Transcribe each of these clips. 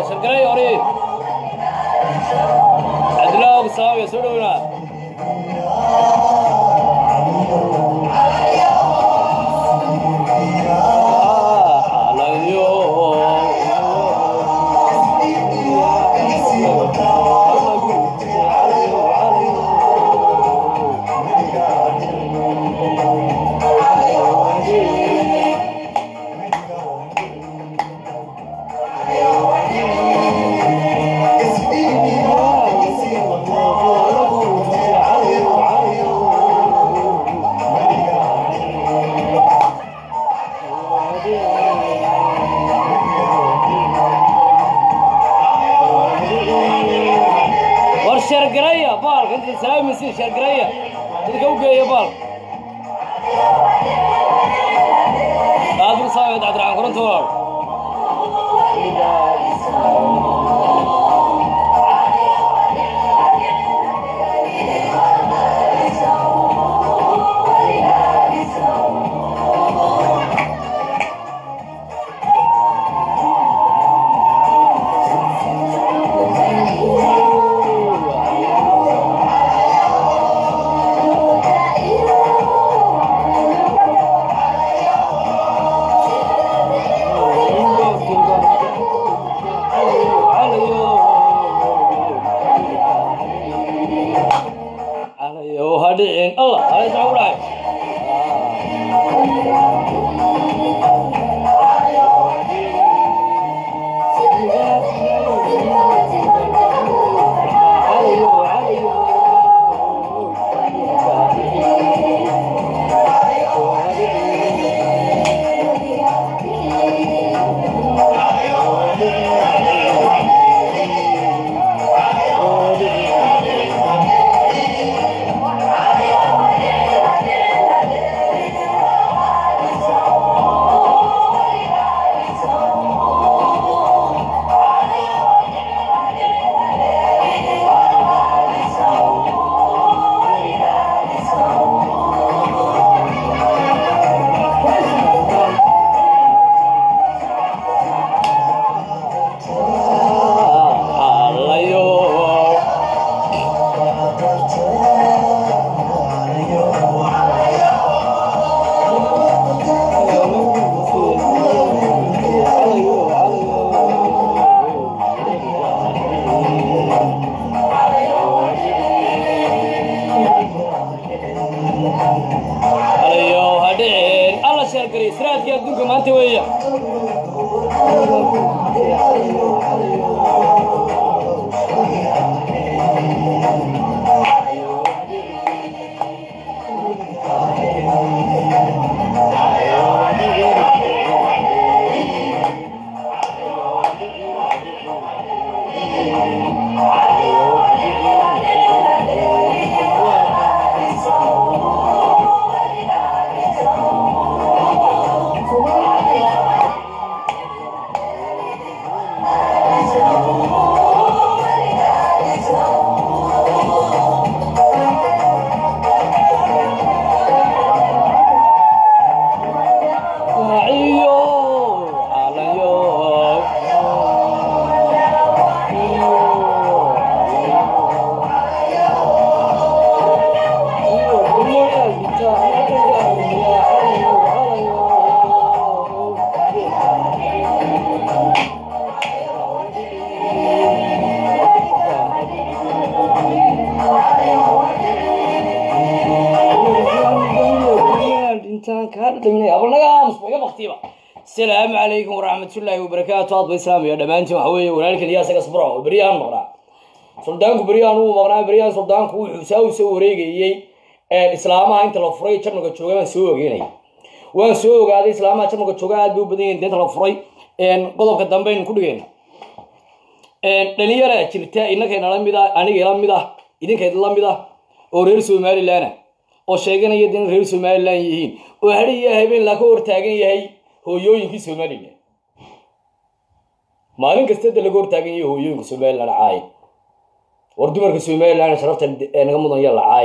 شرقري أوري عدلاء وساوي سودونا شرقرية بالك انت سلام يصير شرقرية تلقوك يا بالك هذا صايد عبد الرحمن قرنت ولا الله هذا يسمعوا راي سراد يا دنك ما أنت ويا السلام عليكم ورحمة الله وبركاته. أطباء إسلام يا دمانتي وحوي ولكن يا سكس برا بريان مغرا سلطانك بريان ومغرا بريان سلطانك وحساوي سوريجي الإسلام أنت لفري شنو كتشوجا من سوق وان سوق هذا الإسلام شنو كتشوجا بيبدين أنت لفري قلب قدام بين كل جين دنيا شرطة إنك هنا لام بيدا أنا يلام بيدا إذن كيد لام بيدا وريل سومالي لنا وشيء يدين ريل سومالي لنا يهين وهذه يهبين لكور تاجين يهي hooyooyinkii Soomaaliya maalin kasta lagu hortaagan yahay hooyooyinka Soomaaliya la caay war dumarka Soomaaliya sharafta naga mudan yaa la caay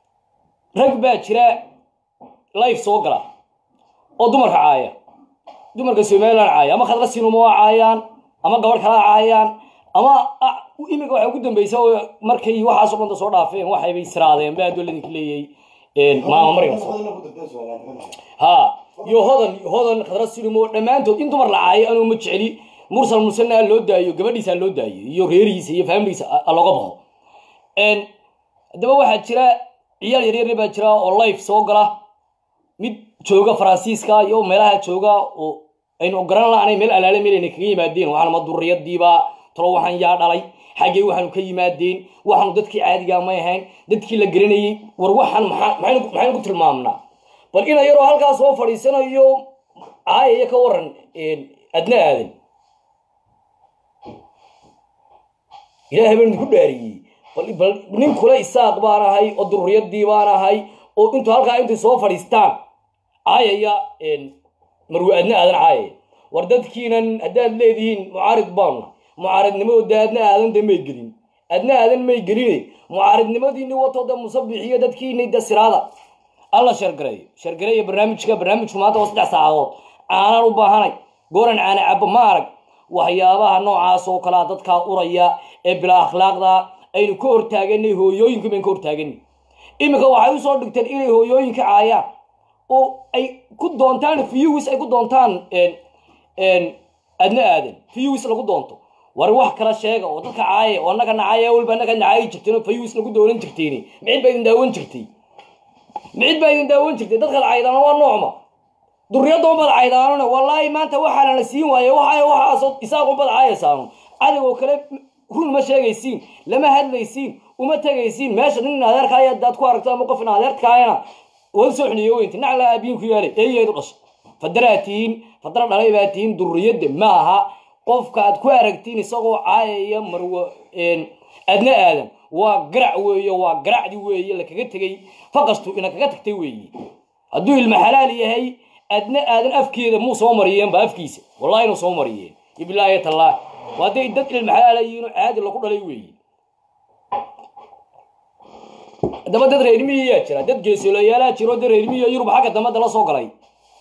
rag baa jira live soo gala oo dumarka caaya dumarka Soomaaliland caaya ama khadra sinumo caayaan ama gabadh kala caayaan ama imika waxa ugu dambeysay markay waxa soo dhan soo dhaafeen waxay bay siraadeen baa dawladda leeyay maama Maryam ha yo hodan khadra sinumo dhamaantood in dumar la caayay anuu ma jeceli mursal musanna loo daayo gabadhiisa loo daayo iyo reerihiisa iyo family-giisa looga baxo daba waxa jira ciyaal yaryar baa jira oo live soo gala mid jooga Faransiiska iyo meelaha jooga oo aynu garan lahayn meel alaale meel ay kaga yimaadeen waxaan ma durriyadiiba tolo waxaan yaa dhalay xagee waxaan ka yimaadeen waxaan dadkii caadiga ma ahayn dadkii la garanayay war waxaan maxay ku tilmaamnaa bal in ayaro halkaas soo fadhiisanayo caayaya ka waran adna aadan ilaahay baan ku dhaariyay bal nin kula isaaq baan ahay oo durriyadii baan ahay oo inta halka inta soo fadhiistaan caayaya marwa adna aadan caayay war dadkiinan hadaad leedihiin mucaarid baan mucaaridnimo daadna aadan damay gelin adna aadan may gelin mucaaridnimadiina wato dad musabixiyo dadkiina dasiraada alla shargaray barnaamijku maanta waa 3 saacadood aanan u baahanay gooran aan cabba ma arag waxyaabaha noocaas oo kala dadka uraya ee bila akhlaaqda aynu ka hortaaganay hooyooyinka been ka hortaaganay imika waxay u soo dhigteen inay hooyooyinka caayaan oo ay ku doontaan views ay ku doontaan adna aadan views lagu doonto war wax kala sheega oo dadka caayay oo naga nacaayay walba naga nacaayay jirteen views lagu doonan jirteen mid bay daawan jirtay dadka caaydan waa noocma durriyada bad caaydan wallahi maanta waxa la siin waaye waxa isaaqo bad caayaysan adigoo kale run ma sheegaysiin lama hadlaysiin uma tagaysiin meesha nin adeerkaayo dad ku aragto ama qof adeerkaayna oo soo xuniyo inta nacla abiin ku yaalay eeyadu dhash fadra dhaleebaatiin durriyada ma aha qofka aad ku aragtiin isagoo caayaya marwo adna aadan waa garac weeyo waa garacdi weeyo la kaga tagay faqastu ina kaga tagtay weeyo haduu ilma xalaal yahay adna aadan afkeeda muu soo mariyeen ba afkiisa wallahi inuu soo mariyeen iblaahi tallah waday dad ilma xalaal yihiin caadi lagu dhalay weeyo daba dad reermiye jira dad geesoolayala jiro dad reermiye Yurub xaga damada la soo galay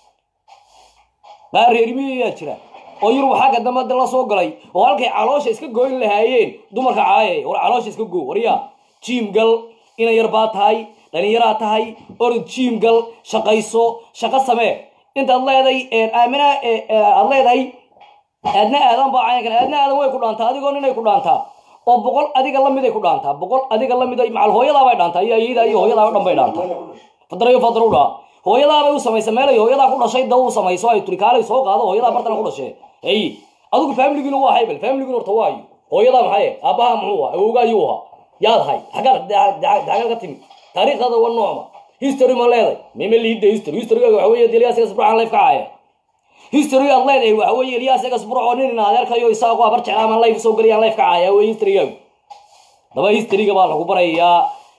baa reermiye jira oo Yurub xaga damada la soo galay oo halkay caloosha iska gooyn lahaayeen dumarka caayay war caloosha iska goo wariya team gal ina yar baa tahay dhalinyaro tahay or team gal shaqayso shaqo samee inta leeday aamina leeday adna aadan baa cayn kale adna aadan way ku dhaantaa adigoo inay ku dhaantaa oo boqol adiga la mid ay ku dhaantaa boqol adiga la mid ay macal hooyada bay dhaantaa ayayda iyo hooyada oo dhan bay dhaantaa fadruda hooyada bay u sameeyay meel ay hooyada ku dhashay daw u sameeyso ay turkaalay soo qaado hooyada bartan ku dhashay adigu family-giina waa haybal family-giina horta waayo hooyada maxay aabaha muxuu ah awowga ayuu yaad hay xagaa ka timi taariikhda waa noocma history ma leeday meemeliida history waxa weeye Elias Gasbran live ka caaya history aad leedahay waxa weeye Elias Gasbran nin adeerkayo isaaqo abar jeclaaman live soo galiyaan live ka caaya weeye history baa lagu barayaa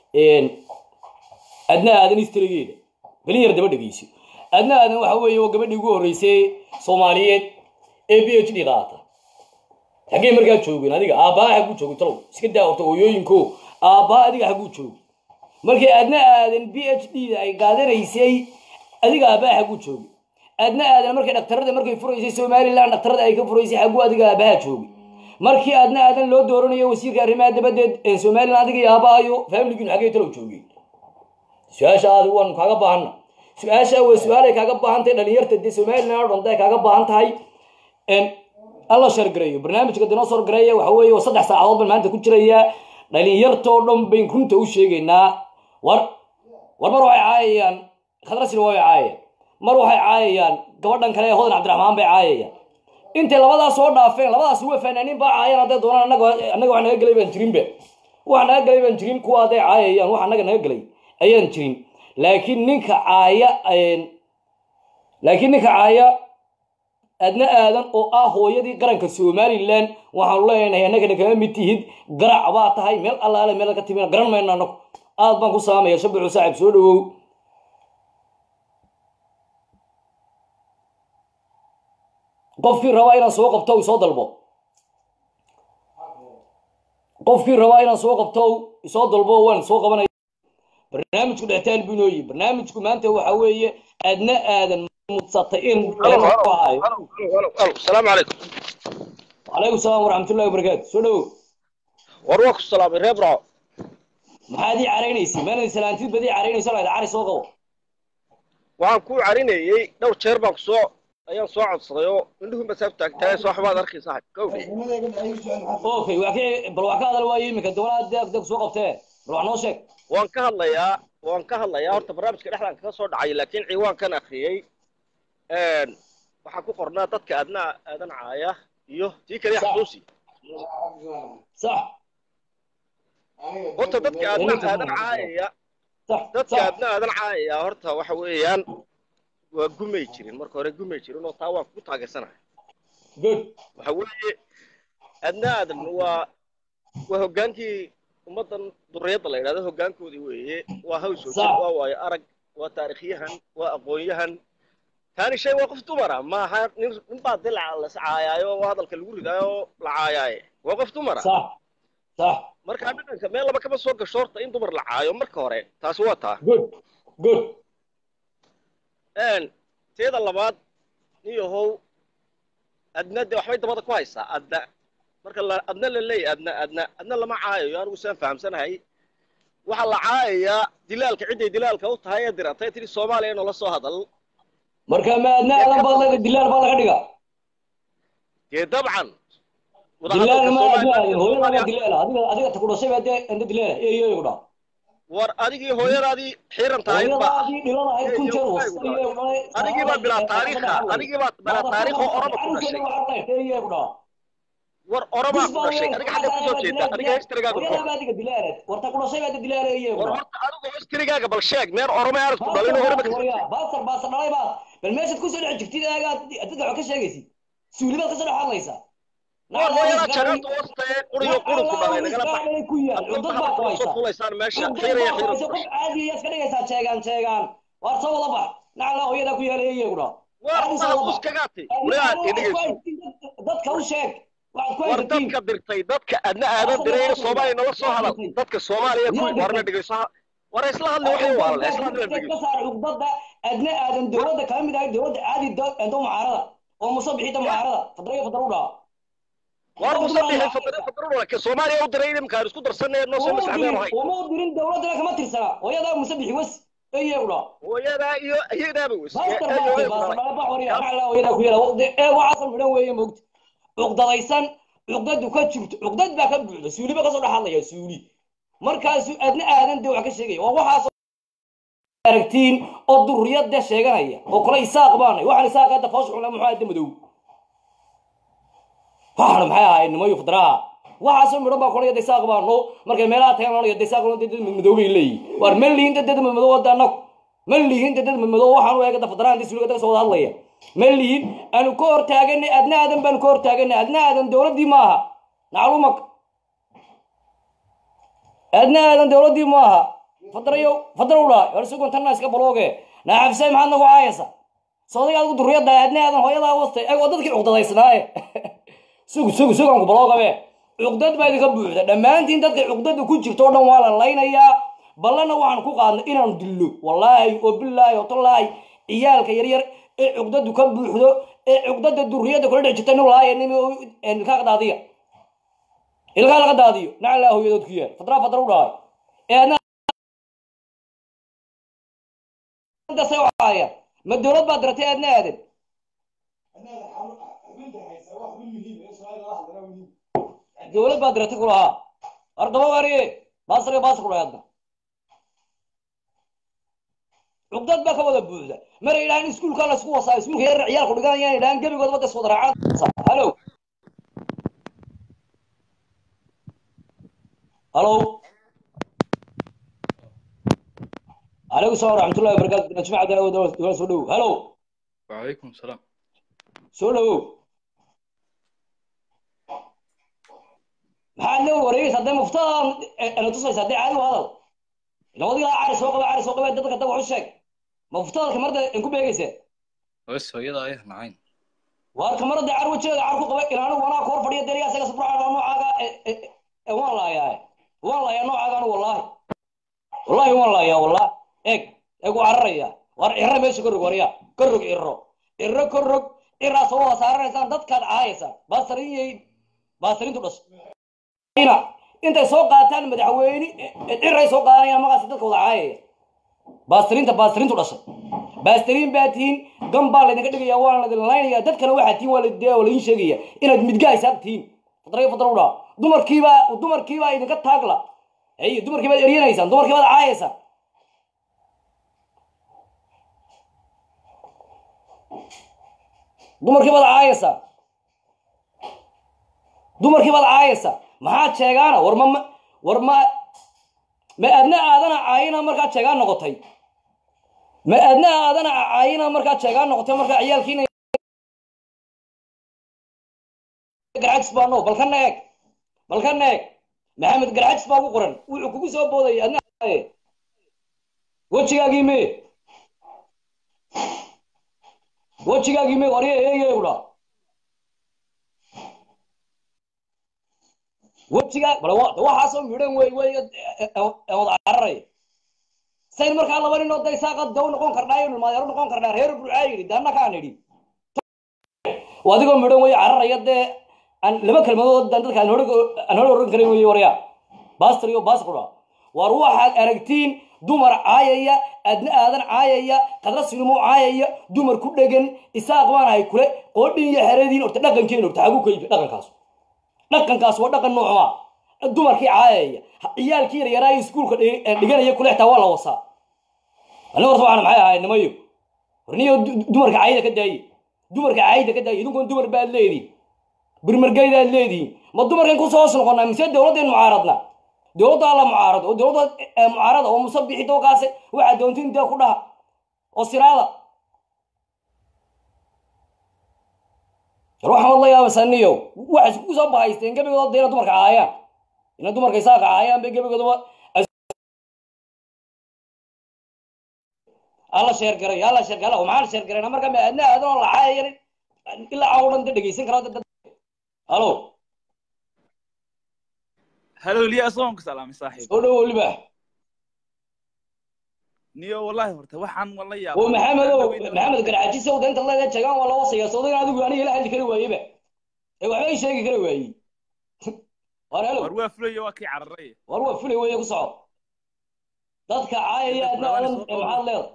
adna aadan history-geeda bali yar daba dhageysi adna aadan waxa weeye oo gabadhii ugu horeysay Soomaaliyeed PhD qaata xagee markaa joogin adiga aabaha ku joogto talo iska daawto hooyooyinko aabaha adiga hagu joogo markii adna aadan PhD ay qaadanaysay adiga aabaha ku joogo adna aadan markii dhaqtarada markay furaysay Soomaaliland dhaqtarada ay ka furaysay hagu adiga aabaha joogo markii adna aadan loo dooranayo wasiirka arrimaha dibadda ee Soomaaliland adiga aabaha iyo family-giina xagee talo joogay su'aasha aad waan kaaga baahan su'aasha way su'aal ay kaaga baahan tahay dhalinyarta Soomaaliland oo dhan kaaga baahan tahay alla shargareeyo barnaamijka dino soo gareeyo waxa weeye 3 saacadood bal maanta ku jiraya dhalinyarto dhan bayn runta u sheegaynaa war mar waxay caayayaan khadrasina way caayayaan mar waxay caayayaan gabadhan kale Hodan Cabdiraxmaan bay caayayaan inta labadaas soo dhaafeen labadaas waa fanaaniin baa caayaan haday doonaan anaga wax naga galay baan jirin kuwa haday caayayaan wax anaga naga galay ayaan jirin laakiin ninka caaya adna aadan oo ah hooyadii qaranka Soomaaliland waxaan leenahay anaga kama mid tihid garac baa tahay meel allaale meel ka timina garan mayno anagu aad baan ku saamaya shabicu saaxib soo dhawow qofkii raba inaan soo qabto isoo dalbo waan soo qabanaya barnaamijku dhextaan binooyi barnaamijku maanta waxa weeye adna aadan متصطئين الو لأنه الو هاي. الو السلام عليكم. عليكم السلام ورحمة الله وبركاته. شنو؟ warwaku salaamay reer braco. محادي عرينيسي ما نسلانتي بدي عرينيسي ولا عاري سوقه. waxaan ku carinayay dhowr jeer baan ayaan soo codsaday oo indhuhu masaaf taagtaay soo xabaad arkaysaa gowdhe. أوكي وأكيد بالواقع هذا الوايي من الدولة ده سوق بتاعه. روح نوشك. waan ka hadlayaa horta barnaamijka dhexdaan kaga soo dhacay laakiin ciwaankan akhriyay waxaan ku qornaa dadka aadan caaya iyo tii kale xasuusi. صح. horta dadka aadan caayaya dadka aadan caayaya horta waxa weeyaan waa gumay jirin marka hore gumay jirin oo taa waan ku taageersanahay. good waxa weeye aadan waa hogaankii ummadan durriyada la yiraahdo hogaankoodii weeye waa hawsoo waa waayo arag waa taariikhyahan waa aqoonyahan taani shay waa qof dumara maaha nin baa dilaa la sacayaayo oo hadalka lagu ridaayo la caayaaye waa qof dumara. صح صح. marka dhaqanka meel laba kama soo gasho horta in dumar la caayo marka hore taasi waa taa. good good. teeda labaad niyahow adnade waxbay dabada ku haysaa marka adna la leeyahay adna lama caayayo anigu saan fahamsanahay waxa la caayayaa dilaalka ciday dilaalka u tahay ee diratay tiri Soomaaliya inoo la soo hadal marka ma adna adan baa dilaal baa laga dhigaa dabcan dilaal ma adna hooyada dilaal adiga ta ku dhashay baad inta dilaal eeyo igu dhaa war adigii hooyadaadii xiran tahay adigii baa bilaa taariikh oo oraba ku dhashay war oraba ku dhashay adiga xagga ku soo jeeda adiga histrigaaga war horta adigu histrigaaga bal sheeg meel orama aad ku dhalin hore baasar dhalay baa bal meeshaad ku soo dhex jirtid aaga dadka wax ka sheegaysi suulibaad ka soo dhex hadlaysaa war hooyada jaraanta hoostee quriyo qurunku dhalay nagala baxay dad baa qoysa fulaysan meesha xiiraya caadi iska dhigaysaa sheegaan war soo wada bax nacala hooyada ku yeelay iyagu dhaa war uskagaatay walaal idhigayso dadka u sheeg war dadka dirtay dadka adna aadan diray Soomaaliya nala soo hadal dadka Soomaaliya ku warna dhigayso war isla hadlay waxay walaal isla hadlay dhigayso dadda adna aadan dawladda ka mid ah dawladda caadi dad mucaarada oo musabixida mucaarada fadriyo dhaa war musabixi fadriyo laakiin Soomaaliya u diray imkaan isku darsanay noo soo masaxnaan wahay oo dirin dawladda kama tirsana hooyada musabixi was iyagu dhaa hooyada iyo iyadaaba was hooyada ku yeelay waxaan midhan weeye moogta uqdadaysan uqdadu ka jirto uqdad baa ka buuxda suuliba ka soo dhaxalaya suuli markaas adna aadan de wax ka sheegay oo waxaas aragtiin oo durriyada sheeganaya oo kale isaaq baanay waxaan isaaqada foosh xulna maxaad madow waxaan maxay ahayn nimayo fadraa waxaas midhan baa kale isaaq baano markay meelaha tagaan oo isaaq oo dad madow bay leeyihiin war maliin dad madow wadana maliin dad madow waxaan u eegada fadraa inta suuliga soo hadlaya مليين أنا كور تاجني أدنى آدم بن كور تاجني أدنى آدم دولة دي ماها نعلمك أدنى آدم دولة دي ماها فضروا ولا يرسلون الناس كبلوجة نعرف سامع عنه وعايزة صديق أقول دريات ده أدنى آدم هاي الله وسط أي وضد كي عقدة يصنعه سوق عنك بلوجة به عقدة بعد كبر لما أنت تدك عقدة وكل شيء تورنا ولا الله ينيا بلنا وعنكو قال إن ندلو والله وبالله وطلع عيالك يرير عقدة كبر حدو عقدة الدرية كلها جتنا ولا يعني الكاك دادية الكاك دادية نعلا هو يدك فيها فترة ولا أنا هذا سوايا ما الدولة بدرتي أدنى هذا الدولة بدرتي كلها أرقبوا وريه باصر كلها هذا عقدات بقى ولا بوده مر إلى سكول كلا سكول صار اسمه غير عيال كل كان يعني الآن قبل قد بدأ صدر عاد هلو عليكم السلام ورحمة الله وبركاته نجمع عدنا ودول سودو هلو وعليكم السلام سودو محل وريس هذا مفتاح أنا تصل صدق عادي وهذا لو ودي عارس وقبل دتك تبع الشيء مفتاح كمرة إنكم بيجيسه بس هي ضايع نعين وكمرة دي عروة شيء عارفه قبل إن أنا وانا كور فريق دريا سكس برا أنا نوع عجا والله يا نوع عجا والله يا والله إيه عرّيا war cirro meesha ka rog warya ka rog cirro ka rog cirraa soo wada saaranaysaan dadkaad caayaysaa baasariintu dhashay intay soo qaataan madaxweyne cirray soo qaadanayaan magaasi dadka wada caayaya baasariintu dhashay baastariin baa tihiin gan baa laydinka dhigaya waana laydin laynaya dadkana waxaa tihiin waa laydin sheegaya inaad midgaa isaab tihiin fadra u dhaa dumarkiibaa idinka taagla ay dumarkiibaad eryanaysaan dumarkiibaad caayaysaan dumarkiibaad caayaysaa maxaad sheegaana war ma adna aadana caayina markaad sheegaan noqotay markaa ciyaalkiina garcajis baa no balkana eeg maxamed garcajis baa ugu qoran wuxuu kugu soo boodayay adna wejigaagii me warya eegegudha wejigaa waxaasoo midhan wey wada cararay sayn markaa laba nin oo daysaaqa daw noqon karnaayo dhulmaadeero noqon karnaa reer burcaa yidhi daana kaan idhi adigoo midhan wey cararaya dee aan laba kelmadood dadka aan hor oran karin wey warya bastar iyo basqura war waxaad aragtiin dumar caayaya adna aadan caayaya qadra sinimo caayaya dumar ku dhegan isaaq baan ahay kule qoodhin iyo xeradiin horta dhaqankeena horta hagu kayfi dhaqankaas waa dhaqan noocma dumarkii caayaya ciyaalkii yaraa iskuulka dhiganaya kule xitaa waa la wasaa aniga horta waxaan maxay ahay nimayo warniyo dumarka caayida ka daaye idinkoon dumar baad leedihin birmargaydaad leedihin ma dumarkan ku soo hoos noqonaa mise dowladdeen mucaaradna dowladda alla mucaarad oo dowladda mucaarada oo musabixi dookaase waxaa doontiin dee ku dhaha oo siraada waxaan la yaabasaniyo waxay isku soo bahaysteen gebigood deena dumarka caayaan ina dumarka isaaqa caayaan bay gebigoodaba alla sheergaray maxaa la sheergarayna marka ma aadna aadan oo la caayayan ilaa cawdhan da dhegaysan karaa halo liya soonka salaam saaxiib oo dhow liba niyo wallahi horta waxaan wala yaab oo maxamed garcajis oo danta leedahay jagaan waa laba siyaasadood adigu aniga ila hadli kari waayeba waxba ay sheegi kari waayay war waa fulay waa kii cararay war waa fulay way ku soco dadka caayaya adna aadan maxaad leedahay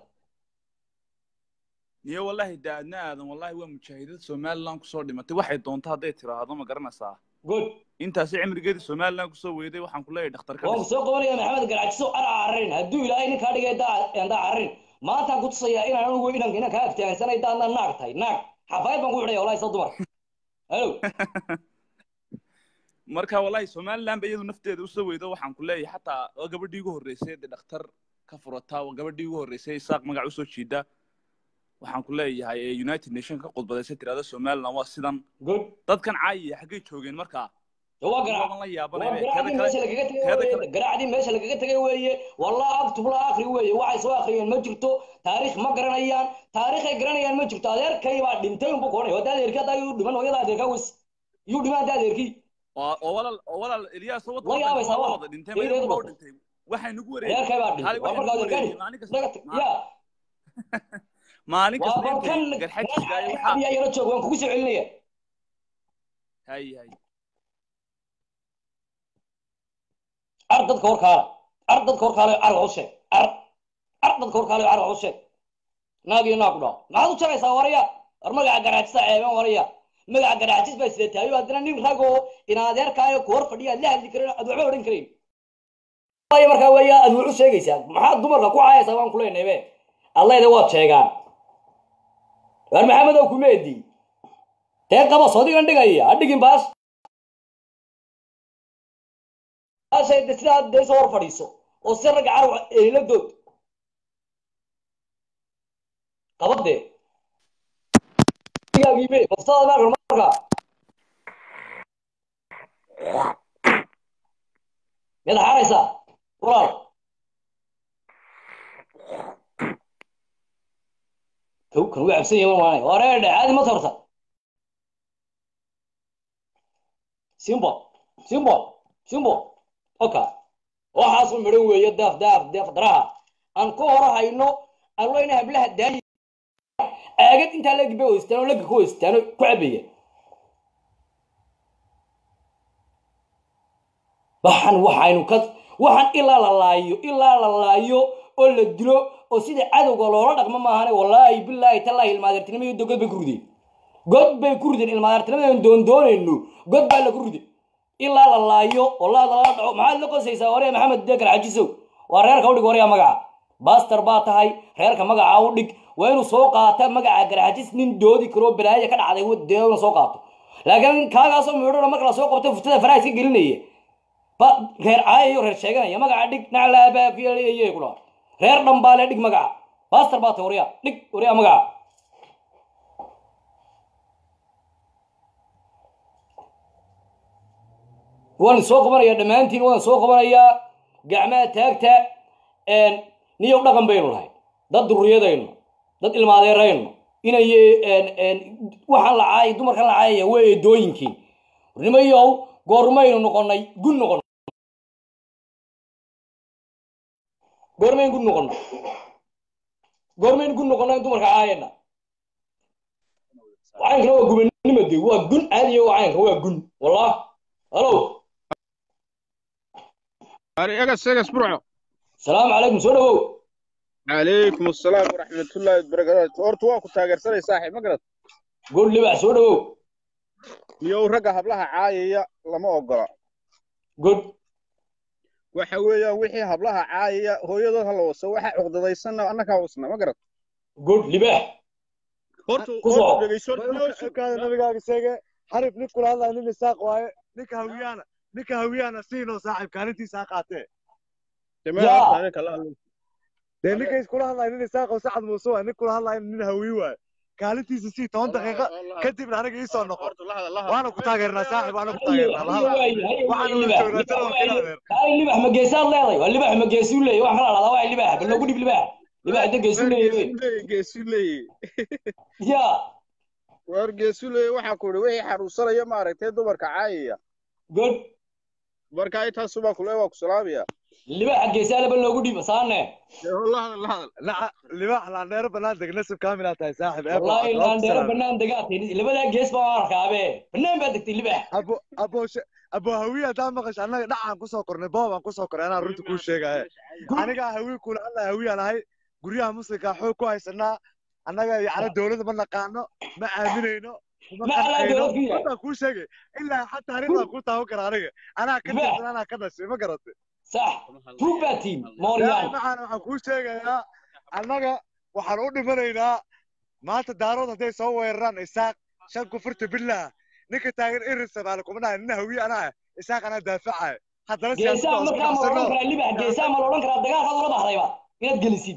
niyo wallahi daadna aadan wallahi waa mujaahidad Soomaaliland ku soo dhimatay waxay doonto haday tiraahdo ma garanaysaa good intaas cimrigeedii Soomaaliland ku soo weeday waxaan ku leeyahay dhakhtarka waan soo qabanaya maxamed garcajis oo araarin haduu ilaahay ninka dhigay daa arrin maanta ku tusaya inaan anigu inaan ka agtaansanay daadna naagtay xafaayad baan ku xidhay wallahi soo dumar hello marka wallahi Soomaaliland iyadu nafteeda u soo weedo waxaan ku leeyahay xataa gabadhii ugu horeysay dhakhtar ka furataa gabadhii ugu horeysay isaaq magac u soo jiida waxaan ku leeyahay United Nation ka qodbadaysa tirada Soomaaliland waa sidan dadkan caayay xagee joogeen markaa waa garaacdi meesha lagaga tagay weeye wallahi aktub la akhri weeye waxay soo akhriyeen ma jirto taariikh ma garanayaan taariikhay garanayaan ma jirto adeerkay baa dhintay un boqonay wada adeerkii hadda uu dhiman hooyada adeerka wis uu dhiman hadda adeerkii oo walaal Ilyas wada dhintay waxay nagu wareeyay adeerkay baa dhintay waa markaa adeerkay ya maalin kasta garxajisga waxa ay yara joog waan kugu soo celinaya hay ardadka horkaale arwaxu sheeg naagi naag dhaw maxaad u jaraysaa waraya war magaca garaajisa ceeban waraya magaca garaajis baa sida taayo haddana nin ragoo in adeerkaayo ku hor fadhiya la hadli karin aad waxba odhan karin markaa weeya aad wuxu sheegaysaa maxaad dumarka ku caayaysaa waan ku leenaybe allayda waad sheegaan war maxamedow kumeedi tee qaba soodigan dhigaya adhigin baas ashay sidaa day soo hor fadhiiso oo si ragga carw la dood qabadee digaagiibe baftada marka mid xaraysaa walaal kan wuu cabsan yahay waanay wareedhe caadi ma torta simbo oka waxaas midhan weeye daaf daraha aan ku hor hayno الله إنها بلها داني أجد أنت لك بوستان ولا كوستان كعبية waxaan ilaa la laayo oo la dilo oo sida cadowga loola dhaqmo maahane wallaahi billaahi tallaahi ilmaadeertinimo iyo god bay ku rideen ilmaadeertinimadan doondoonayno god baa lagu riday ilaa la laayo wallaahi la dhaco maxaad la qosaysaa waree maxamed deegar xajisow waa reerka u dhig waryaa magaca baastar baa tahay reerka magaca u dhig waa inuu soo qaata magaca garxajis nin doodi karo balaayo ka dhacday wadeena soo qaato laakiin kaagaasoo miidhona marka la soo qabto futada faraha iska gelinaya reer caayo reer sheeganaya magaca dhig naclaabaa ku yeelay kula reer dhambaale dhig magaca baastar baa tawriya dhig wariya magaca waan soo qabanaya dhamaantiin waan soo qabanaya gacmaha taagta niyow dhaqan baynu lahay dad durriyadaynu dad ilmaadeeraynu inay waxaan la caayay dumarkan la caayaya waa eedooyinkii nimayow goormaynu noqonay gun noqon goormayn gun noqonay dumarka caayana wacaynka waa gubannimo de waa gun caadiya wacaynka waa gun wallah halo egas burco salaamu calaykum soo dhawow calaykum assalaam waraxmatullaahi wabarakaatu horta waa ku taageersanay saaxiib ma garad god libax soo dhawow iyo ragga hablaha caayaya lama ogola god waxa weeyaan wixii hablaha caayaya hooyadood ha la waso waxa cuqdadaysanna annaka wasna ma garad god libax horta dhegeyso nabigaaga sheege xarif nin kula hadlaya nin isaaq waaye ninka hawiyana siinoo saaxiib kaalintiisa ha qaatee dee ninka iskula hadlaya nin isaaq oo sacad muuse waaye nin kula hadlaya nin hawiyi waaye kaalintiisa sii 10 daqiiqo kadibna aniga ii soo noqon waana ku taageernaa saaxiib waana ku taageernaa waxaan ula joognaa ay libax ma geesaad leeday waa libax ma geesuu leeyahay wax kala dhada waa libax bal lagu dhib libax da geesuu leeyahay ya war geesuu leeyahay waxa ku wixii xaruusanaya ma aragtay dumarka caayaya god marka ay taas suba kule waa ku salaamaya libax geesaale bal lagu dhib saane libax la dheer banaan deg nasib kaamila tahay saaxiib wallahi la dheer banaan degaatay labada gees baa arkaabe banaan baa degtay libax abo hawiya taa maqash anaga dhacaan ku soo kornay boobaan ku soo koray anaa runta ku sheegay aniga hawiy kula alla hawiya lahay guriyaha muslimka xoog ku haysanaa annaga yacni dawladda ma naqaano ma aaminayno ma ku sheegay ilaa xataa arrinta ku taawo kara anaa ka dhashay anaa ka dhashay ma garatay صح توباتين موريان معنا waxaan ku sheegayaa annaga waxaan u dhimanaynaa maanta daarood haday soo weeraraan isaaq shan kufurta billah ninka taagan irisa baa kuma dhahay nin hawiye ana isaaq ana daafacay hadana geesaa markaa ma oran karaa libax geesaa ma oran karaa dagaalka ula baxdayba inaad gelisid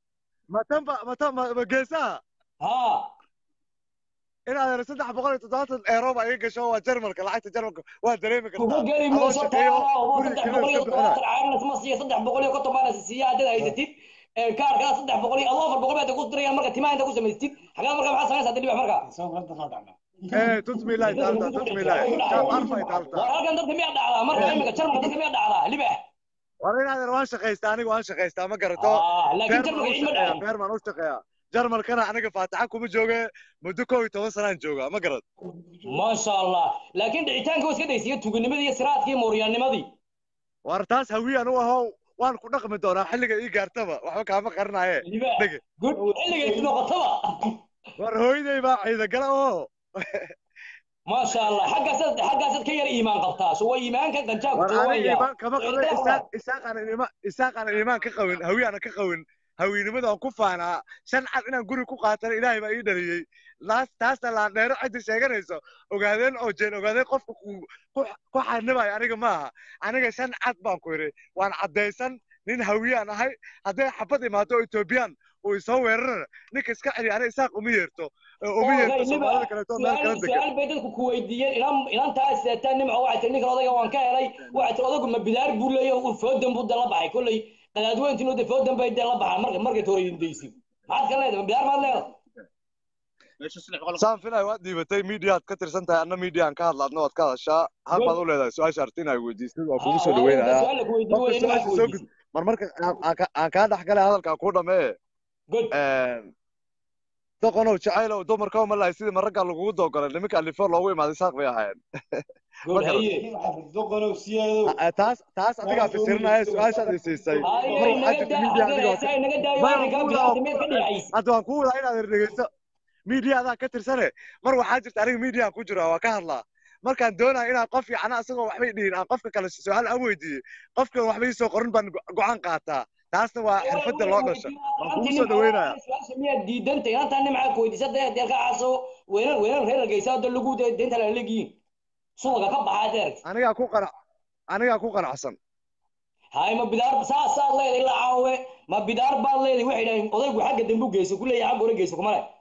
ma geesaa ha inaad 370 euro baa iga gasho waa Jarmalka lacagta Jarmalka waa dareemi kartaa ugu geli ma soo taaro oo 370 caawina ma siiyo 350 baan siyaadada haysatid kaarka 300 Allah 400 baad ku dirayaan marka timaanta ku samaystid xagaa marka maxaa sameeysaa dib marka tutmi ilaahi taala tutmi ilaahi shaab arfa taala halkan dadka miyaa dhacdaa marka imika Jarmalka dadka miyaa dhacdaa libax war inaad waan shaqaystaa aniga waan shaqaystaa ma garato laakiin Jarmalka ilma dhacaa beer maan u shaqeeyaa jarmalkana aniga faataxa kuma jooge muddo 12 sanaan jooga ma garad ma sha Allah laakiin dhicitaanka iska daysiyo tuuganimadii iyo siraadkii mooriyaanimadii war taas hawiyaan u aho waan ku dhaqmi doonaa xilliga ii gaartaba waxba kaama qarnaaye dhige good xilliga ii noqotaba war hooyaday baa ciida gala oo ma sha Allah xaggaasad ka yar iimaan qabtaa soo way iimaanka ganjaab ku tawaya iimaan kama qabin isaaqana iimaan ka qabin hawiyana ka qabin haweenimada aan ku faanaa shan cad inaan guri ku qaatana ilaahay baa ii dhaliyay taasna laan dheero cidi sheeganayso ogaadeen oo jeen ogaadeen qofka ku xanibay aniga maaha aniga shan cad baan ku yiri waan cadaysan nin hawiyaan ahay haday xabad imaato Ethiopian oo soo weerarana ninka iska celi aniga isaaq uma yeerto Soomaalida kale to meel kala degan su'aal bay dadku ku weydiiyeen ilan taas seetaan nimco waxay ninka odayga waan ka helay waxay odaygu ma bidaar buu leeyahay uu foodan buu dala baxay kulay qadaadweyntii noo defoo dambe ay la baxaan marka tooriyin deysi maxaad ka leedahay bidaar ma leedahay saan filay waad dhiibatay meediyaad ka tirsan tahay anna meediyaan ka hadlaadno waad ka hadashaa hal baad u leedahay su'aasha artin ay weydiisid waa kugu soo dhaweynayaa marmarka aan kaa dhex galay hadalkaa kuu dhamee good doqonow jacaylow dumarka ma lahay sidii maragga lagugu doogolay nimanka alifo loogu imaaday saaq bay ahaayeen good haye taas adigaa fasirinaya su-aashaad i siisay mar waxaa jirta miidiya adigoo hadda waan ku wadaa inaad dhegeyso miidiya adaa ka tirsane mar waxaa jirta aniga miidiya ku jira waa ka hadlaa markaan doonaya inaan qof fiicana asagoo waxbay dhihin aan qofka kale su-aal aan weydiiyey qofkan waxbay soo qorin baan go-aan qaataa taasna waa xirfadda loo dhasha waan kugu soo dhaweynaya miyaad diidanta inantaa nimcaa ku weydiisada deelka caaso weerar reer geysa hadda lagu deynta la legiin suuqa ka baxaa deerk anigaa ku qanacsan hay ma bidaar saasaad leedahay ilaa caawe ma bidaar baad leedahay waxay dhahay odaygu xagga dambu geyso ku leeyahay xagga hore geyso kuma leh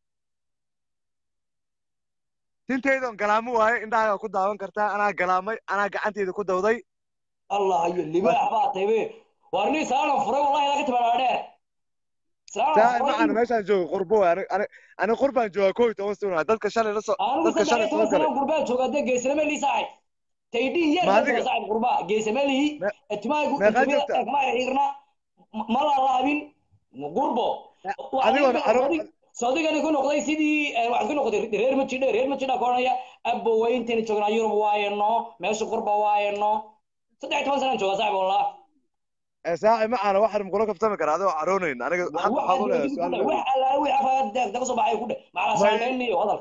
tintaydan galaamo waaye indhahaaga ku daawan kartaa anaa galaamay anaa gacanteyda ku dawday allah ayo libaax baa taybe warni saalan furay wallahi laga timaada dheer saalan macana meeshaan joogo qurbo ani qurbaan joogaa 11 sano dadka shalay la soo dadka shalay soo galay qurbaan joogaa de geesnama li saacid taydin yar saacid qurba geesama li atmaagu ma xirna ma la laabin qurbo adigoo صديقنا يكون نقضي سيدي واحد يكون نقضي رير ما تشيدا كورنيا أبو وين تاني تجونا يوروب واينو ماشي قربة واينو صدقت مثلا شو صعب والله ساعي معنا واحد مقولك بتمك هذا عرونين أنا حاضر سؤال واحد ده صباح يقول مع سالني وهذا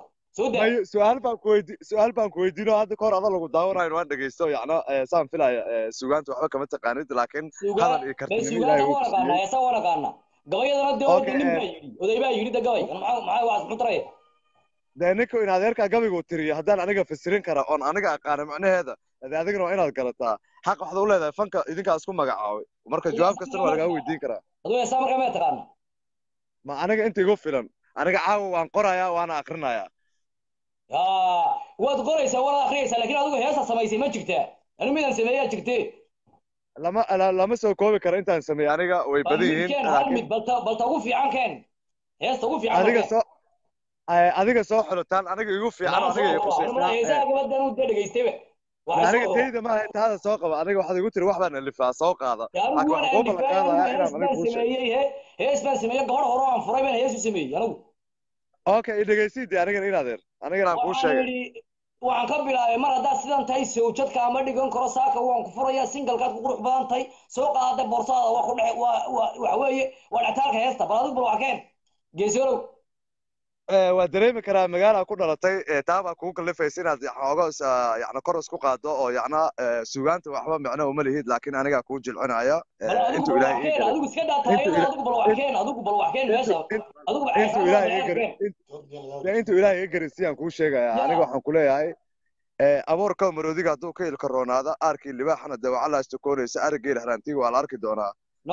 سؤال بان كويدينو هذا كور هذا لو داورا إنه عندك يستو يعني سام فيلا سوغان تو حبك مت قانيد لكن هذا يكرتني لا يقول يسوى أنا كنا gabayadana dawladda nin baa yiri oday baa yiri da gabay maxaa waas mutray ninka in adeerka gabaygu tiriyo haddaan aniga fasirin kara oon aniga aqaan macnaheeda adigana waa inaad galataa xaq waxaad u leedahay fanka idinkaa isku magacaabay marka jawaab kastana waa lagaa weydiin karaa aduu heesaa markaa ma taqaana ma aniga inta igu filan aniga caawa waan qorayaa waana akrinayaa waad qoraysaa waad akhriyaysaa laakiin adigu heesa samaysay ma jirtaa anigu midaan sameeyaa jirtee lama soo koobi karo intaan sameeyay aniga way badan yihiin laakiin balta ugu fiican keen heesta ugu fiican adiga soo xulutaan aniga igu fiican aniga ay qusaystaa heesaa gabadan u dhageystayba aniga tayda ma taada soo qaba aniga waxaad igu tiri wax baan alifaa soo qaada laakiin waxaan ku bala qaadayaa inaan aniga ku sameeyay hees baan sameeyay gabar hore aan furay baan hees u sameeyay anigu okay dhageysiid aniga inaadeer aniga aan ku sheegay waxaan ka bilaabay mar haddaad sidan tahay sawjadka ama dhigan karo saaka waan ku furayaa singalkaad ku qurux badan tahay soo qaada boorsaada waa ku dhex waxa weeye waa dhextaalka heesta bal adigu bal waa keen geesorow waa dareemi karaa magaala ku dhalatay taabaa kugu kalifaysa inaad xoogo yacni kor isku qaado oo yacna sugaanta waxba micno uma lihid laakiin anigaa kuu jilcinaya intuu ilaahay adigu iska dhaatahay adigu bal waa keen adigu bal waa keen meesha adigu intuu ilaahay iga garisiyaan kuu sheegaya aniga waxaan ku leeyahay abuurka maroodiga hadduu ka ilka roonaada aarkii libaaxana dee waxaa la astakoonaysa araggeela haraantiga waa la arki doonaa no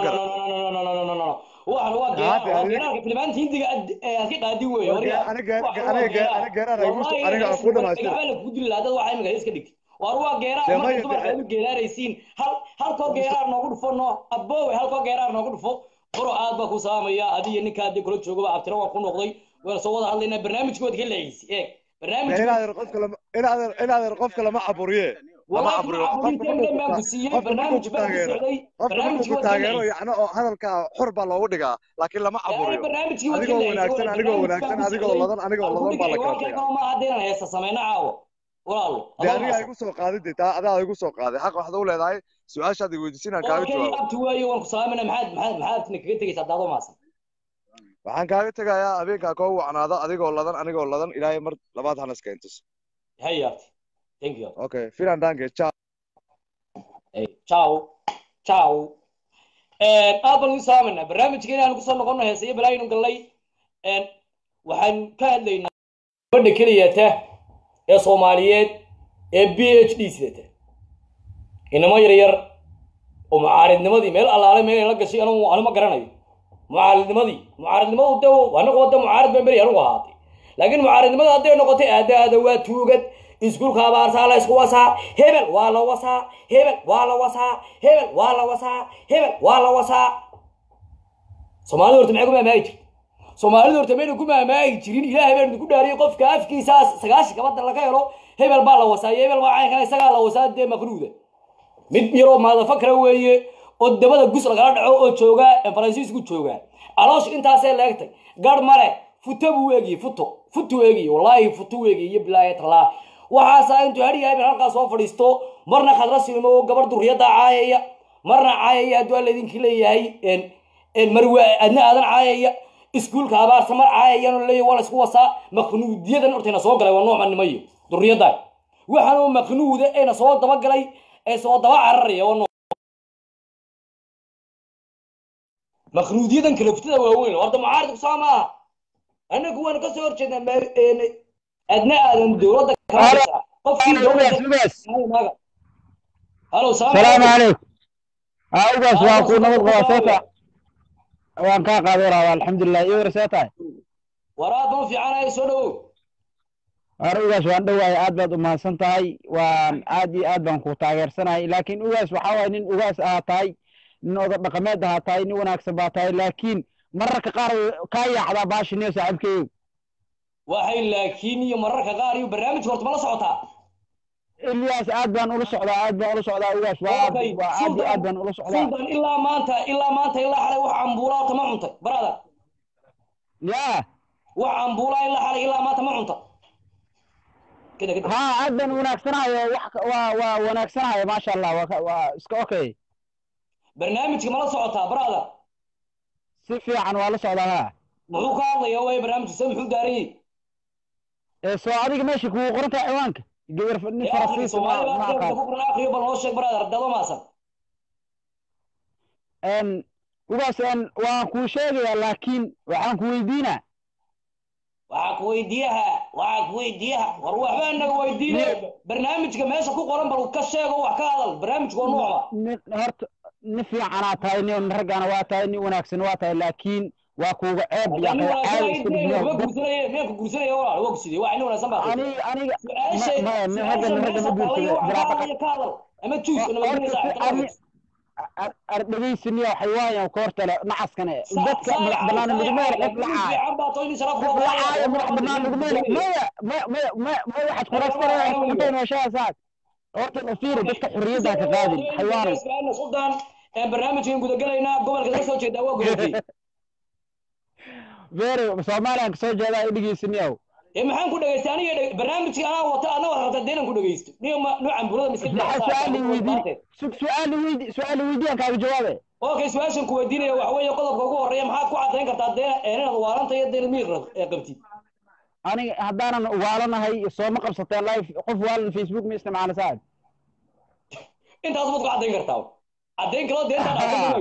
waxaan waa geerarka filmaanta hindiga aad ka qaadin weeye aniga aan ku dhamaystay la ku dili lahaa dad waxa imika iska dhigtay war waa geeraar marka dumarka aad u geeraaraysiin halkoo geeraar noogu dhufo no aboowe halkoo geeraar noogu dhufo qoro aad baa ku saamaya adiga ninka hadii kula joogaba abtira waa ku noqday waan soo wada hadlaynaa barnaamijkood ka leeyis inaadeer qofka lama caburiye lama caburiyo qofka taageero yacni oo hadalka xor baa loogu dhigaa laakiin lama caburiyo adigoo wanaagsan adigoo ladan baa la kala dhigaa aniga igu soo qaadid taa adaa igu soo qaaday xaq waxaad u leedahay su-aashaad i weydiisin aan kaaga jawaabo waxaan kaaga tegayaa habeenkaa koo wacnaada adigoo ladan anigoo ladan ilaahay mar labaad hana iska intus thank you okay filan danke ciao ciao aad baan u saameynaa barnaamijkeena aan ku soo noqono heesayo balaaynu gallay waxaan ka hadlaynaa gabadha keliyata ee Soomaaliyeed ee PhD sidata inama yar oo mucaaridnimadii meel allaale meel la gashay anu ma garanayo mucaaridnimadu dawo anagu wada mucaarid baan bari anigu ahaatay laakiin mucaaridnimada hadday noqotay aadaada waa tuugad iskuulka abaarsaa la isku wasaa hebel waa la wasaa hebel waa la wasaa hebel waa la wasaa hebel waa la wasaa Soomaalidu horta maxay ku maamaayi jirtay Soomaalidu horta meena ku maamaayi jirin ilaahay baan ku dhaariyay qofka afkiisaas 9 gabadha laga helo hebel baa la wasaa hebel waa caan kana isaga la wasaa de maqruuda mid yaro maada fakra weeye oo dabada gus laga dhaco oo jooga Faransiisku jooga aloosh intaasay leegtay gar male futo buu eegiyey futu eegiyey wallaahi futu eegiyey bilaahi talaa waxaasaa intuu hadhiyahay bin halkaas soo fadhiisto marna khadra silmo oo gabar durriyadda caayaya marna caayaya hadduu alla idinkii leeyahay marwe adna aadan caayaya iskuulka abaarsa mar caayayaan leeyahay waa la isku wasaa maqnuudiyadan hortayna soo galay waa noocanimayo durriyadda waxaan oo maqnuuda ayna soo dabagalay ee soo daba cararaya waa maqnuudiyadan kala fitada waaweyn horta mucaarid ku saamaha anagu waan ka soo horjeednaa adna aadan dowladda kaasa qofkii dowladda halo salaam alaykum ugaas waa ku nabad qabaasata waan ka qaaday alxamdulillah iyo warsaata waraad ma fiicanahay soo dhawow ugaas waan dhawaay aad baad u mahadsan tahay waan aad iyo aad baan ku taageersanahay laakiin ugaas waxa waay nin ugaas ah tahay nin oda dhaqameed ah tahay nin wanaagsan baa tahay laakiin mararka qaar ka yaacda baashiniyo saaxiibkeeyo waxay laakiin iyo mararka qaar iyo barnaamijka horta ma la socotaa Ilyas aad baan ula socdaa ugaas waa aad baan ula socdaa sultan ilaa maanta xalay wax ambuulaa ma cuntay brother ya wax ambuulaa ilaa xalay ilaa maanta ma cunta كده ها عدن وناكسناي وناكسناي ما شاء الله اسك اوكي برنامجك ما لا سعوتا برادا سيفي عن ولا سعودها مخو كهادليا way barnaamijku samxu daaray soo adiga meesha ku qoranta ciwaanka gabar fadni Faransiis ma ka ku qorna akhriyo bal hoos sheeg brother dado maasan ugaasaan waan ku sheegaya laakiin waxaan ku weydiinaa waxaa ku weydiiyaha war waxba anaga weydiinay barnaamijka meesha ku qoran bal ka sheego wax ka hadal barnaamijku waa nooca horta ni fiican aad tahay nin ragana waa tahay nin wanaagsan waa tahay laakiin waa kuuga ceeb yaa caadi isku dhigay miyaan ku guursanaya walaal waa guursaday waa nin wanaagsan baa aniga ma ragga ma guursaday ama juice ama ardaysiin iyo xayawaan ka hortala nacaskana dadka madax banaan midmeel qof lacaa madax banaan midmeel ma waxaad quraastaa intaan washaasaad horta fiir dadka xurriyada ka qaadin xayawaan sultan barnaamijkan guda galayna gobolka ka soo jeeda waa gobolkii beere Soomaaliya ka soo jeeda ay dhigeysanayoo maxaan ku dhageystay aniga barnaamijkii anaa wata ana wax rabta deelan ku dhageysto noocan bulada miskiin su'aal weydiin kaaga jawaabe okay su'aashan ku weydiinaya waxa weeye qodobka ugu horeeya maxaad ku cadeyn kartaa inaad waaranta iyo deelan miiqrad ee qabtid aniga haddaanan waalanahay soo ma qabsateen live qof waalan Facebook ma isticmaala saad intaas baad ku cadeyn kartaa cadeyn kala deenta dhaqaaqay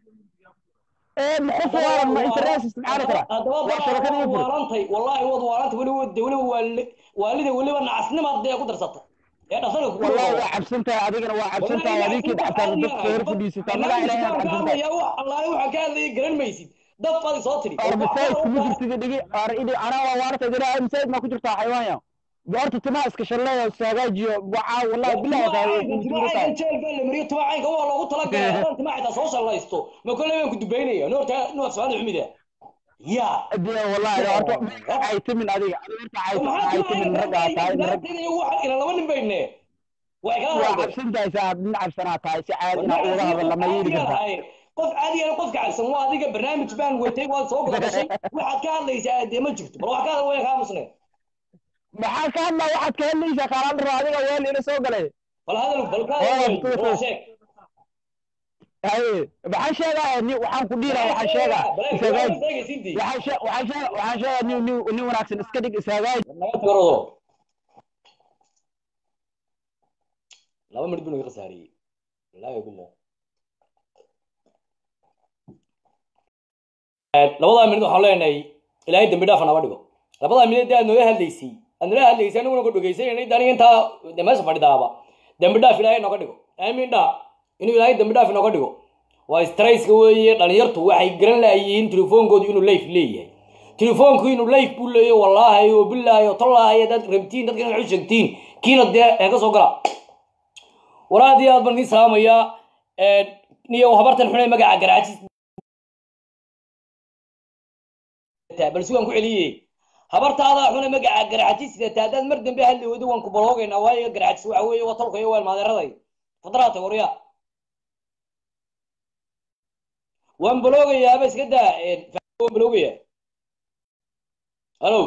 مخف وارن ما انترنت استعاره ترى شبكه وارنتي والله ود وارنتي ولي والدي ولي نعسنما دي ku darsata ee dhasana ku والله عبسنت adigana waa عبسنت adiki dhactan dad feer fadhiisata ma ilaahay عبسنت ya Allah waxa ka hadlay garan maysid dad fadhi soo tiri arbisayd kuma jirtid dhigi ana waa waarta dira arbisayd ma ku jirta xayawaan goorta tuma iska shalay saagaajiyo waxa wallahi billahi waa jeel baa la mariyo tumaacayga waa loogu talagalay hadan tumaacayda soo shalaysto ma kulay ku dubeynaya noorta noor Saad Xumida ya adiga wallahi horta ay timin adiga ay timin raga tahay waxa ila laba nin bayne way kala waa cabsantahay saad nin cabsanaa tahay si caadi ina uga hadal lama yiri karta qof caadi ah qof kacsan waa adiga barnaamij baan watay waa soo gashay waxa ka hadlaysaa ma jirto bal waxa ka hadlay ka musnay maxaa ka hadlaa waxaad ka hadlaysaa qaaraan raadiga weel ina soo galay bal hadal bal ka sheeg ay waxaan sheegaa ni waxaan ku dhiiraa waxaan sheegaa waxaan sheegaa ni wanaagsan iska dhig isaagaay laba mid buu qasaariyay wallahi billah labada mid waxaan leenahay ilaahay dambi dhaaf naga dhigo labada mid aad noo hadlaysay anna hadlaysay anigu ku dhageysanay dani inta demas fadhidaaba dambi dhaaf ilaahay naga dhigo aamin dha inuu ilaahay dambi dhaaf naga dhigo waa stress weeye dhalinyartu waxay garan laayeen telefoonkoodu inuu live leeyahay telefoonku inuu live buu leeyahay wallahi oo billahi oo tallaahi dad rabtiin dadka inay xusugtiin kiina ee ka soo gala waraadii aad bani saamaya niyo habartan xunay magaca garaajis bal sugan ku celiyay habartaada xunay magaca garaajis sida taadad mar dambe hal wada waan ku baloogeynaa waayo garaajis waxa weeye waa talka iyo weel maadeeraday fadraata wariya وان بلوغ يا بس كده وان بلوغ يا الو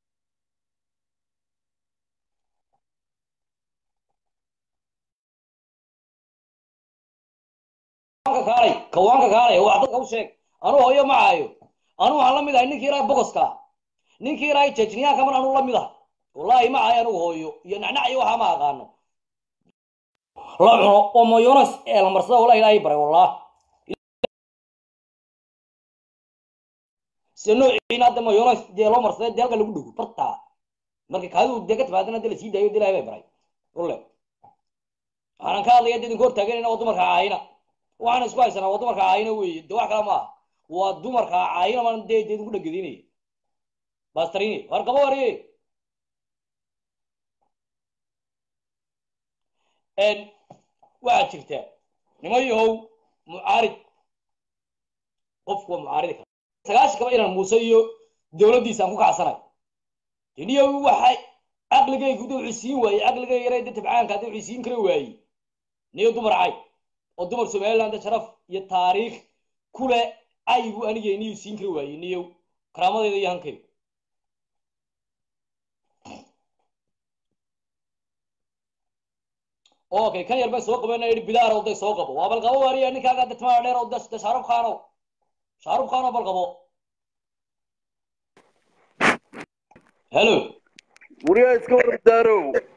كوانك كاري وعدك او شيء انا هو معايو انا waxaan la mid ahay ninkii raay bogoska ninkii raay jajniya kaman anu la mid ah wallahi ma ahay anu hooyo iyo nacnac iyo waxa ma aqaano la cuno oo mayonas ee la marsado wallahi ilaahay baray wallahi sino ina da mayonas de lo marsado de halka lagu dhugo barta marka kaadu de ka timaadana de la sii daayo de ilaahay baray wallahi aanan ka hadlaya dadin goor taagan inuu dumarka aayna waxaan isku haysanaa waa dumarka aayna weeye de wax kale ma waa dumarka aayna man de de ku dhagadiinay bastarini war qabo wari en waa jirta nimayow mucaarid qofku mucaarid sagaash kaba inaan muuse iyo dawladdiisa aan ku kacsanay tiniyo waxay aqligay gudu cisiin waayay aqligay yaray dad tabcaanka dad cisiin kara waayay niyo dumar ay oo dumar Soomaaliland sharaf iyo taariikh kule ay buu aniga niyo siin kara waayay niyo karaamadeeda iyo hankay okay kan yar baa soo qabanay bidaar oo soo qabo waa bal qabo wariya ninkaaga dadma dheer oo das shaarub khano bal qabo hello wariya iska wardaaro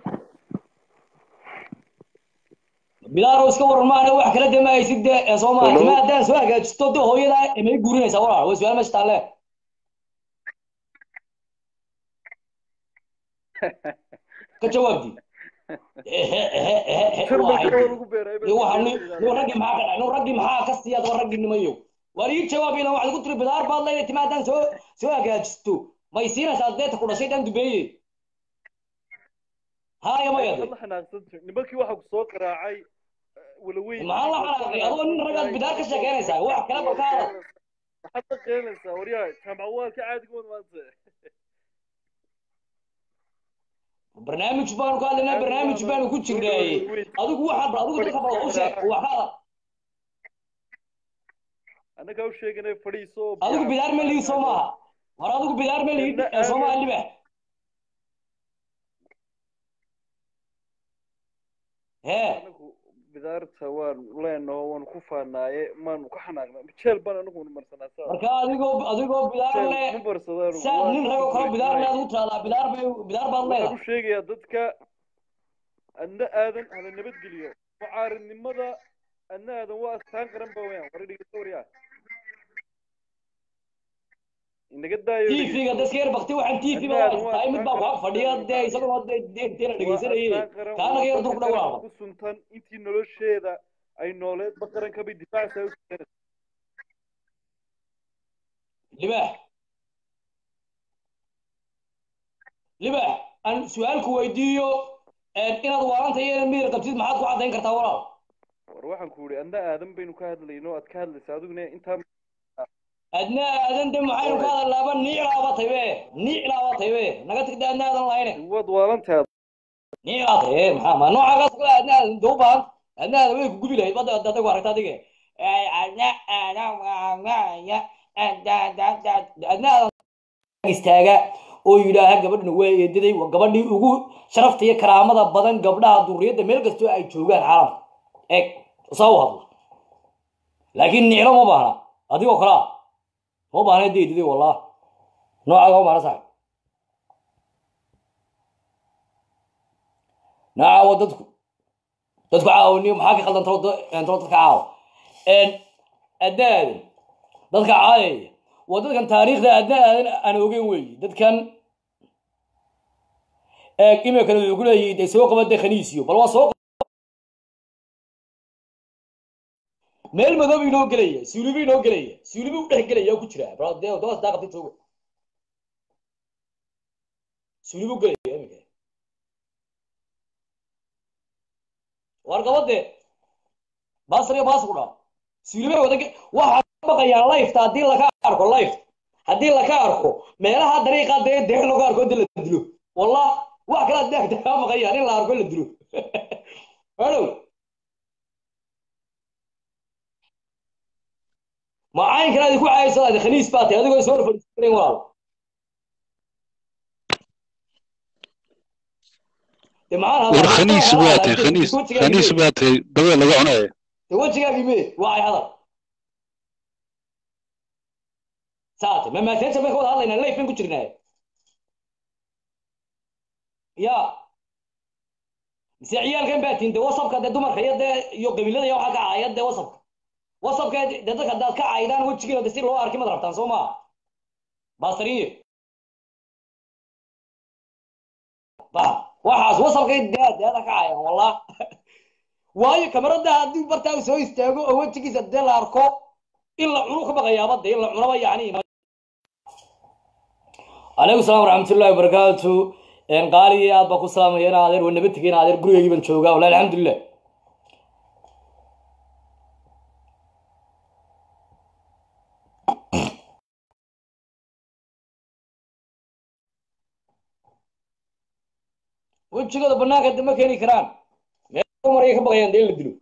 bidaaro iska warmaana wax kala damaysid ee Soomaaliya ma hadaan soo hagaajisto de hooyada imay guurinaysa walaal way su'aal ma shtaale ka jawaabdi raggi maxaa ka siyaad war raggi nimayo war ii jawaabina wax lagu tiri bidaar baad leeyahay timaadan soo hagaajisto may siinaysaa deeta ku dhashay dan dubeeye هاي ما يدري احنا نبكي واحد سوق راعي ولوي ما الله حرقي اظن الرجال بدارك شكينيسا واحد كلام بكاره حتى قينيسا وريا كان عوال كعاد يقول ما برنامج بان قال لنا برنامج بان ku jiray adigu dadka baa u sheeg waxa anaga u sheeganay fadhiiso adigu bidaar ma liiso ma war adigu bidaar ma liid Soomaali ba bidaarta waan leenahay waan ku faanaaye maan ku xanaaqnaa jeel baan anigu marsanaa marka adigoo bidaar le saad nin rago kala bidaar le adigu taala bidaar baad leedahay waxaan u sheegayaa dadka adna aadan hala nabadgeliyo mucaaridnimada adna aadan waa astaan qaran ba wayaan war dhigto wariyaa inaga daayo TV-ga dadkeer baqti waxaan TV-ga waa mid baa wax fadhiya de isagoo deena dhageysanayay kaana yar dur ku dhawaaqo ku suntan intii nolosheeda ay nooleed baqaran ka bi difaac u liba an su'aalku weydiiyo inaad waaranta yeelan miir qabtid maxaad ku cadeyn kartaa walaal war waxaan ku yiri anda aadan baynu ka hadlayno aad ka hadlaysaa adiguna inta adna aadan de maxaynu ka hadlaaba niiclaaba taybe naga tagda adna aadan lahayne wad waalantaad niiclaaba maxaa ma noocaas kala adna aadan duubaan adna aadan way ku gubi lahayd bada dad ku aragtaa dige adna aadan istaaga oo yiraaha gabadhna way eedaday waa gabadhii ugu sharafta iyo karaamada badan gabdhaha duriyada meel kasta ay joogaan caalamka soo hadlo laakiin niiclo ma baahna adigoo kala ما بانه دي والله نوعه ما رسا نعم dadku caawiniyo maxaa ka qaldan dadka caaw adaan dadka caayay wadadkan taariikhda adaan aan ogeyn weey dadkan qiimo kale uu ku leeyahay soo qabada khaniisiyo bal waa soo meel madow inoo galaya suulibi inoo galaya suulibi u dhex galaya ku jira bro de doos daa qabtay joogo suulibi galaya imika war gabadhe basriya bas ku dhaa suulibi wada waxa baqaya life hadii la ka arko life hadii la ka arko meelaha dariiqa de lagu arko la dilo wallah wax kala deegta baqaya in la arko la dilo hello ما هذه كل عايز هذا خنيس باتي هذا يقول سولف الفكرين والله معانا هذا خنيس باتي خنيس باتي دبل laga cunayo وجهك يمين واعي هذا ساعتي ما تنسى ما يقول هذا إن اللي فين كتيرنا يا si ciyaalkan baa tiinta wasabka de dumarka iyo de iyo qabiilada iyo waxa ka caayad de wasabka de dadka hadaad ka caayidaan wejigeeda si loo arki mad rabtaan soo maa baastariye ba waxaas wasabka de ka caayan wallah waayo kamarada haddii bartaa soo istaago oo wejigiisa de la arko in la cuno ka baqayaaba de in la cunaba yani alaykum salaam waraxmatullahi wabarakaatuh قالي يا أبا كسلام يا نادر والنبتك يا نادر قريه يبان شوقا ولا الحمد لله وش كذا بناك قد ما كان يكران ما عمر يخبغ ينديل الدلو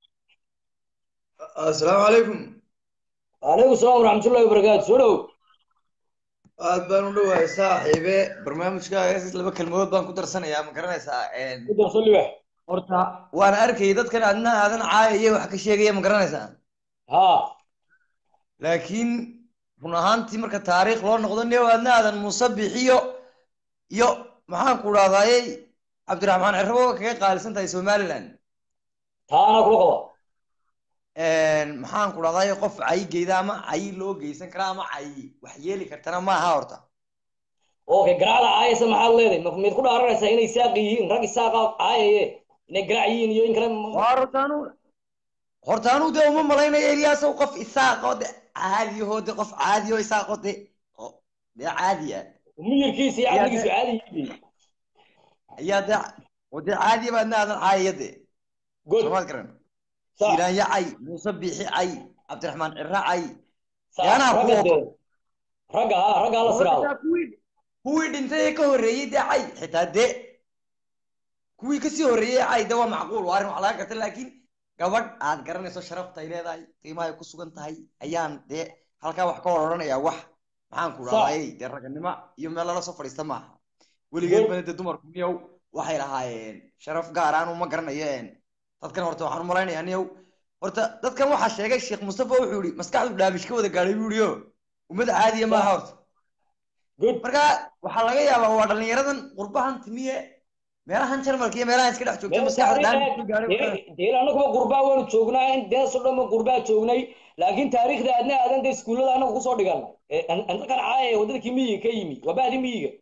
السلام عليكم. عليكم السلام ورحمة الله وبركاته شنو aad baan u dhawahay saaxiibe barnaamijkaaga laba kalmood baan ku darsanayaa ma garanaysaa ku darsan libax horta waan arkay dadkan adna aadan caayaya wax ka sheegaya ma garanaysaa ha laakiin run ahaantii marka taariikh loo noqdo niyo adna aadan musabix iyo maxaan ku dhahdaayey cabdiraxmaan cirrabo kaga qaalisan tahay somaliland taana kula qaba maxaan ku dhahdaay qof cay geeda ama cay loo geysan karaa ama cay wax yeeli kartana ma aha horta okay garaacda caayaysa maxaad leedahay mid ku dhaaranaysaa inay saaq yihiin rag isaaqa caayaye inay garaac yihiin iyo in kale hortaanu dee uma malaynayo eliyaasow qof isaaqo de caadiyaho de qof caadiyo isaaqo de dee caadi ah miyirkiisa iyo caqligiisu caadi yihiin ayaa de caadiya baadna aadan caayaya de soomaad garan سيران يعي مصبيح عي عبد الرحمن الرعي أنا أقول رجع الله سرعة كوي دنتي كوري ده عي حتى ده كوي كسي هوري عي ده معقول وارم على كتر لكن قبل عاد قرن يسوي شرف تايله ده تيما يكسوكن تاي أيام ده هالك واحد كورنا يا واحد معان كورا عي ده رجع نما يوم الله سفر يستمع ولي جنب بنت دمر كمية وحي لهاين شرف قارن وما قرن يين dadkan horta waxaan u malaynayaa aniyow horta dadkan waxaa sheegay sheekh mustafa wuxuu yidhi maskaxdu dhaamish ka wada gaadhay buu yidhi ummad caadiya maaha horta marka waxaa laga yaabaa waa dhallinyaradan qurbahan timiye meelahan jarmalka iyo meelahan iska dhex joogta maskaxda dhaamish ka gaadhay deel anaguba qurbaa waanu joognaa in deeso dhanba qurbaa joognay laakiin taariikhda adna aadan dee iskuullada anagu kusoo dhiganay andakan caayaya wadadkii miyiga ka yimi waa bahdi miyiga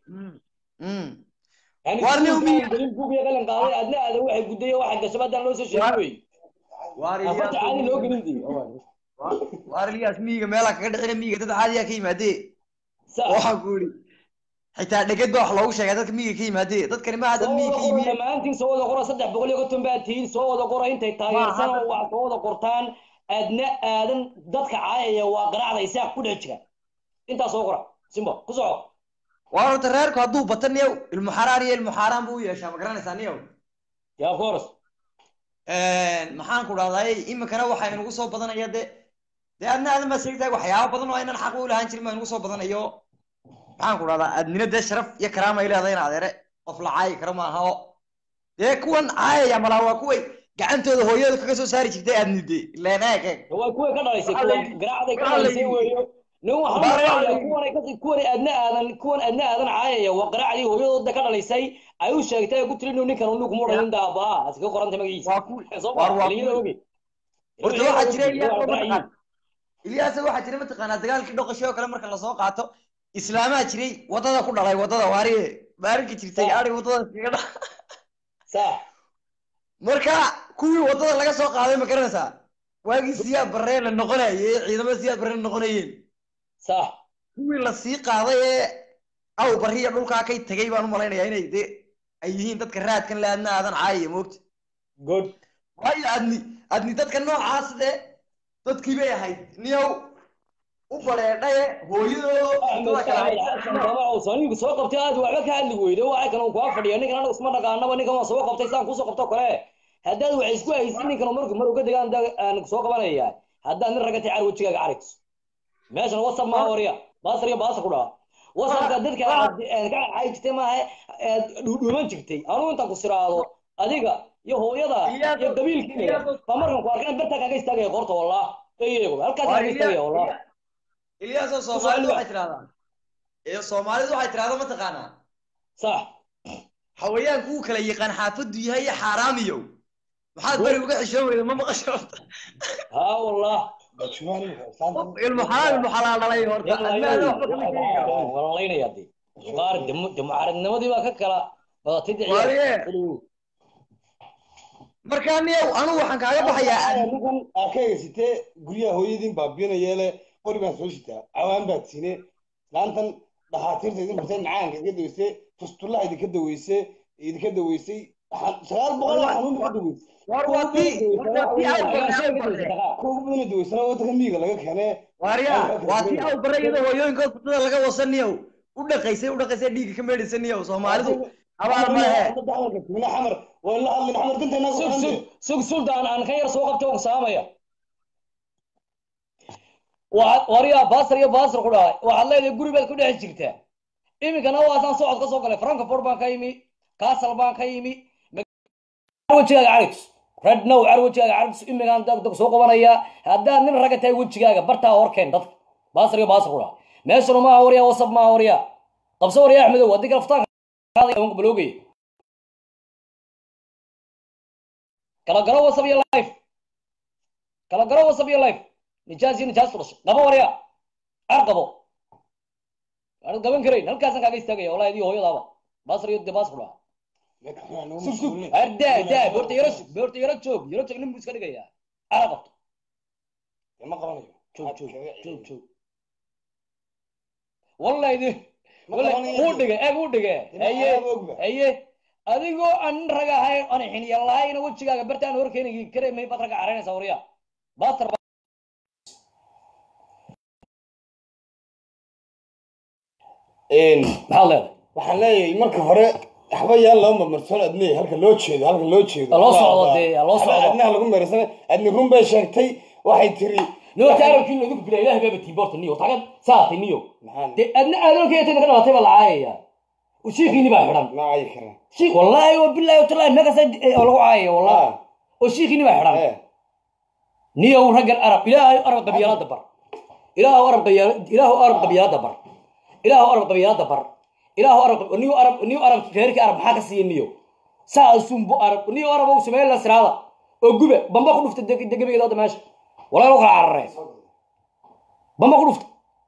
وارني ومية بوبي قلنا قاضي أدنى هذا واحد قديه واحد كسبت أنا لو سوي واري عادي لو قلندي واري اسمي مالك كده حين مية كده عادي كيم هدي واحد قولي حتى نجد واحد لو شيء هذا مية كيم هدي ده كلمة هذا مية كيم لما أنت سووا ذا قرا صدق بقول يقولون باتين سووا ذا قرا أنت تاير سنة وسووا ذا قرطان أدنى آدم ضدك عاية وقرع ذا يساق كل شيء أنت سووا قرا سيمبا كسر وارد الرير كهدو بطنيو المحراري المحرام بو يا شباب قرنا ثانيو يا فورس maxaan ku dhahday imikana waxay nagu soo badanaya de adna aad ma sheegtay waxyaabo badan oo aynan xaq u lahaan jirin ma nagu soo badanayo maxaan ku dhahdaa adnina de sharaf iyo karaama ay leedahay in adeere qof la caayi karo ma aha dee kuwan caayaya malaha waa kuway gacantooda hooyada kaga soo saari jirtay adnide leenaake waa kuway ka dhalaysay kuwan garaacday ka dhalaysay weeyo نو هم كون أدنى آذان عاية وقرعي هو يضد كذا ليسي أيوة شيء قلت له إنه كانوا نقول مرة عند أبا أسكت قرنت مجلس واحد جري إلياس واحد جري متقنا دقال كده قشيو كلام مركز السوق عطوا إسلامه جري وطدا كل على وطدا واري بارك جري تياري وطدا كده صح مركا كوي وطدا لقى سوق هذا مكانه صح واجي سياد برين النقلة عندما سياد برين النقلين صح kuwii la sii qaaday aw bariya dhulka ka tagay baan u maleynayaa inay ay yihiin dadka raadkan laadna aadan caayay moogta good way adni dadka noocaas dadkii bay ahayd niyow u baleedhay hooyadooda soo soo qabtay aad waxba ka hadli weydo waxa kale ku fadhiyo ninkan anagu isma dhaqaanaba ninkan waa soo qabtay saan ku soo qabto kale haddaad wax isku haysin ninkan mar uga degaan aan soo qabanaya haddaan nin ragati caar wajigaaga carix meeshan wasab ma horiya baasar iyo baasar ku dhaca wasabka dadka ay jirtay ma dhuudhuuman jirtay anu inta ku siraado adiga iyo hooyada iyo qabiilkiina ba markan ku arkaan barta kaga istaagay qorta wallah eeyo halkaas kaga istaagay wallah Ilyas Soomaalidu waxay tiraahdaa Soomaalidu waxay tiraahdaa ma taqaanaa صح حويان كو كلا يقان حافظ هي حراميو محاد بري وقع شوي ما مقشر ها والله المحلال علي ورطة والله يا دي قار دم عرضنا دي ما كلا تدعي markaan anu waxaan kaaga baxayaa ninkan arkayga sitee guryaha hooyadiin baabiina yeele qori baan soo shitaa awaan baad siine laantan dhakhaatiirta idin bartay macaanka iga daweysay fustulaha idinka daweysay sagaal boqol xanuun iga daweysay kuugu badana daweysana wadanka miyiga laga keenee waa tii aw bare iyadoo hooyooyinkood kutada laga wasaniyow u dhaqaysay dhiigga ka meedhisaniyow Soomaalidu abaal ma lehe xamar waa la hadlin xamar dintayna sug sultan aan ka yar soo qabto oo saamaya wariya baasar iyo baasar ku dhaay waxaad leedahay guri baad ku dhex jirtaa iminkana waasaan socod ka soo galay Frankfurt baan ka yimi Kassel baan ka yimi wajigaaga Alex red now wajigaaga Alex imigaan dad soo qabanaya haddaan nin raga tahay wajigaaga bartaa horkeen dad baasar iyo baasar ku dhaay meeshana ma wariya wasab ma wariya qabso wariya Axmed wadi galftaan aan bloogay kala garo wasab iyo live نجازي نجاز فرش قبو وريا أرقبو أرقبن كرين هل كاسن كاجي استاجي والله يدي هو يضابا باصر يد باصر ولا سوق أردا بورت يرش شوف نم بس كده جاي أرقبت ما قرني شوف والله يدي والله ودقة أيه أديكو أن رجع هاي أنا حين يلا هاي نوتشي كاجا برتان هوركيني كريم ما يبغى رجع عرينا سوريا باصر waxaan leeyahay marka hore waxba yaan loo marmarsoon adnay halka loo jeedo loo socdo adnaha lagu meersan adni run bay sheegtay waxay tiri loo taarikii lagu bilaa ilaahay baba tiiborta niyo tagan saati niyo de adna aadoonkii tan ka dhalatay baa laayaya u sheekini baa xiran ma ay karan sheek wallahi wa billahi taala ma ka sad lagu caayo wallahi u sheekini baa xiran niyo ragal arab ilaahay arab qabiyada bar ilaahu arab qabiyada bar إله أرب نيو أرب غيرك أرب حاجة سينيو سأسوم بو أرب نيو أرب أو سماه الله سرادة وجوبه بمبا خلفت الدقيقة كده ماشي ولا لو خلع بمبا خلفت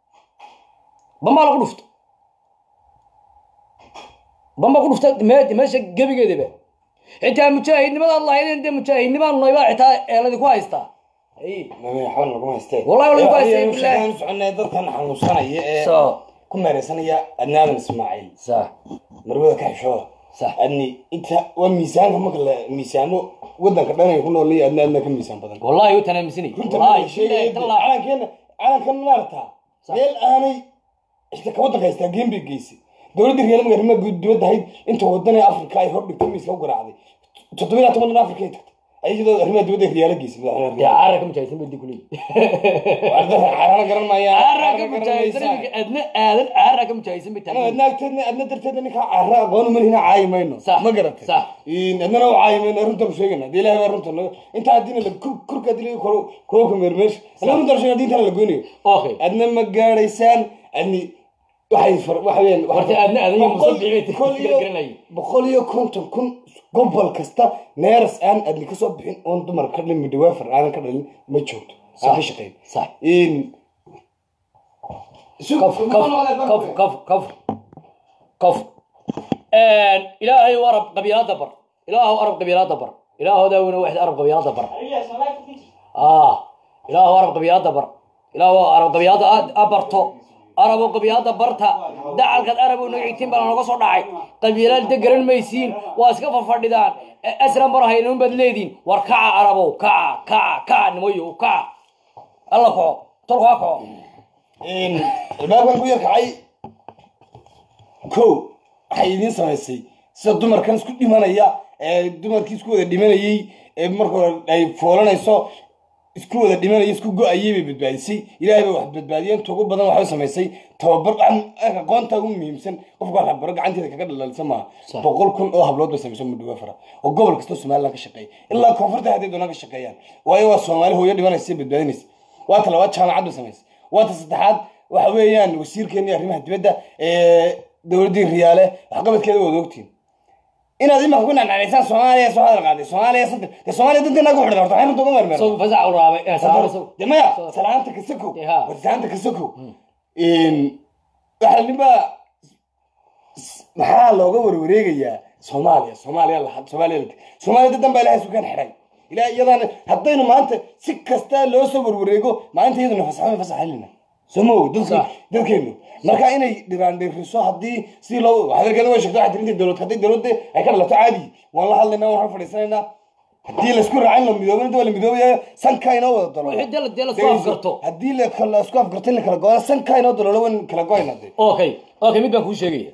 ماشي جبي كده بقى أنت مشاهد نبض الله يدين أنت مشاهد نبض الله يبقى عتا الذي كويستا إيه ما يحاول نقوم يستاهل والله ولا كويس مش عنا يضل كان حنوصنا كنا رسنيا أدنى إسماعيل صح مروه كحشوا صح أني أنت وميزان هم كلا ميزانه ودنا كنا يكونوا لي أدنى كم ميزان بدن والله يوتنا مسني والله شيء طلع أنا كان نارتها ليل أنا اشتكوتك يستجيب بيجيسي دولة الرجال من غير ما جود هاي أنت ودنا أفريقيا يهرب بكم يسوق قرعة تطبيق أتمنى أفريقيا أي جد رحمة دودة الرجال جيسي يا عاركم جايين بدي كلي عارنا قرن ما يا عاركم جايين أدنى عاركم جايين بتاعي أدنى ترتدي نك عرّا قانون من هنا عايمينه صح ما قرأت صح أدنى لو عايمين رنتم شيئنا دي له رنتم أنت عدينا لك كدلي كروك مرمش لا رنتم شيئنا دي ترى لقوني أوكي أدنى مجاريسان أني waxay horta aadna boqol iyo konton kun gobol kasta neers aan adni ka soo bixin oon dumar ka dhimi midwife aan ka dhalin ma joogto aan ka shaqeyn صح in كف إلهي ورب قبيلات دبر إله داونا واحد أرب قبيلات دبر إله ورب قبيلات دبر إله ورب قبيلات أبرتو أربو قبيلات برتا دعال قد أربو نقعتين بلا نقصوا داعي قبيلات دقرن ميسين واسكفا فرددان أسرا برهينون بدليدين وركع أربو كع نمويو كع الله كعو طلقوا كعو إن الباب كان بيرك عي كو حيدين سماسي سيد دمر كان سكوت دمانيا دمر كي سكوت دمانيا مركو أي فولان يسو isku wada dhimanaya isku go-ayay bay badbaadisay ilaahay bay wax badbaadiyeen inta ugu badan waxay samaysay tababar aqoonta ugu muhiimsan qofka wax baro gacanteeda kaga dhalaalsan maaha 100,000 oo hablood bay samaysay muddo fara oo gobol kasta Soomaaliland ka shaqeeya ilaa koonfurta hadii doonaan ka shaqeeyaan waayo waa Soomaali hooyo dhimanaysa badbaadinaysa waa talabaad jaamacad bay samaysay waa ta saddexaad waxa weeyaan wasiirkeena arrimaha dibadda dowladda riyaale wax qabadkeeda wada ogtiin inaad ima ku nacnaysaan Soomaaliya soo hadal qaaday Soomaaliya dadkana ku xidhan horta waxaan uga marmar soo fasac u raabay jamaya salaanta kasako salaanta kasako waxa liba maxaa looga warwareegayaa Soomaaliya daddan baa ilaahay sugan xiray ilaa iyadana haddaynu maanta si kasta loo soo warwareego maanta iyaduna fasaxayna somo dadkeenu marka inay dhiraan dhiriso hadii si loo hadalkeeda way sheegtay xadrinta dawladda ay ka dhalato caadi waan la hadlaynaa waan fadhiisanaynaa hadii la isku raacin la midoobay wala midoobayo sanka inoo wada dalo wixii dal isku afgarto hadii la kala isku afgarto la kala go'aan sanka inoo dalo wan kala go'aynade okay mid baan ku sheegaya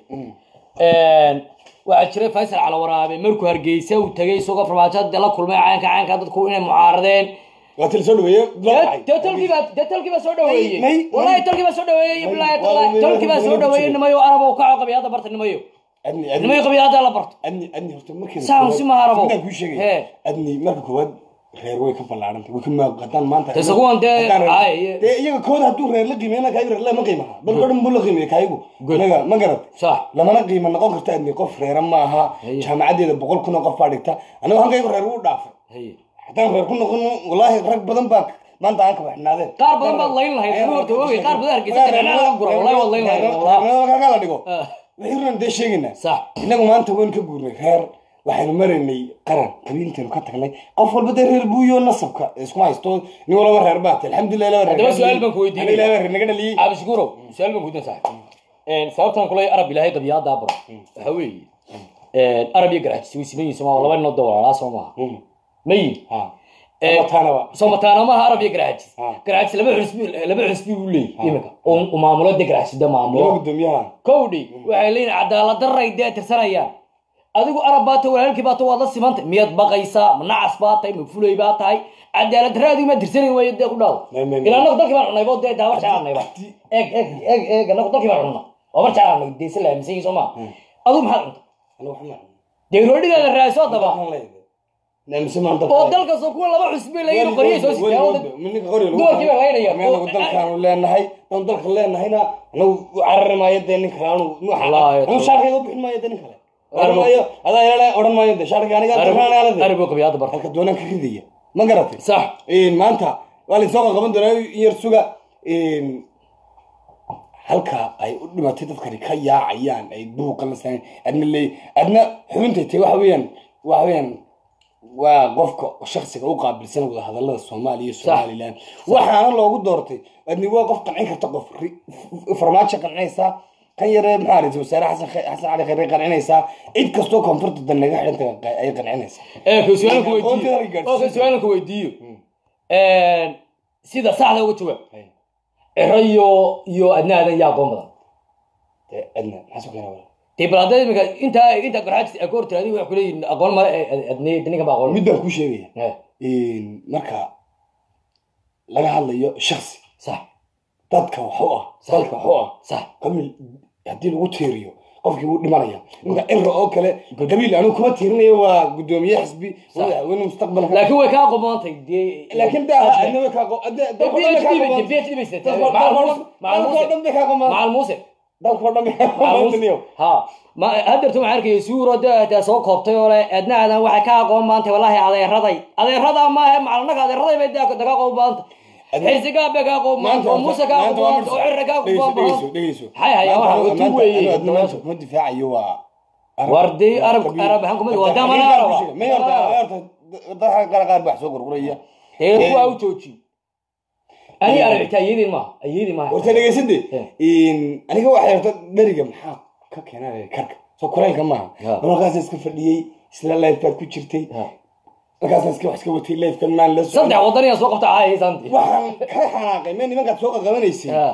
waxa jiray Faysal Cali Waraabe markuu Hargeysa uu tagay soo farmaajada la kulmay caanka dadku inay mucaaradeen واتل سودويه تلكي بس سودويه والله تلكي بس سودويه بالله تلكي بس سودويه انما يو عربو كعو قبي هذا برت انما يو انما يو قبي هذا لا برت ادني هرت مركي سام سما عربو ادني مركي كواد reer way ka ballaarantahay way ka maaqataan maanta tasagoon iyaga kooda hadduu reer la qiimeeyna kaygu reer ma qiimaha bal godhan buu la qiimeeyay kaygu anaga ma garad sax lamana qiimo noqon karta adni qof reer ma aha jaamacadeeda 100,000 qof baa dhigta anaga hankaygu reer u dhaafay haddaan reer ku noqon wallaahi rag badan baa maanta aan ka baxnaadeen qaar badan baa layn lahayd horta oogay qaar badan Hargeysa reerna la guro wallaahi waa layn lahayd wallaahi ka la dhigo wixii dee sheegina sax inagu maanta waan ka guurnay reer waxaynu maraynay qaran qabiilteenu ka tagnay qof walba reer buuyo nasabka isku haysto nin walba reer baat alxamdulillah la reer su'aal baan ku weydiinay ilaa reer naga dhaliyay abshkuro su'aal baan ku weydiinay sax sababtan kulay arab ilaahay qabiyada abro waxa weeye arab iyo garaajis way simeeyeen Soomaaliya laba nin oo dawlad Soomaaliya may Soomataana ma arab iyo garaajis laba xisbi u leeyahay imika oo maamulada garaajida maamulo gudoomiyaha kowdi waxay leeyihiin cadaalad darray deetirsanayaan adigu arab baato walaalkii baato waad la simantay miyad baqaysaa manacas baatay ma fulay baatay cadaalad raadi ma dirsanay way deeq u dhaw ilaa naq dalkii baan cunay boo deeq daawac jaanay ba naq dalkii baan cunay oo mar jaanay deesan la miisay Sooma adigu maxaa cunta deeroodiga raasoo daba oo dalka soo kuwa laba xusbi la yiri qoriyo soo siiyay doorkii baa leeyahay meelaha dalkan leenahay dalka leenahayna anagu cararmayo deenin kale anu shaaqay u bixin maayo deenin kale هذا يلا أورن ما يندش شارك يعني قال تفهم أنا هذا أربعة كبيرة برا هلك دونا كردية ما قرأت صح ما أنت والله سوق قبل دونا يرسوقا هلك أي ما تذكر كيا عيان أي بوق مثلا أدنى اللي أدنى حبنتي تي وحوين وقفك شخصك أوقع بالسنة ولا هذا الله الصومالي لان وحنا الله قد دورتي أدنى واقف قنعيك تقف فرماتش قنعيسا كان يرى محارس وسارة حسن علي خير قنعنيسا عيد كستو كونفورت النجاح أنت أي قنعنيسا سؤالك ويديو سيدا صعدة وتوه الريو أدنى يا قوم أدنى حسب كنا ولا طيب هذا أنت قرأت أكورت هذه وكل أقول ما أدنى دنيك بقول مدة كل شيء مركا لقى هذا شخصي صح dadka waxa صح kamil hadii lagu tiiriyo qofkii uu dhimanaya inta irro oo kale qabiil aanu kuma tiirinayo waa gudoomiye xisbi waa mustaqbalka laakiin way ka qomontay laakiin daa annaga ka ما هدرتم عاركي سورة ده سوق خبطي ولا أدنى أنا واحد كاقوم مانتي والله على الرضي ما هم على نقد الرضي بدك دقاقوم مانت حسكا بكاقوم مانت وموسى كاقوم مانت وعركا قوم هاي أنا ما دفاع يوا وردي أرب هنكم ودام أنا أرب ما يرضى ضحك قرقار بحث قرقرية هو أو توشي أنا أربع أيدي ما ورتني جسدي أنا كوا حيرت درجة محا كأنا كرك سو كلام كمان أنا قاعد أسكت فردي سلا لايف كات كشرتي أنا قاعد أسكت وحسك وتي لايف كمان لسه صدق وضني أسوق بتاع هاي سنتي وحن كحنا قيمني ما قاعد سوق كمان يصير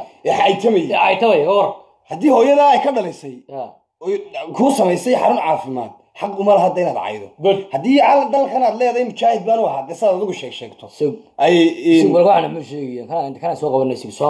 حيتمي هور هدي هو يلا كذا ليسي كوسا ما يصير حرام عافمات xaq uma laha inaad caydo haddii calan dalkan aad leedahay mujaahid baan u ahaa dee saad adigu sheegto ay waxaana ma sheegayaan kana soo qabanaysa soo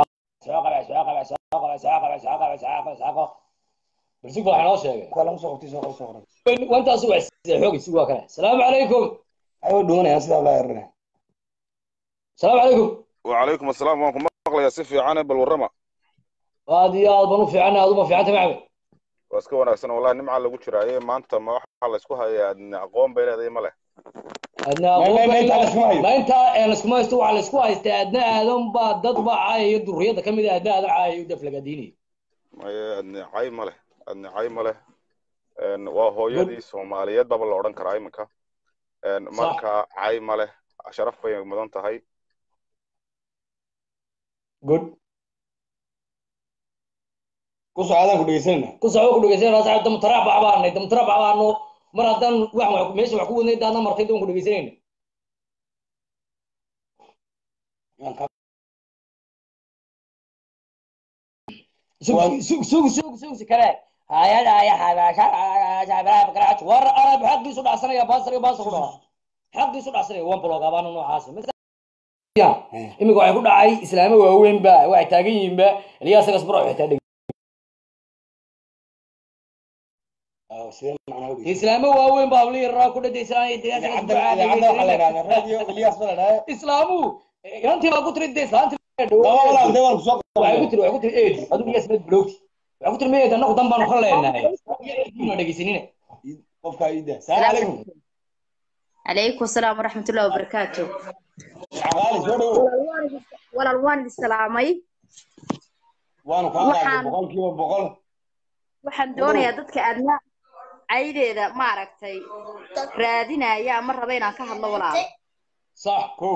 qaba برسيكو احنا وشيغي كلام سو قبتي سو قبتي وانت اسوع xoog isii waa kana السلام عليكم ايوه دوونaya sida la yarina السلام عليكم وعليكم السلام وانكم مقليا si fiican bal warama waadi aad banu fiican aad uma fiicanta macbe waska wanaagsan wallahi nimca lagu jiraaye maanta ma waxa la isku hayaa aqoon bay leedahay ma leh adna ma inta la isku haysto waxa la isku haystaa adna aadan ba dad ba caayay duriyada kamid ah adna aadan caayay daflagadiini adna caay ma leh adna caay ma leh waa hooyadii Soomaaliyeed baba la oran karaa imanka marka caay ma leh sharaf bay mudan tahay good ku socodaan ku dhageysanayna saacad dam tarab baano mar hadan wax meesha wax ku wadnay daadna martay doon ku dhageysanayna سوق كلام هاي حاجه بكرات ور ارب حقي سو دحسنيا باصري حقي سو دحسنيا وان بلوغ ابان نوعاس يا imiko waxay ku dhacay islaamo waaweyn ba waxay taagan yihiin ba Ilyas Gasbro waxay taagan islaamo waaweyn ba wali raa ku dhadeysaan Ilyas Gasbro islaamu intii lagu tiray islaanti waxay ku tiray eed adigu Ilyas mid blogti waxay ku tiray meeyada annagu dan baan ka leenahay ma dhageysanina qofka ida salaam alaykum عليكم السلام ورحمة الله وبركاته. ولا الوان السلامي. waxaan doonayaa dadka aadna caydeeda ma aragtay raadinaya mar raba inaan ka hadlo walaal صح كو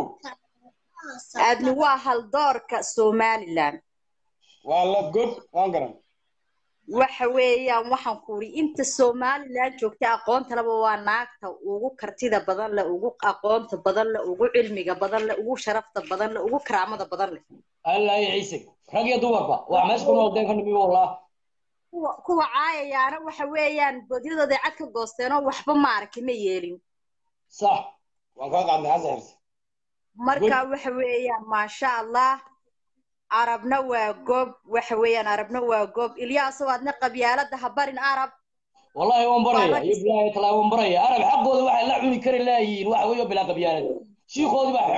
aadna waa hal doorka Somaliland wala good waan garan waxa weeyaan waxaan ku ri inta Somaliland joogta aqoonta laba waa naagta ugu kartida badan la ugu aqoonta badan la ugu cilmiga badan la ugu sharafta badan la ugu karaamada badan leh Allah yaciise rag iyo dumarba waa meesha ku nool deegaanka nimi wallah kuwa caayayaana waxa weeyaan boodiyadooda cad ka goosteen oo waxba ma arkin ma yeelin صح waan ka qaadnay xasar marka waxa weeyaan ma sha Allah arabna waa goob waxa weeyaan arabna waa goob Ilyas waadna qabyaalada habarin arab wallahi waan baraya iblaahay talaa waan baraya arab xaqooda waxa la cuni kari laayiin waxa weeyo bila qabyaalada shiiqoodi baa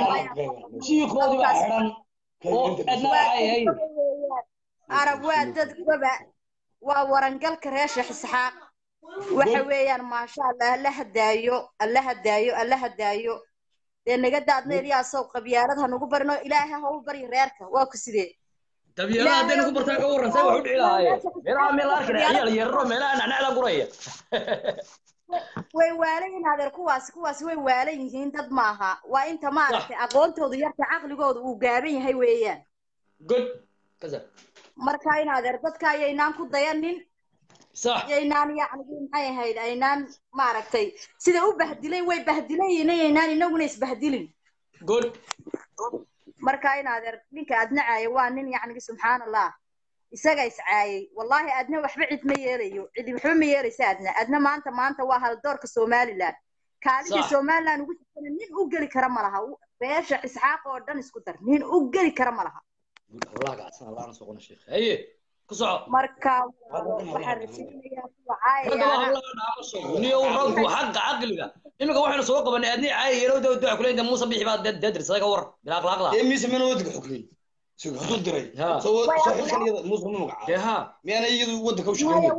xiran oo adna ay arab waa dad goba waa warangalka reesha Isxaaq waxa weeyaan ma sha Allah la hadaayo naga daadna Ilyas oo qabyaalada nagu barno Ilaahay ha u bari reerka waa ku sidee qabyaalada nagu bartaa ka waran say wax u dhicilaaye meel arkin ciyaal yarro meelaha nacnacda guraya way waalayeen adeer kuwaas way waalan yihiin dad maaha waa inta ma aragtay aqoontoodu yarta aqligoodu uu gaaban yahay weeyaan good kaza marka in adeer dadka ayaynaan ku dayanin صح yaynaan yacni maxay ahayd aynaan ma aragtay sida u bahdileen way bahdileen yaynaan inaguna isbahdilin good marka in adeer ninka adnacaay waa nin yacni subhanallah isaga iscaayay wallahi adna waxba cid ma yeelayo cid waxba ma yeelaysa adna maanta waa hal doorka Somaliland kaalida Somaliland ugu jirta nin u gali kara malaha beesha Isxaaq oo dhan isku dar nin u gali kara malaha والله قاعد سنه الله نسوقنا شيخ هي كسعو marka waxa rasiinaya waxa niyo raggu xaq aqliga imika waxaanu soo qabanay adni caayiro dawda kuleeyda Muuse bixi baad dadris saga war bila aqlaaqda ee miis man wadka xukmin soo haduu diray soo xilkan iyada Muuse ma magaca ha miyana iyadu wadka u shaqeynay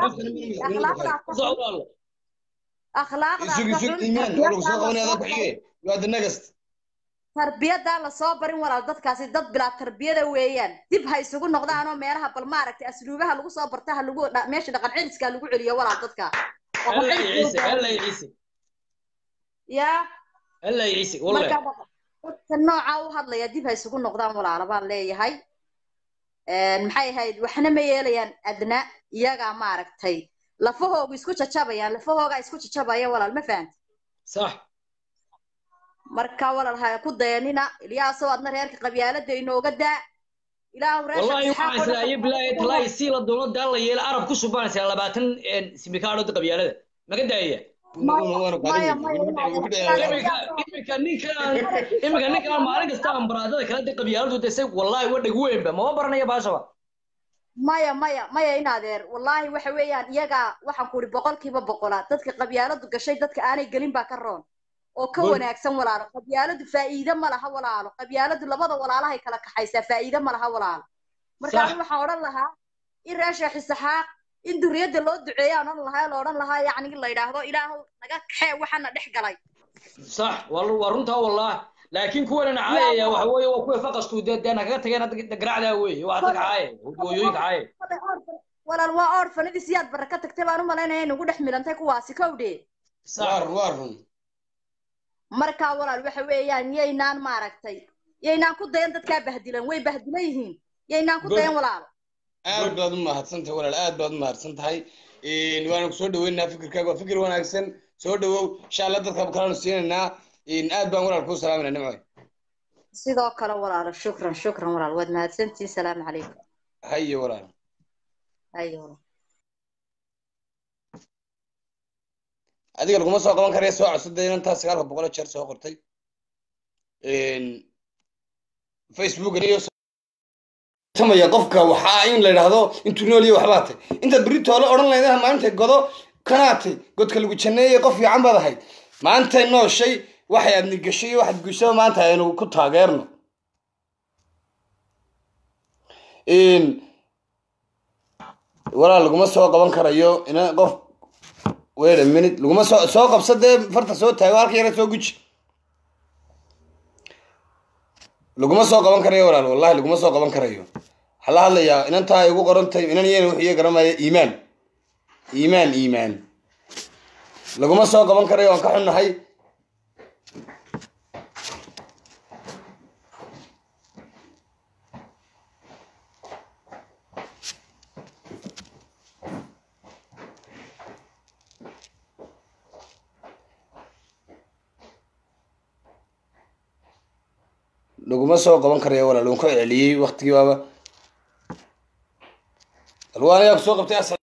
akhlaaqda iimaan oo soo qabanay aad xigay waa nagast tarbiyada la soo barin walaal dadkaasi dad bila tarbiyada weeyaan dib hay isugu noqdaan oo meelaha bal ma aragtay asluubaha lagu soo bartaa lagu meesha dhaqan celiska lagu celiyo walaal dadka Allah yaciise ya Allah yaciise wallahi dadka nooca u hadlaya dib hay isugu noqdaan walaal baan leeyahay maxay ahayd waxna ma yeelayaan adna iyaga ma aragtay lafahooga isku jajabaya walaal ma fahanti صح marka walaalaha ku dayanina Ilyas oo adna reerka qabyaalada inooga daa ilaahu reerka wallahi waxa islaahay bilaay talay si la doono daal yeel arab ku subanaysa 20 simikaado qabyaalada naga daaya maya iminka ninkaan maalin kasta aan baraadada kala di qabyaaladu desay wallahi wadhig weynba mama baranaya baashaba maya in adeer wallahi waxa weeyaan iyaga waxaan ku uri boqolkiiba boqolaa dadka qabyaaladu gashay dadka aanay gelin baa ka roon oo ka wanaagsan walaalo qabyaaladu faa'iido ma laha walaalo qabyaaladu labada walaalahay kala kaxaysaa faa'iido ma laha walaalo marka waxaan odhan lahaa in raasha xisaxaaq in duriyada loo duceeyaan odhan lahaa yacni la yidhaahdo ilaahu naga kaxee waxaana dhex galay صح والله ورنتها والله لكن كون عايه وحوي وكو فقستو دنا كغا تغينا دغرعدا وي واخك عايه هويويك عايه ولا الوا اورفنيد سياد بركه تكتب انا مالينay inuu dhex milantay kuwaasi kowdee warun marka walaal waxa weeyaan yeynaan maaragtay yeynaan ku dayan dadka bahdilan way bahdilan yihiin yeynaan ku dayan walaal aad baad u mahadsantahay walaal aad baad u mahadsantahay waan ku soo dhaweynaa fikirkaaga fikir wanaagsan soo dhawow insha Allah dadka kala siinayna aad baan walaal ku salaaminaa nimco sidoo kale walaal shukran walaal wad mahadsantii salaam calaykum haye walaal adiga laguma soo qaban karayo soo codsaday inta 900 jeer soo qortay Facebook iyo tamaya qofka waxa in la yiraahdo intuu nool yahay waxba tahay inta berito la oran leedahay maanta godo kanaatay godka lagu janeeyay qof fiican baad ahayd maanta noo shay waxay aad nigashay waxaad gusho maanta aynu ku taageerno walaal laguma soo qaban karayo ina qof wait a minute laguma soo qabsadee farta soo taago halka yara soo guji laguma soo qaban karayo walaal wallahi laguma soo qaban karayo hala hadlayaa inanta ay ugu qorantay inan yeena wixii garamaya iimaan laguma soo qaban karayo waan ka xunnahay laguma soo qaban karayo walaal waan ku celiyay waqtigii baaba alwaan ayaa soo qabtay asal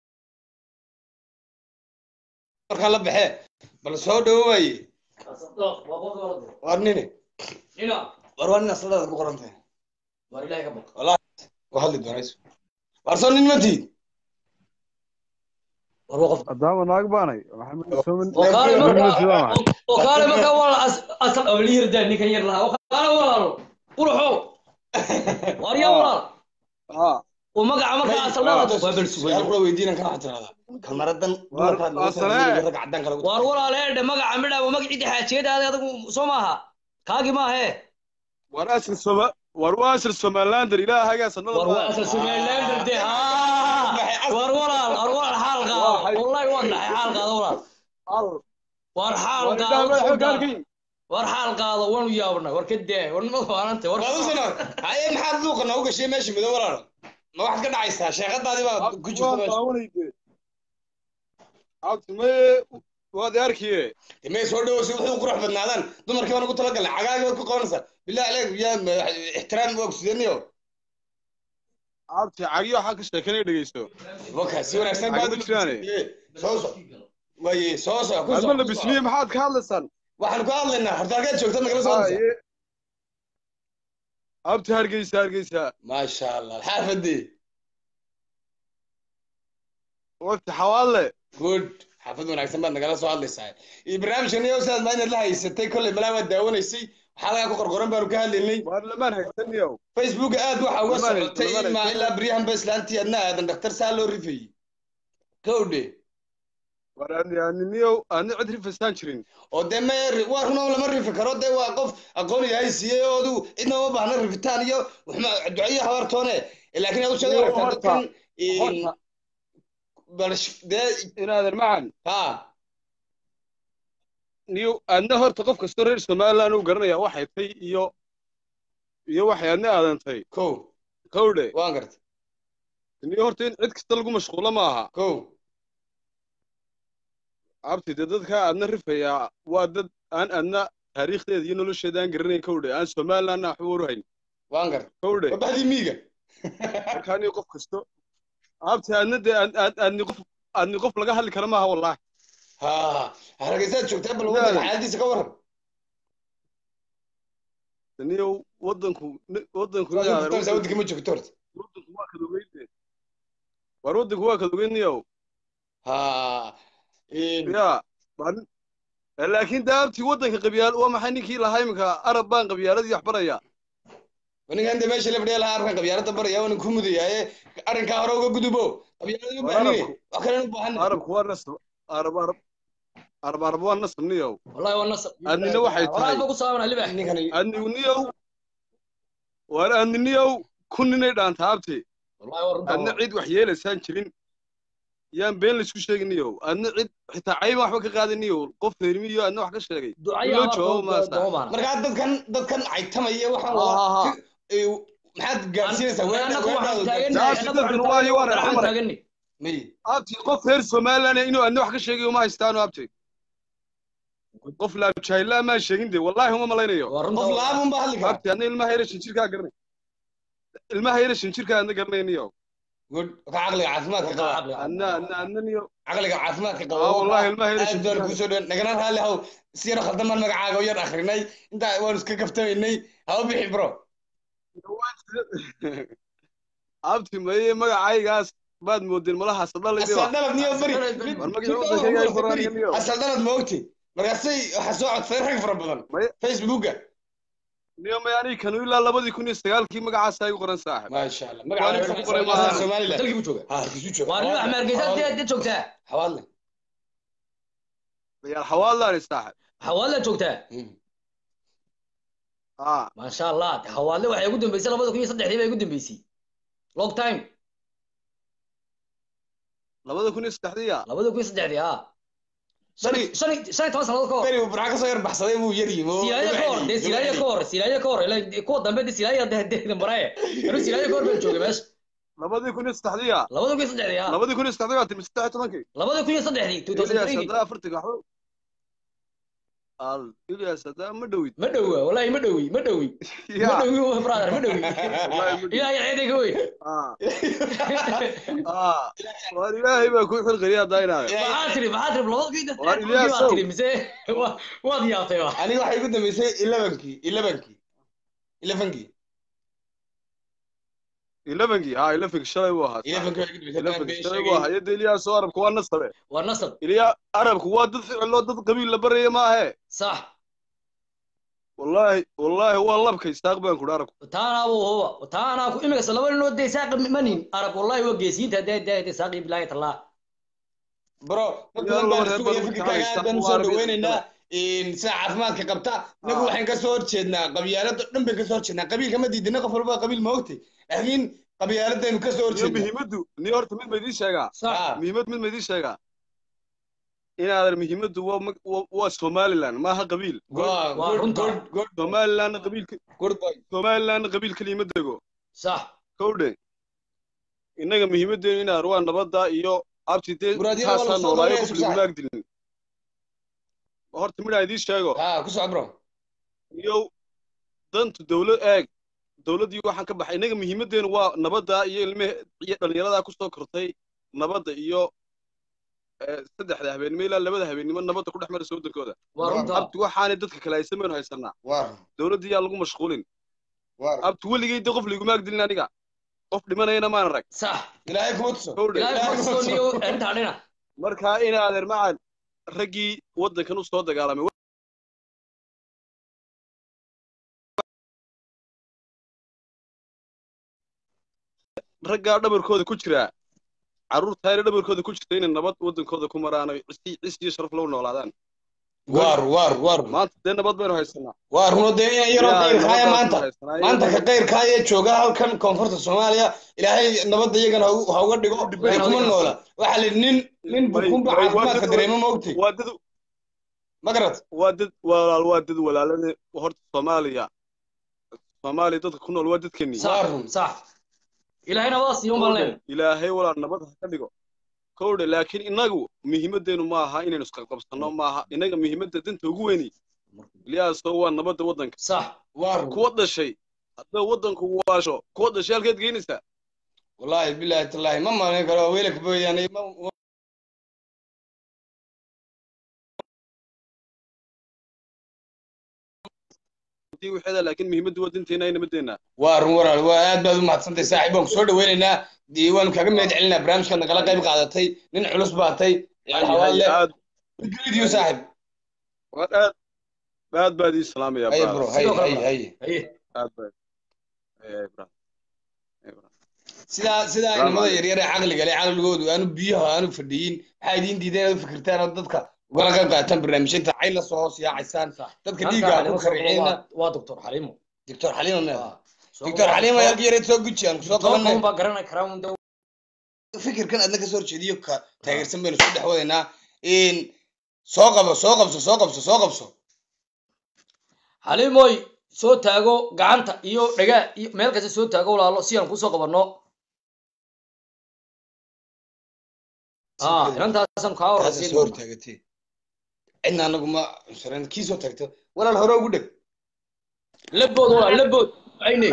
marka la baxee bal soo dhawaay warnine warwan asalada ku qorantay war ilaahay ka baq wallahi waxa la doonayso warso nin matid war waqf adama naag baanay maxamed sooman وقال ما كان اصل اولي يرد ninkan yar laha وقال walaalo qurxo war ya walaal ومقع marka asalada waa bal suuq yar weydiinan kana xatirada kamaradan dumarka rag cadan kala war walaaleed magaca midha magacii dhaxaajeedaada adigu soo maaha kaagi ma ahe war waasir Somalilander ilaahaga sanada war waasir Somalilander de war walaal xaalqa wallahi waan dhaxay xaalqa walaal war xaalqaado waan u yaabnaa war ka daa war ma faanantay war haye maxaad duuqna uga shay meeshii mido walaal ma waxaad ka dhacaysaa sheekadaadii baa ku jirta meesha abtime waad arkiye ma soo dhawow si wuxuu qurux badnaadaan dumarkii baan ugu talagalnay cagaaga ku qabanaysa billaah alayk ya ixtiraam waa ku sidaniyo abti cagiyo waxa ka sheekanay dhageysto waka si wanaagsan baad u jiraan soo waye soo ku soo ma bismiye maxaad ka hadlaysan waxaan ku hadlaynaa hortaalkeed joogta magala soo abti hargeysa ma sha Allah xaafadii waqti xawaale good xaafad wanaagsan baad nagala soo hadlaysaa iyo barnaamijkan iyo saad ma inaad la haysatay kulli malaa daawanaysay waxa laga ku qorqoran baanu ka hadlaynay war lama haysaniyo Facebook aad waxa uga socotay ma ila brihan baslaantii adna aadan dhaqtar saa loo rifay kowde waraniyo aan cid rifaysan jirin oo demeer waa runo lama rifi karo de waa qof aqoon yahay siyeedu idna ma baahna rifitaan iyo waxma duciyo hawartoone laakiin aad sheegay dadkan balash de inaadan macan niyo adna horta qof kasta reer Soomaaliland uu garanaya waxay tay iyo waxay adna aadantay kowde waan gartay niyo horta in cid kasta lagu mashquulo ma aha abti dadka adna rifaya waa dad aan adna taariikhdeeda iyo nolosheeda aan garanay kowde aan Soomaaliland wax u warayn waan gar kowde badii miiga markaan qof kasto abti adna de adni qof laga hadli karo ma aha wallahi ها hargeysaad joogtaa bal waddanka xaaladiisa ka waran niyow waddanku waddanka ma joogto horta waddanku waa kadogeyn war waddanku waa kadogeyn niyow ha ya laakiin daabtii waddanka qabyaal waa maxay ninkii lahaa iminka arab baan qabyaaladii wax baraya ninkan de meesha la fadhiya lahaa arkan qabyaalada baraya waana ku mudayaaye arrinkaa hore uga gudubo qabyaalada ma baahni wax kalena u baahan arabku waa nasab arab waa nasab niyow wallahi waa nasab adnina waxay tahay ku saabana libax adnigu niyow war adni niyow kun ninay dhaanta abti adna cid wax yeelaysaan jirin yaan been laysku sheegin niyow adna cid xitaa cayba waxba ka qaadan niyow qof reermiyo adna wax ka sheegay loo joogo maasta markaa dadkan caytamaya waxaan maxaad gaarsiinaysaa abti qof reer somaliland inuu adna wax ka sheegayo ma haystaano abti qof laab jaahilaa maa sheegin de wallahi uma malaynayo qof laabun baa hadli kara abti adna ilmaha yara shinjirkaa garanay ilmaha yara shinjirkaa adna garanayniyo good ka caqliga caafimaadka qaba adna niyo caqliga caafimaadka qaba wallahi ilmaha yara shinjirkaa kusoo dhow nagana raalli haw si yar khaldan baan magacaaga u yar akhrinay intaa waan iska gaftamaynay haw bixi bro abti maye magacaygaas baad moodeen malaha asadhalad niyo bari asadhalad ma ogti markaasay waxa soo codsay rag fara badan facebooka niyo may aniga kanu ilaa 2009 magacaas ay qoran saaxib maasha Allah magaca Soomaaliland dalkii buu joogaa kiisu joogaa waa nin axmed geesaad joogtaa xawaadle يا حوالة يستاهل حوالة جوكتا ما شاء الله حوالة waxay ugu dambeysay 2003 bay ugu dambeysay long time 2003 2003 shan toban sanadood ka hor beri burca ka soo yar baxsaday buu yar yimo silaayo ka hor kuwa dambe de silaayo de maraya anu silaayo ka hor baan joogay meesha 2003 2003 إلياس هذا مدوي والله مدوي برادر مدوي يا عيدك وين والله ما كل حلقة يا داينا بعاتري بلوض كده بعاتري مسي واضي يا طيب أنا واحد يقول مسي 11 شلي واحد 11 شلي واحد يد إلياس عرب كوان نصب إلياس عرب كوان ضد قبيل لبرية ما هي صح والله هو الله كيستقبل كل عرب تانا أبو إمك سلام إنه ده ساق منين عرب والله هو جيسين ده ساقي بلاية الله برو مثلا بس يفكر كذا نصور وين إنه إن ساعة ما كقبتها نقول حين كسور شدنا قبيلة نبي كسور شدنا قبيل كم دي دنا قفل بقى قبيل موتي لكن قبيلة ده كسور شدنا مهمته نيورت من بديش شجع مهمته من بديش شجع إن هذا مهمته هو سوماليلاند ما ها قبيل سوماليلاند قبيل سوماليلاند قبيل كلمة دقو صح كودي إنك مهمته إن أروان نبضة إيو أبتدي حسن ولا يقف لبلاك دين horta midha idin sheego ku soo bro iyo danta dawladii waxaan ka baxay inaga muhiimadeenu waa nabadda iyo ilmaha dhalinyarada ku soo kortay nabadda iyo saddexda habeenimo ilaa labada habeenimo nabadda ku dhex maraysa wadankooda abti waxaanay dadka kale aysamaynu haysanaa dawladii yaa lagu mashquulin abti weligeyda qof liguma agdilin aniga qof dhimanayana maan arag sax ilaahay kuma tuso marka in adeer macaan raggii waddankan u soo dagaalamay raggaa dhabarkooda ku jira carruurtaayna dhabarkooda ku jirta inay nabad waddankooda ku maraan cis iyo sharaf loo noolaadaan war maanta dee nabad baynu haysanaa waa runo dee yaroo qayrkaaya maanta ka qayrkaaya jooga halkan koonfurta Soomaaliya ilaahay nabadda iyagana ha uga dhigo kuma noola waxa la nin bukunba caafimaadka dareemo moogtay magarat waa dad walaalada horta Soomaaliya dadka ku nool waa dadkeenii صح ilaahayna waa siiyo maleen ilaahay walaal nabad ka dhigo kowdhe laakiin inagu muhiimadeenu ma aha inaynu isqa qabsano ma aha inaga muhiimada danta ugu weyn Ilyaas waa nabadda waddanka صح kuwa dhashay hadda waddanku waasho kuwa dhashay halkeed geynaysaa wallahi billahi tallahi ma maanan karo weelka booyaan dii waxeeda laakiin muhiimaddu waa dinteena nabadeena waa run walaal waa aad baad u mahadsantahay saaxiib waan kusoo dhaweynaynaa diiwaan kaga mahad celinaa barnaamijka nagala qayb qaadatay nin culus baatay xawaale video saaxiib waa aad baad ii salaamaya hay bro hay aad baad bro sida inamada yaryar ee caqliga leh caqligoodu aanu biyaha aanu fadhiyin waxaa idiin diideen inaad u fikirtaan oo dadka ugala qayb qaataan barnaamijyada cay la soo hoos yaacaysaan dadka dhiigga ku karicina waa doctor xaliimo doctor xaliimo doctor xaliimo halka yareed soo guji aan kusoo qabanay baa garanay karaa fikirkan aadna ka soo horjeediyo ka taageersan baynu soo dhexwadaynaa in soo qabso xaliimoy soo taago gacanta iyo dhagaa iyo meel kasta soo taago walaalo si aan kusoo qabanno inantaasan kaa horeysiin soo hortaagatay cidna anagu ma cunsureen kii soo taagto walaal hore ugu dheg labood walaal labood ayne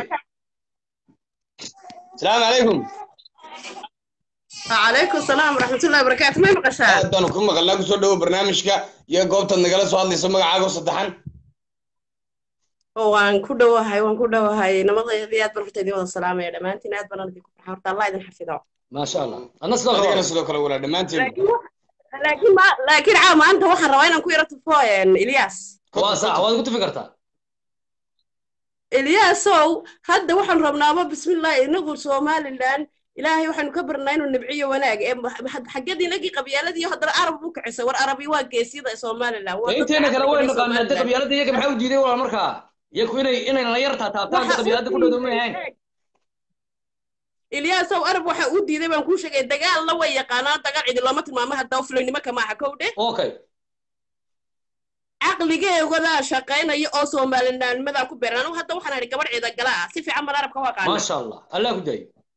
asalaamu calaykum وعليكم السلام ورحمة الله وبركاته ما يبقى شاء aad baanu ku maqalnaa kusoo dhawo barnaamijka iyo goobtaad nagala soo hadlayso magacaaga oo saddexan waan ku dhawahay nabadayad barfteedii wada salaamaya dhamaantiin aad baan idinku farxaa horta Allah idin xafido ma sha Allah anna sidoo kale wala dhamaantiin laakiin maanta waxaan rabaa inaan ku yara tufo Ilyas waa sax waad ku tufi kartaa Ilyasow hadda waxaan rabnaaba bismillah inagu Somaliland ilaahay waxaanu ka barnaa inuu nabciyo wanaag ee xaggadi nagi qabyaaladii hadda arab uu kacisa war arabi waa geesiyada Somaliland waa inteena kala way naqaan qabyaaladii iyaga maxay u diiday walaal markaa iyagu inay la yartaa taabtaan qabyaalada ku dhow ma yahayn Ilyasow arab waxa uu diiday baan ku sheegay dagaal la way yaqaanaa dagaal cid looma tilmaamo hadda fulinimo kama aha kowde okay aqligeeda shaqeynaya oo Somaliland mada ku beeran hadda waxaan ari gabadh ciida gala si fiican mar arabka waa qaana ma sha Allah Allah ku day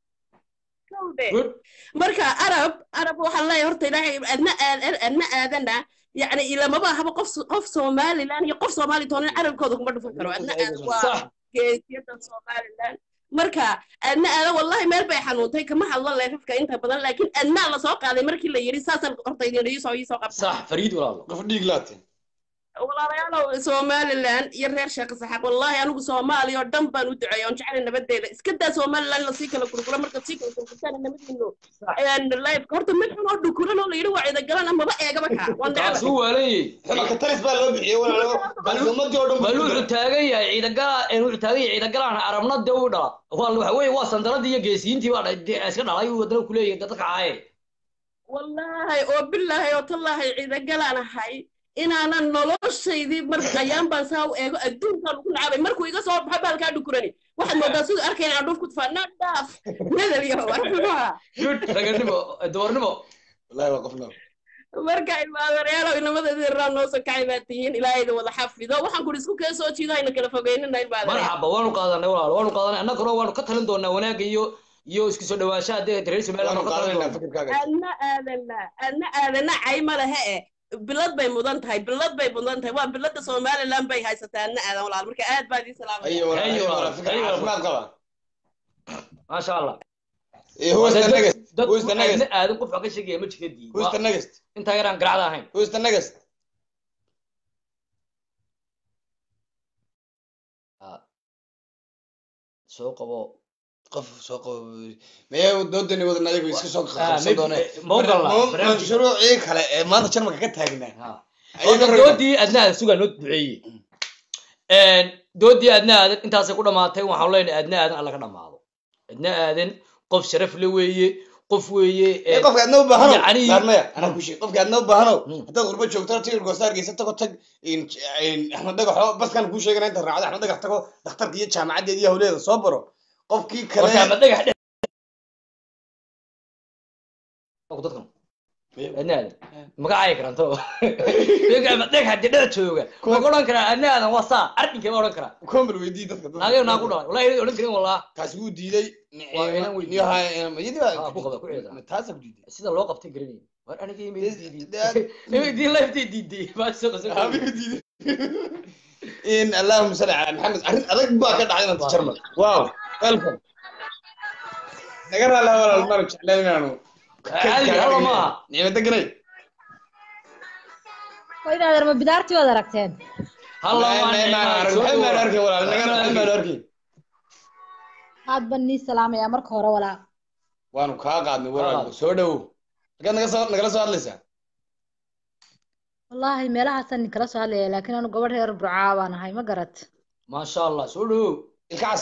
marka arab waxa la horta ilaahay adna aadana يعني إلى ما بقى قف صومالي لان يقف صومالي تونين عرب كودك ما دفن كرو أدنى صح كيسية صومالي لان مركا أنا والله ما ربي حنوتي كما الله لا يفك أنت بدل لكن أنا على سوق هذا مركي اللي يري ساس القرطين اللي يسوق صح فريد ولا قف ديغلاتي والله يا لو صومالي لان يرير شيخ صحاب والله أنا صومالي ودم بان ودعي ونجعل النبدة اسكدا صومالي لان لسيك لكل مركا سيك وكان النبدة إنه يعني لا يفكرت من حنا دكورنا ولا يروح إذا قالنا ما بقى يا جماعة وندعس هو علي ما كترس بقى لو بحي ولا بل جودم بلوح تاجي إذا قال إنه تاجي إذا قال أنا عربنا الدولة والله هو وصل دي جيسين تي بعد أسكن على يودنا كلية قطع عاي والله وبالله وتالله إذا قال أنا هاي إن أنا نلوش سيدي مرك أيام بنساو الدين كانوا كل عام مركو يقصوا بحبال كانوا كرني واحد ما داسود أركين عندهم كنت فنان داف ماذا اليوم أركبها جود رجعنا دورنا والله وقفنا مركا ما ريالو إنما ذي الرانو سكايباتين إلى إذا ولا حفظه وحن كل سكوك سو شيء إنك لفقين النايل بعد مرحبا وانو قادنا وانو قادنا أنا كرو وانو كتلن دونا وناك يو اسكسو دواشات ده تريس مالا أنا أذنا عيمة لها بلاد باي مدن تاي waa bilada Somaliland bay haysataan aadan walaal marka aad baad ii salaamay ايوه ما قبل ما شاء الله هو استنقست aadan qof ka sheegay ma jikadii هو استنقست inta yaraan garacda ahayn هو استنقست soo qabo qof soo qabo meeyo doodani wadan adigu iska soo qabsan doonaa shuruucii kale ee maanta jarmalka ka taagnaa doodii adnaa sugan loo duceeyey doodii adnaa intaas ku dhamaatay waxaan leenahay adnaa aadan alla ka dhamaado adnaa aadan qof sharaf la weeye qof weeye qofka adnaa u baahano qarmaya ana ku sheeg qofka adnaa u baahano hadaad qurba joogto tigir goosaar geysato tago tag in Axmed Dhagax baskan ku sheegana inta raacada Axmed Dhagax tago dhakhtarka iyo jaamacadeed iyo hawleeda soo baro qofkii kale Axmed Dhagax dadkan adnaa magacay karanto beega Axmed Dhagax hadda jooga ma qoran kara adnaa wasa arkinkee ma oran kara kombal weydii dadka naagay naa ku dhaw wallahi oran karin wallahi kaas wuu diiday taas ku diiday sida loo qabtay garanay war aniga diiday life diiday ma soo qasay in Allahumma salli ala Muhammad arin adag baa ka dhacay inta jarmal wow welcome nagara la wala mar jeclaynaanu caadi ma niima deganay wayna arma bidaartii wada aragteen halla ma arkay walaal naga arkay aad baan nii salaamayaa marka hore walaa waanu kaa qaadnay walaal soo dhow markaad nagala soo hadlaysaa wallaahi meelahaasaan ninkala soo hadlaya laakiin anu gabadh reer burcaa baan ahay ma garat maasha allah soo dhow ilkaas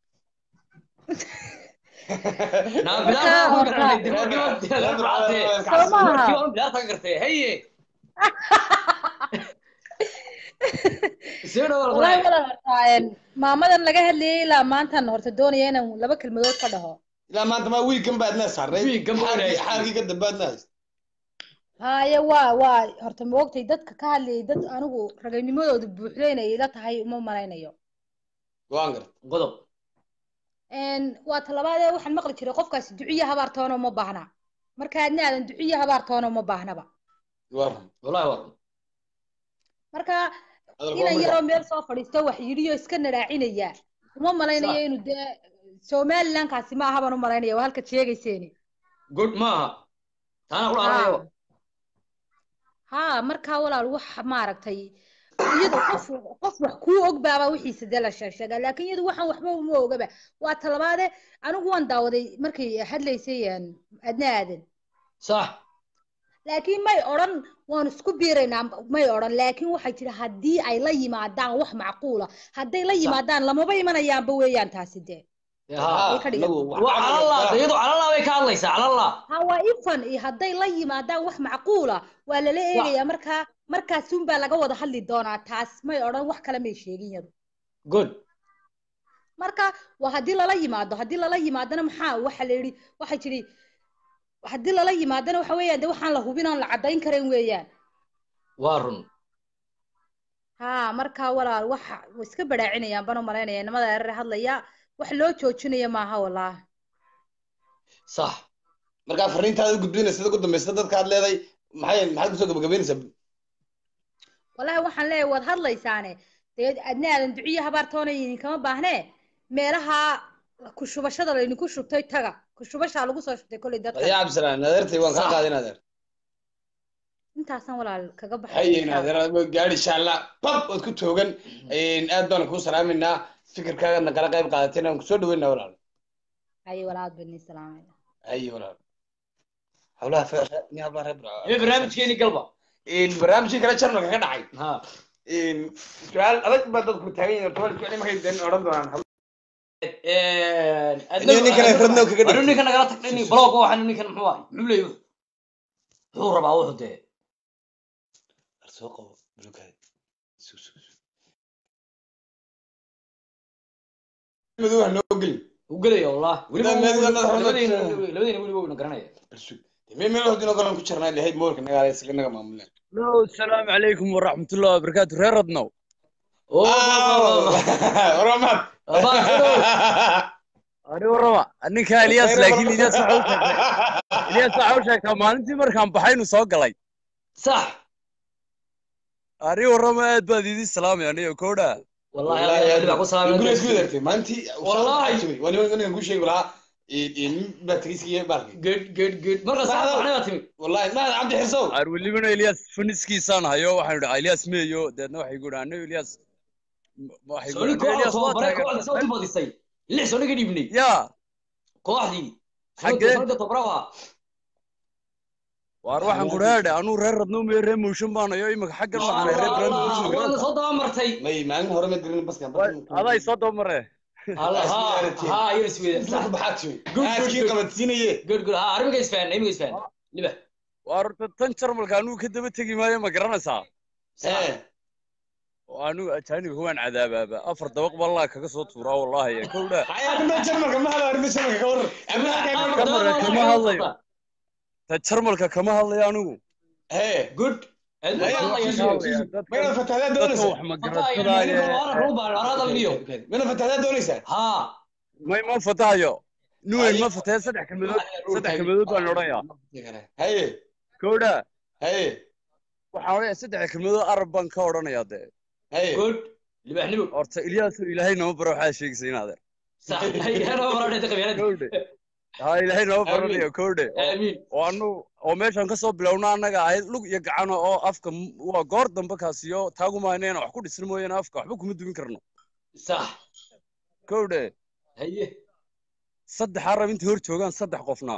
wallaahi walaal horta maamadan laga hadlayay ilaa maantaan horta doonaya inaan 2 kelmadood ka dhaho ilaa maanta ma wiilkan baad naa saarnay xaalkii ka dambaad naa haya waa horta ma ogtay dadka ka hadlayay dad anigu ragaynimadooda buuxdeynay ila tahay uma malaynayo waan gar qodob waa talabaad waxaan maqli jiray qofkaasi duciye habaartoona uma baahna marka aadna aadan duciye habaartoona uma baahnaba wallahi marka inaan yaroo meel soo fadhiisto wax yidhiyo iska nadhaacinaya uma malaynayo inuu dee somalilandkaasi ma aha baan u malaynaya waa halkaad sheegayseeni good maaha taana kula arkayo ha markaa walaal wax maaragtay iyadu qof wax kuu og baaba wixiisa dee la sheegaa laakiin iyadu waxaan waxba uma ogaba waa talabaade anigu waan daawaday markay hadlaysay adna aadan sax laakiin may odhan waan isku biiraynaa may odhan laakiin waxay tiri haddii ay la yimaadaan wax macquula hadday la yimaadaan lamaba imanayaanba weeyaan taasi dee waa ifan iyo hadday la yimaadaan wax macquula waa lala eegayaa markaasuun baa laga wada hadli doonaa taas may odhan wax kale may sheegin yadu good marka waa haddii lala yimaadana maxaa waxa la yidhi waxay tiri haddii lala yimaadana waxa weeyaan dee waxaan la hubin oon la caddayn karayn weeyaan waa run ha markaa walaal waxa iska badhaacinayaan baan u malaynaya nimada erer hadlaya wax loo joojinaya maaha wallaahi sax markaa fariintaada u gudbinaysa ugu dambaysa dadka aad leeday maxaad kusoo gabagabaynaysaa wallaahi waxaan leeyahay waad hadlaysaane dee adna aadan duciye habaartoona idinkama baahnee meelaha ku shubashada laydinku shubtay taga ku shubashaa lagu soo shubtay kolley dadka yaa cabdisalaan adeertay waan kaa qaadin adeer intaasaan walaal kaga baxay hayen adeer gaari insha allah bab waad ku toogan aad baan kuu salaaminaa fikirkaaga nagala qayb qaadateen aan kusoo dhaweynaa walaal haye walaal bani salaamay haye walaal hawlaha barnaamijkeeni galba barnaamijkii kale jarmalka ka dhacay su-aal adag baa dadku taagan yihiin tobanka markay den odhan doonaan ninka nagala tagtay blog waxaan ninkan muxuu ahay muxuu leeyahay wuxuu rabaa wuxuu dee soo qabo blogay madu wax noo geli u gelaya wallah labadiina weliba wayna garanaya meel hodina galan ku jirnaa ilahay moolka nagaala isaga naga maamuleen assalaamu calaykum waraxmatullahi wabarakaatu reer radnow ورمات أنا ورما أنك إلياس لكن إلياس حوشك إلياس حوشك ما أنت مركان بحين وسوق لي صح أنا ورما أدبدي السلام يعني كودا والله يا أبو سلام يقول لك ما أنت والله وانا نقول شيء ولا باتريسكي بارك good مرة صعب أنا تمي والله ما عبد الحسو أرولي من إلياس فنسكي سان هيو وحنا إلياس ميو ده نوع يقول عنه إلياس ما يقول إلياس واحد صوت ما تستي ليه سوني قريبني يا كواحدي حاجة صوت تبروا واروح نقول هذا أنا رير ردنو مير موشن بانا يا إما حاجة ما رير برند أنا صوت أمرتي ما عندي هرم الدرين بس كان هذا يصوت أمره ها يرسوي صح بحاتشوي كي قمت سينيه good ها أرمي كيس فان أرمي كيس فان لبه وارت تنشر ملكانو كده بتجي ما قرنا ساعة وأنا أتاني هو عن عذاب أفرض وق والله كقصة ورا والله يا كودا حياة ما تشرمك ما هلا أرمي شرمك كور كما هلا تشرمك كما هلا يا نو إيه good من الفتاة دونيسا من الفتاة دونيسا ها ما فتاة نو ما فتاة صدق كمدود أنا رأيا هاي كودا هاي وحاولي صدق كمدود أربعة كورنا يا ده هاي good اللي بحنبو أرت إلياس إلهي نو بروح هالشيء زين هذا صح هاي أنا برا تقبل كودا هاي إلهي نو بروح كودا آمين وأنو وماشان كسب بلونا أنا قاعد لو يقعنا أو أفكم وقارد بكاسيو تاجو ما هنا وحكود يسلموا هنا أفكم حبكم مدوين كرنو صح kowdhe haye saddex arab inta hor joogaan saddex qofna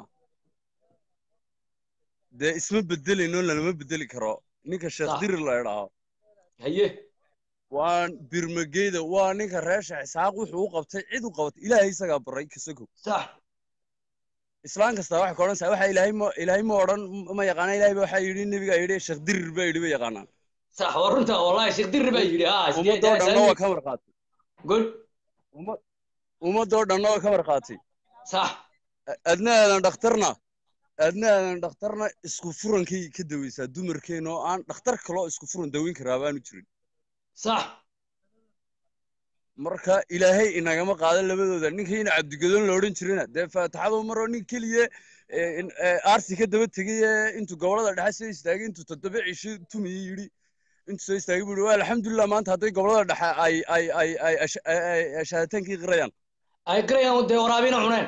dee isma bedelayno lanama bedeli karo ninka sheekh صح dirir la idhaaho haye waa birmageyda waa ninka reesha isaaq wuxuu u qabtay cid u qabatay ilaahay isagaa baray kasago صح islaan kasta waxay ka odhanaysaa waxa ilaahay ma odhan ma yaqaana ilaahay ba waxaa yidhi nebigaa yidhi sheekh dirir baa yidhi ba yaqaanaan صح ورنت والله شيخ دري بقى يجري ummadoo dhanna waa ka marqaatay قول ummadoo dhanna waa ka marqaatay صح adna aadan dhakhtarna isku furankay ka daweysaa dumarkeena oo aan dhakhtar kaloo isku furan daweyn karaa baanu jirin صح marka ilaahay inagama qaadan labadooda ninkiina cabdigadoon la odhan jirina dee faataxadu maroo nin keliya aarsi ka daba tegay intuu gobolada dhexe soo istaagay intuu 7 cisho tumiyey yidhi intuu soo istaagay buu waa alxamdulilah maanta hadday gobolada dhexe ay shahaataankii qirayaan ay qirayaan dee waraabina cuneen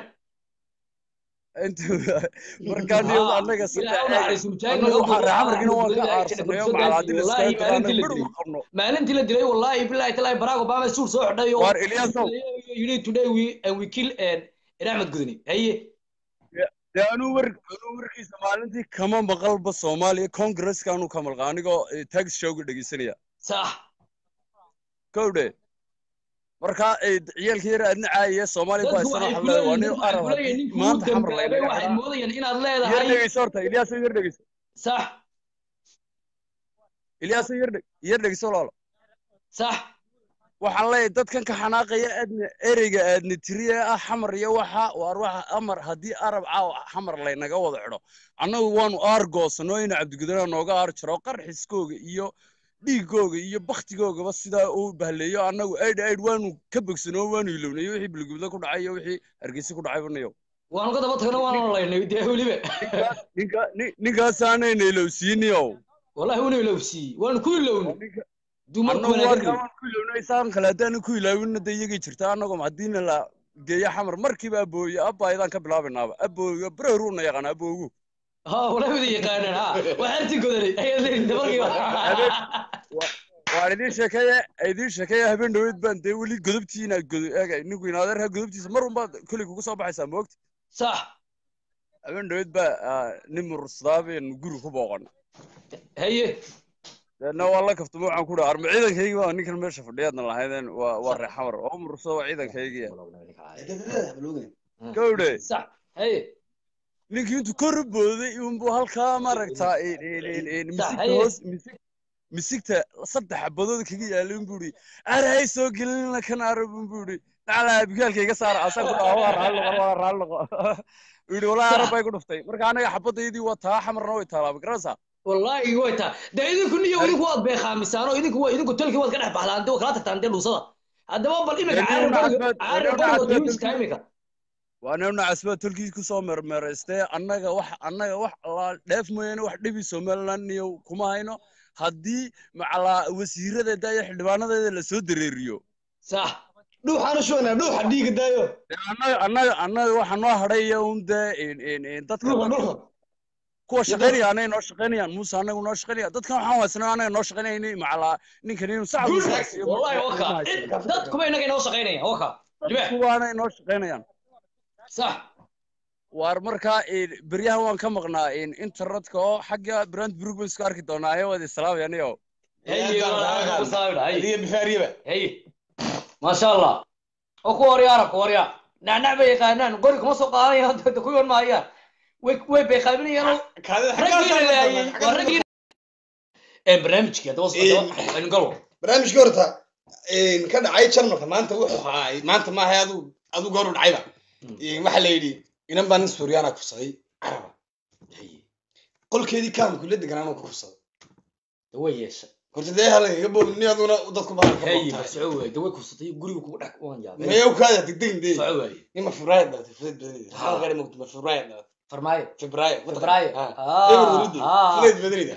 markaa niyo annaga raxamarkina waan ka aarsanay oo macalaadin iskaaqabno maalintii la dilay wallahi billahi talaahi barack obama suur soo xidhay oo war Ilyasow you need today we kill Ahmed Gudani haye dee anuu warkiisa maalintii kama maqalba Soomaaliya Congress-ka anuu ka maqal anigoo tax show-ga dhegeysanaya صح kowdhe marka ciyaalkii yar aadna caayay Soomaaliya ku haysan waxa la waa nin arab maanta xamar leeyahay waxay moodayaan inaad leedahay yar dhegeyso horta Ilyasow yar dhegeyso صح Ilyasow yar dhegeyso walaalo صح waxaan leeyahay dadkan ka xanaaqaya aadna ereyga aadna tiriye ah xamar iyo waxa amar haddii arab caaw xamar laynaga wada xidho annagu waanu aargoosano in cabdigadana nooga aar jiro qarxiskooga iyo dhiigooga iyo baktigoogaba sidaa uu bahleeyo annagu aid waanu ka bogsano waanu ilownayo wixii bilgubda ku dhacay iyo wixii hargeysa ku dhacay banayo waanu ka daba tagno waanu laynay dee weliba ninkaasaanayna ilowsiiniyow wallahi waanu ilowsii waanu ku ilownay dumarkuisaan kale haddaanu ku ilaawinna de iyagay jirta annagoo haddiina la geeyo xamar markiiba abooye abbaayadaan ka bilaabaynaaba abooga brehruuna yaqaan aboogu wala wada yaqaanaan waa arti godanay ayadeen dabarkiiba waan idiin sheekeeya habeen dhaweyd baan dee weli godobtiina ninku inaadeerha godobtiisa mar unbaad koley kugu soo baxaysaa moogta sax habeen dhaweyd baa nin mursadaaben guri ku booqan haye deedna waa la kaftamo waxaan ku dhaha arma ciidankaygi waa ninkan meesha fadhiyaadna lahaydeen waa reer xamar oo mursado waa ciidankaygiya gawdhe sax haye ninkii intuu kor u booday unbuu halkaa maaragtaa misigta 3 xabadood kaga yaalay unbuu ihi arahay soo gelinna kan arab unbuu ihi daclaa bigaalka iga saara asaan ku dhaha waa raali noqo yidhi walaa arab bay ku dhuftay marka anaga xabadaydii waa taa xamarna way taalaa magarasa wallahi way taa de idinku niyo idinku waad beeqaamisaan oo idinku talkii waad ka dhex baxdaan dee kala tagtaan dee dhuusada haddaba bal imika caarabka waana nacasba tolkii ku soo mermeeraystay annaga wax la dheef mooyaane wax dhibi Somaliland iyo kuma hayno haddii macala wasiirada daayo xildhibaanadeeda la soo dareeriyo sax dhuuxana shoona dhuuxa dhiiga daayo annaga waxa noo hadhaya dadka kuwa shaqeynaya anay noo shaqeynayaan muuse anagu noo shaqeynaya dadkan waxaan waasnaa anaga noo shaqeynayni macala ninkan inuu sacad wallahi waka dadkuba inaga noo shaqeynayaan waka kuwa anay noo shaqeynayaan صح war markaa beryahan waan ka maqnaa internetka oo xagga brand brugman isku arki doonaa ee wada islaamiyaniyo maasha allah oo ku horiya arabka horiya nacnac bay yaqaanaan qori kuma soo qaadanayaan dadka ku yoon maayaan way bay qaybinayaan barnaamijkii hadda aynu galo barnaamijkii horta ka dhacay jarmalka maanta wuxuu ahaa maanta maahay adu goor u dhacayba waxa la yidhi inan baa nin suuryaana kufsaday caraba qolkeedii kaamku la deganaan ku kufsaday way yeeshay horta dee halagaga boobin ni aduna dadku baa way kufsatay guriga kugu dhex waan yaabay mayow kaada degdegin dee nima february dhalatay fred badanida xal gaari mugtuma february dhalatay february fred badanida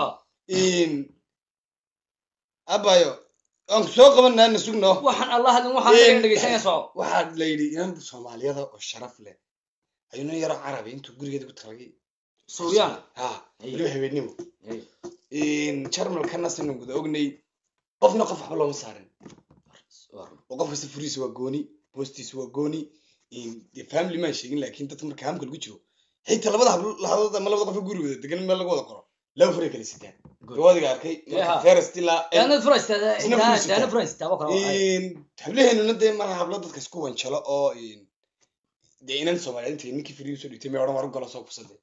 abayo aan soo qabanaa na sugno waxaan allah hadin waxaan dhageysanaysaa waxaad la yidhi inan Soomaaliyada oo sharaf leh ayuu nin yaro carabi intuu gurigeeda ku tagay Suuriyan weli habeenimo jarmalkana sanu guda ognay qofna qof waxba looma saarin oo qof kasta furiisa waa gooni boostiisa waa gooni dee family maan sheegin laakiin dadka marka hamka lagu jiro xitaa labada hablood ama labada qof gurigooda degan meel lagu wada qoro laba furay kala sitaan dawaadiga arkay first ilaa hablaheenuna dee maaha hablo dadka isku wanjalo oo dee inan soomaaliyeed intay ninkii firiyu soo dhigtay may odhan war galo soo kufsaday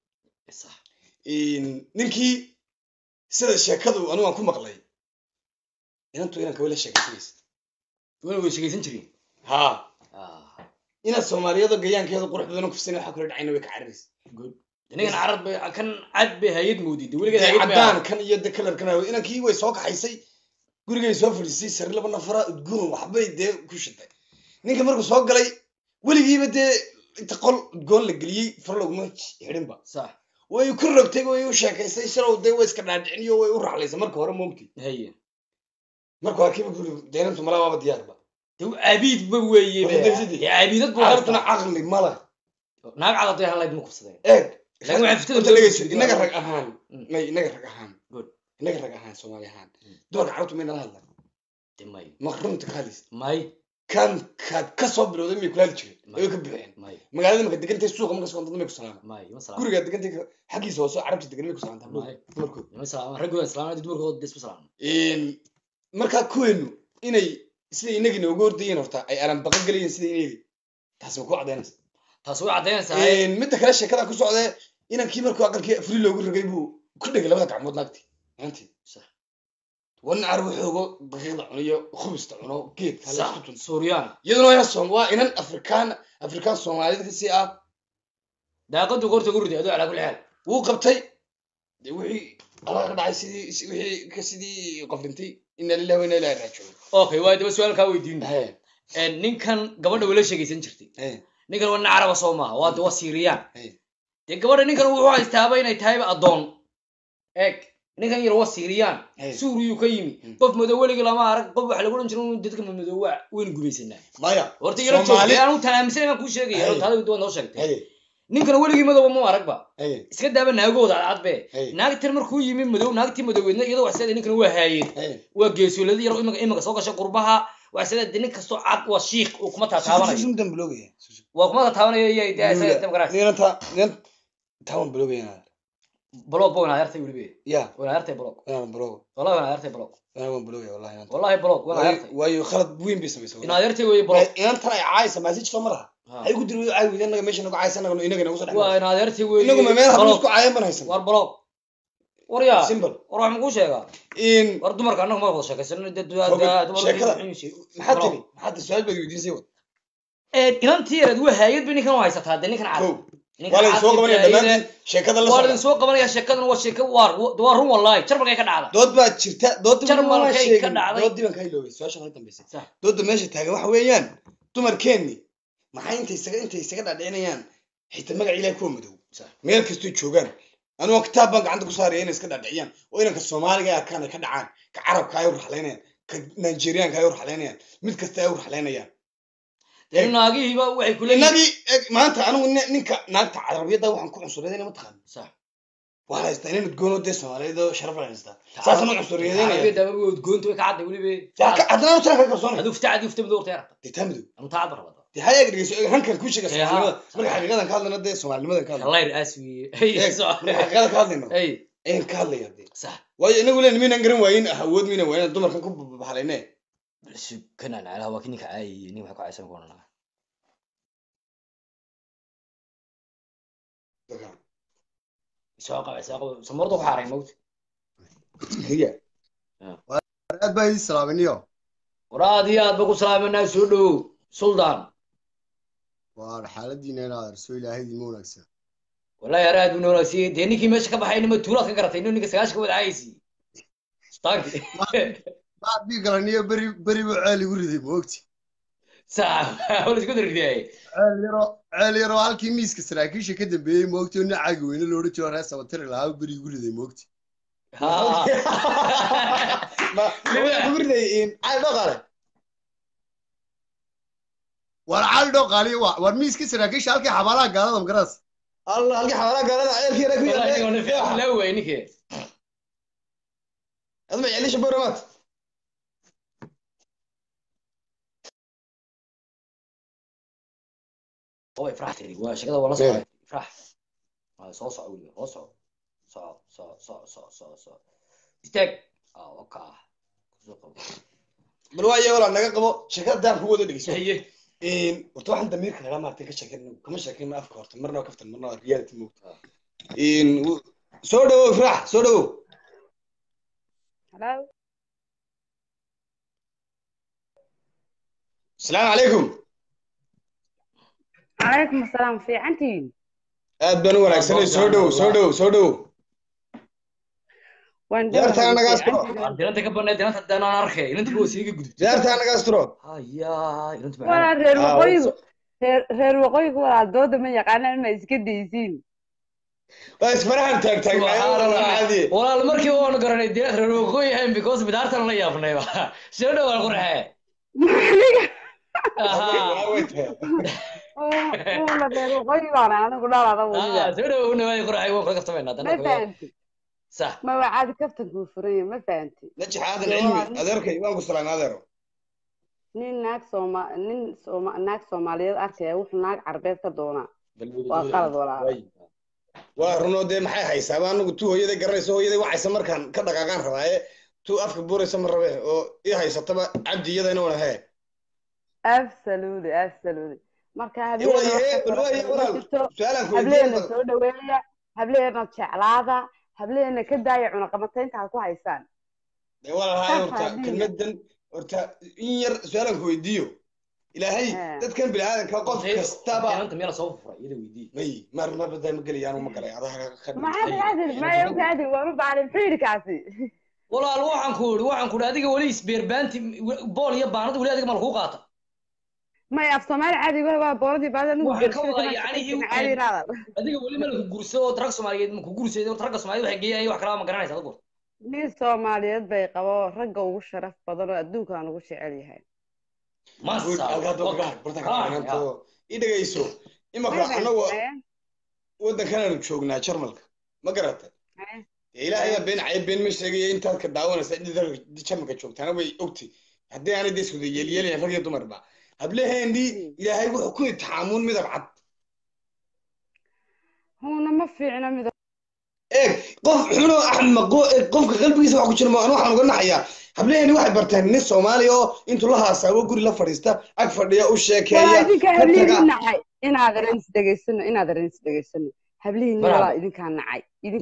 ninkii sida sheekadu anigu aan ku maqlay inantu inanka wala sheekaysanaysa wala way sheekaysan jireen ha inaad soomaaliyeed oo gayaankeeda qurux badan ku fusana waxa kula dhacayna way ka cararaysa good ninkan carad bay kan cad bay hayad moodid waligeed hayad cadaan kan iyo de kalar kan inankii way soo kaxaysay gurigay soo fadhiisay sar laba nafara udgoon waxbay dee ku shitay ninka markuu soo galay weligiiba dee inta qol udgoon la geliyey far laguma xidhinba sax way ku rogtay way u sheekaysay shalow dee way iska dhaadhiciniyo way u raxlaysay marka hore moomti haye markuu arkiiba guri deenantu malaa waaba diyaarba dee aabiid ba weeye aabiidad buu hartuna caqli mala naag cadaday halayd ma kubsadeen eeg laakiin waxay fitada dhageyso inaga rag ahaan may inaga rag ahaan good inaga rag ahaan Soomaali ahaan doorka carruurtu may nala hadlaan dimay ma runta kaalis may kan ka soo bilowday may kula jiray ay ka bixeen magaalada marka degantay suuqa marka soo dadmay ku salaam may ma salaam guriga degantay xaqiisa hoose carabta degan may ku salaam may dumarku ma salaam ragooda salaamada dumarkooda dis salaam marka kuweenu inay sida inagii noogu ordayeen horta ay aran baqa galayeen sida inagii taas ku cadeynaysa taas way cadeynaysaa midda kale sheekada ku socday inankii markuu aqalkii furi loogu ragay buu ku dhigay labada gacmood naagti anti sax wana arbo xoogo daqiiqda cuniyo khubista cuno geed kale isku tun Suuriyan iyaduna waa Soomaali inaan Afrikaan Soomaalida ka si ah daaqadu qorta gurdi adu ala kulli hal wuu qabtay wixii ala ka dhacay sidii qof dhintay inna lillahi wa inna ilayhi raaji'un okay waa daba su'aal ka weydiin ninkan gabadha wala sheegaysan jirtay ninkan wana caraba Soomaa waa daba Siiriyaan dee gabadha ninkan wuxuu haystaaba inay tahay adoon eeg ninkan yar waa Siiriyaan Suuriyu ka yimi qof madow waliga lama arag qof wax lagu oran jiray dadka madow waa weyn gubaysanaa maya horta yar joogay aanu taamisan ma ku sheegay taada doon noo sheegtay ninkan waligi madow ma arag ba iska daaba naagooda cadbe naagtir markuu yimi madow naagtii madowedna iyadoo wax saday ninkan waa haayeen waa geesuladii yar imaga soo gashay qurbaha wax saday nin kasto cad waa sheekh oo kuma taataabanayo waa kuma taataabanayo iyo idaasaa demokrasi nin tawan blogayna blog bona yartay walibe ya wala yartay blog wallahi wala yartay blog wallahi blog wala yartay waayo khalad weyn bay sameysay ina yartay way blog inta ay caaysa message soo maraha ay ku diray ay weydeen naga meesha nagu caaysan inaga nagu soo dhaxay waa ina yartay way inagu ma meel hablo isku caayan banaysan war blog war ya simple war wax ma ku sheega in war dumarka anagu ma wada sheekaysan dumarka maxaa tiri maxaa su'aal bay weydiisay inantii yarad waa hayad bay ninkan haysataa ninkan cad wala soo qabanaya dhammaan sheekada la wala soo qabanaya sheekadan waa sheeko waa run wallahi jarmalkay ka dhacda dood baa jirta dood jarmalkay ka dhacday dood diban ka iloway soo shaqada dambeysay dood meesha taagan waxa weeyaan dumarkeeni maxay intay isaga dhadhicinayaan xitaa magac Ilaahay ku madow meel kasto joogan anoo kitaab baan gacanta ku saarayay inay iska dhadhiciyaan oo inanka Soomaaliga ay ka dhacaan ka carabka ay u raxleynayaan ka Nigerianka ay u raxleynayaan mid kasta ay u raxleynayaan naagihiiba waxay ku leeyihiin maanta anigu ninka naagta carabiyada waxaan ku cunsureeyay ma taqaan sax waxa haystaa inay udgoon oo dee Soomaaliyeed oo sharaf leh haystaa saasana cunsureeyay carabiyada ma udgoonto way ka cadday waliba cadana taa ka qarsoon haduu ftadu doortay aragtay tamidu anta cad rabada dee hay agrigiiso hankan ku sheegay Soomaalida marka xaqiiqadan ka hadlana dee Soomaalinimadan ka hadlana Allah aswi xaqiiqadan ka hadlana ay ka hadlaya dee sax way inagu leen miinan garan waayin awood miinan waayin dumarkan ku baxaleynay كنا على هوا كنيك عاي نيم حكوا عايسان كونا ساق سمرضو حارين موت هي وراد باي سلامنيو وراد يا بقول سلام الناس سودو سلطان وار حالدينا انا رسول الله دي مونكسا والله يا راد منورسي دينيكي ماشي كبحين ما تولا كغرتay inuu ninka sagaashka wada caayisi staanki بعد بيقرنيه بري عالي وريدي موقتي ساعه ولا تقدر تدعي عالي يرو halkii miiska saraakiisha ka dambeeyay moogtay inuu caagi weyn loo dhigto reesa watir lahaa bari guriday moogtay ha ma guriday in caal dhaqale war caal dhaqale war miiska saraakiisha halkii xabaalaha gaalada magaras Allah halkii xabaalaha gaalada ceelkii ra ku yahay wallahi fiican la weynike adma yeelisha baramat هو افرح تري واش كذا ولا صعب افرح soo soco weliba hoo soco soco istaag waka kusoo qabo bal waa iyago naga qabo shirkadaan ku wada dhigeyso horta waxaan damiirka laga maartay ka sheekayno kama sheekayno afka horta marna waa kaftan marna waa reality moogta soo dhawow ifraax soo dhawow hello السلام عليكم عليكم السلام في عنتي aad baan u wanaagsanay soo dhow deertaa naga astro deerta ka banay deerta hadaan aan arkay inta ku siiga gudub deertaa naga astro haya inta ma reer waqooyiga walaal dooda ma yaqaanaan ma iska daysiin waa isfarahan taagtaagnaay walaal markii oo garanay deerta reer waqooyiga because bidaartan la yaabnay soo dhawaal qurxee والله بيرو غير أنا أقول لا لا لا سوري إنه ما يقرأ حيوان كذا كفتمين هذا ما فهمتي صح ما وعد كفتك كفرية ما فهمتي نجح هذا العلمي أدرك يبان قصران هذا نين ناك سوماليات أركي وح ناك عربية كدونا وقال ولا ورنو ده محي حسابان وتو هي ده قريسه هي ده واحد سمر كان كذا كان ربعه تو أفك بوري سمر ربعه أو إيه هاي ستبع عبد يده نوع هاي absolutely marka hableena soo dhaweeya hableena jeclaada hableena ka daaya cunaqabataynta ku haysaan walaalahay horta kelmadan horta in yar su'aalan ku weydiiyo ilaahay dadkan bilaadanka qof kastaba anta meel soo furay ida weydii may mar badan ma galiyaan uma galay adaha ka ma qaadi waa baarin fiirkaasi walaal waxaan ku adiga wali isbeerbaanti bool iyo baanad wali adiga mal ku qaata ما يفصمال عادي وهو بودي بعد إنه يعني عادي ناظر هذيك ولي مالك جورسو ترك سوماليات ما كجورسو ترك سوماليات waxay geeyay wax kala ma garanaysa dad nin Soomaaliyeed bay qabo ragga ugu sharaf badan oo adduunka aan ugu jecel yahay idagayso imaka anagu wadankan joognaa Jarmalka ma garatay ilaahay been cayb been ma sheegay intaad ka daawanaysa Jarmalka joogtana way ogtay haddii aanay deesku yeelyeelay rag iyo dumarba hableheendii ilaahay wuxuu ku itixaamuun midab cad هنا ما في عنا midab qof xuno axmaqo qofka qalbigiisa wax ku jira ma waxaan uga naxayaa hableheendii waxay barteen nin Soomaali oo intuu la haasaabo guri la fadhiista ag fadhiya u sheekeeya inaad dhageysano hableheeni wala idinka nacay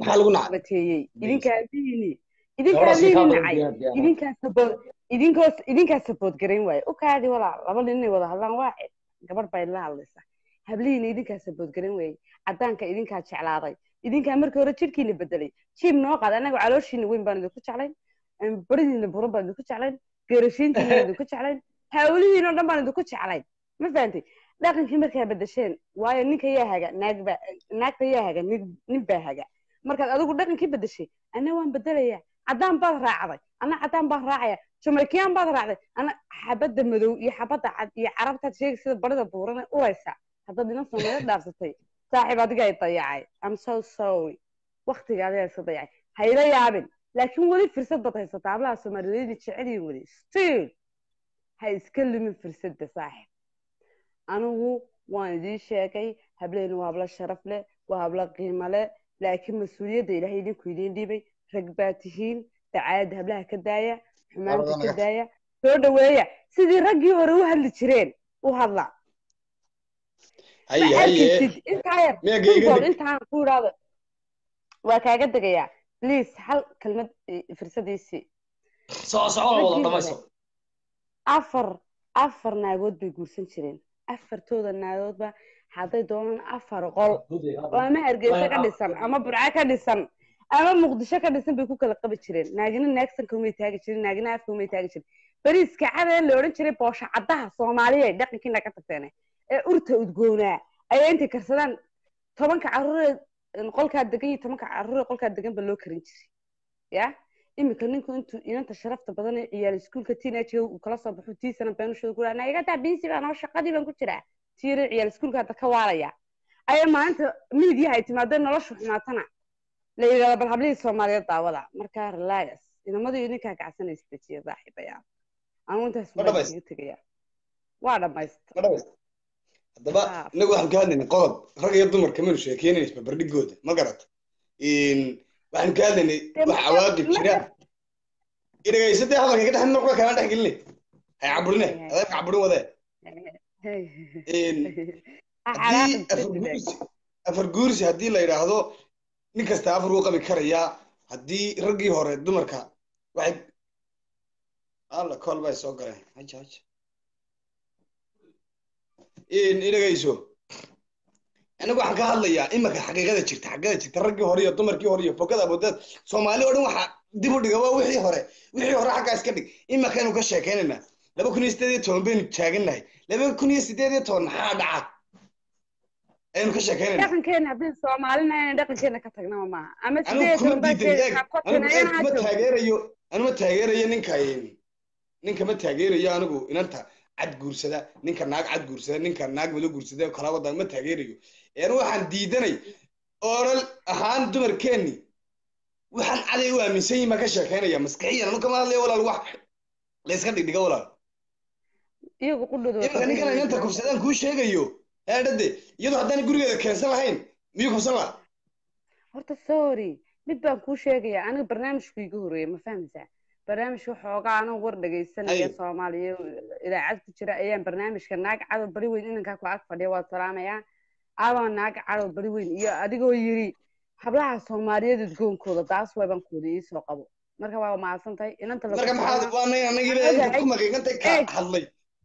idinkaa support gareyn waaye u kaadi walaal laba nin inay wada hadlaan waa gabar bay la hadlaysaa hablihiina idinkaa support gareyn waaye caddaanka idinkaa jeclaaday idinkaa markii hore jirkiina bedelay jiib noo qaada anaga calooshiina weyn baan idinku jeclayn baridiina buran baan idinku jeclayn geerashiintiina baan idinku jeclayn hawlihiina oo dhan baan idinku jeclayn ma fahantay dhaqankii markaa bedesheen waayo ninka yaa haga naagta yaa haga nin baa haga markaad adigu dhaqankii bedeshay ana waan bedelayaa caddaan baad raacday ana caddaan baan raacaya Jamaican baad raacday ana xabada madow iyo xabada cad iyo carabta sheeg sida barida buuran uraysa hadda dinan Soomaaliyeed dhaafsatay saaxiib adiga ay dayacay I'm so sorry waqtigaada ay soo dayacay hayla yaabin laakiin wali fursad baad haysataa hablaha Soomaaliyeed jecel yihiin wali still hay iska lumin fursadda saaxiib anigu waan idin sheegay hableenu waa habla sharaf leh waa habla qiimo leh laakiin mas'uuliyadda Ilaahay idinku idin dhiibay rag baa tihiin dacaad hablaha ka daaya xumaanta ka daaya soo dhaweeya sidii raggii hore u hadli jireen u hadla intaan ku iraado waa kaaga degayaa please hal kalmad firsadiisi afar naagood bay guursan jireen afartooda naagoodba hadday doonaan afar qol oo ama Hargeysa ka dhisan ama Burco ka dhisan ama Muqdisho ka dhisan bay ku kala qabi jireen naagina naagsan kumay taagi jirin naagina af kumay taagi jirin bariiska cad ee la oran jiray boosha cadaha Soomaaliyeed dhaqankiina ka tagteenay ee urta udgoona ay inta karsadaan 10 carruur qolka degan 10 carruur qolka degan ba loo karin jiray ya imika ninku intuu inanta sharafta badan ee ciyaar iskuulka teenage uu kala soo baxo tiisana been shaqo ku raana iga taabisi baan oo shaqadii baan ku jiraa tiire ciyaar iskuulka hadda ka waaraya ay maanta media ay timaado noloshu xumaatana leeyahay bal hablii Soomaaliyeed daawada marka relax inamadii idinka gacsanaysta tiyo saaxiibaya aan intaas ma tagaya waa dhamaystir haddaba inagu waxaan ka hadlaynay qodob rag iyo dumar kamanu sheekeynayna isbarbardhigooda ma garata waxaan ka hadlaynay wax cawaaqib jira idhagaysatay hadalka ka dhex noqda kalaan dhex gelinay hay caburine adeerka caburin wadee haddii afar guursi haddii la yidhaahdo nin kasta afar wuu qabi karayaa haddii raggii hore dumarka waxay alla kool bay soo galeen haja haja idhagayso anigu waxaan ka hadlayaa imaka xaqiiqada jirta raggii hore iyo dumarkii hore iyo fogada boodad soomaali oo dhan waxa dib u dhiga waa wixii hore xaggaa iska dhig imakaynu ka sheekeynaynaa 2018 baynu taagannahay 2018 maxaa dhaca aynu ka sheekeynaynaa dhaqankeena haddii soomaalina inaan dhaqankeena ka tagnaba maaha ama anuma taageerayo ninka ma taageerayo anigu inanta cad guursada ninka naag cad guursada ninka naag mado guursada kala wada ma taageerayo waxaan diidanay oral ahaan dumarkeenni waxaan caday u aaminsan yihiin ma ka sheekeynaya maskaxiyan anu kama hadlaya walaal wax la iska dhigdhiga walaal iyagu qudhadooda ninkan inanta kufsadaan kuu sheegayo eedhade iyadoo haddaan gurigeeda keensan lahayn miyuu kufsan laha horta sorry mid baan kuu sheegaya aniga barnaamijku iga horeeya ma fahmaysaa barnaamijka xoogaa anigu war dhegaysanaya soomaaliya idaacad ku jira ayaan barnaamijka naag cadow bari weyn inankaa ku ag fadhiya waa salaamayaa adoo naag cadow bari weyn iyo adigoo yiri hablaha soomaaliyeed udgoonkooda taas waabaan kooda ii soo qabo marka waa mahadsan tahay inanta marka maxaad waanay anagiiba ku maqiiqantay ka hadlay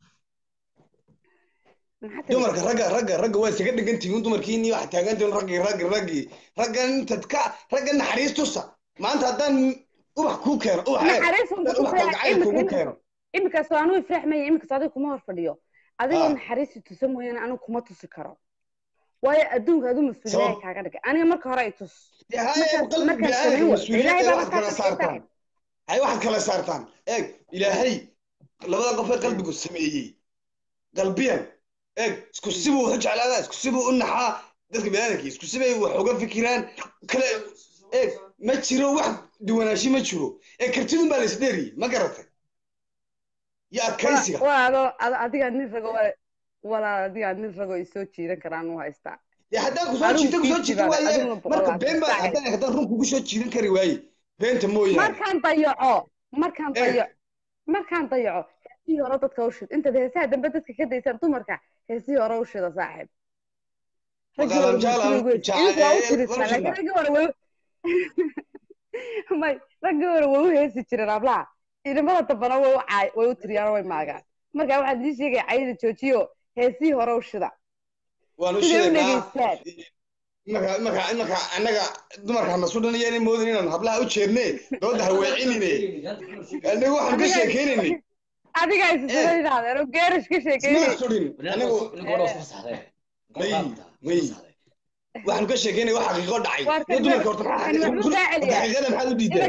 dumarka ragga waa isaga dhigantihiin dumarkiini waxa taagantihiin ragga intad ka ragga naxariis tusa maanta haddaan ubax kuu keeno imikaas anuu ifraxmaya imikaas adiga kuma hor fadhiyo adigoo naxariisi tusa mooyaane anigu kuma tusi karo waayo adduunka aduu mas-uuliyaya kaaga dhigay aniga marka hore ay tus waxaad kala saartaan eeg ilaahay labada qof ee qalbigu sameeyey qalbiyan eeg isku sibuu wax jeclaadaa isku sibuu u naxaa dadka biniaadamkii isku sibay wax uga fikiraan kale eeg ma jiro wax duwanaashi ma jiro kartidun baa la isdheeriyey ma garatay iyo adkaysiga adiga nin rago walaal adiga nin rago isoo jiidan karaan u haystaa haddaan kusoo jiidan waaye marka been baa haddaan run kugu soo jiidan kari waaye beenta mooyaane markaan dayaco heesihii hore dadka u shid intaad heesaha dambe dadka ka daysaan dumarka heesihii hore u shida saaxiib raggii hore way u heesi jireen hablaha idamada dambana way u tiriyaan way maagaan marka waxaan idin sheegaya cayda joojiyo heesihii hore u shida siday u dhegeystaan imaka annaga dumarka nasu dhanayaan moodin inaan hablaha u jeedne dooda haweecinine anagu waxaan ka sheekeynayni adiga isudaydaadeen oo geerish ka sheekeynay may waxaan ka sheekeynay wax xaqiiqo dhacay dumarka horta xaqiiqada maxaad u diidaa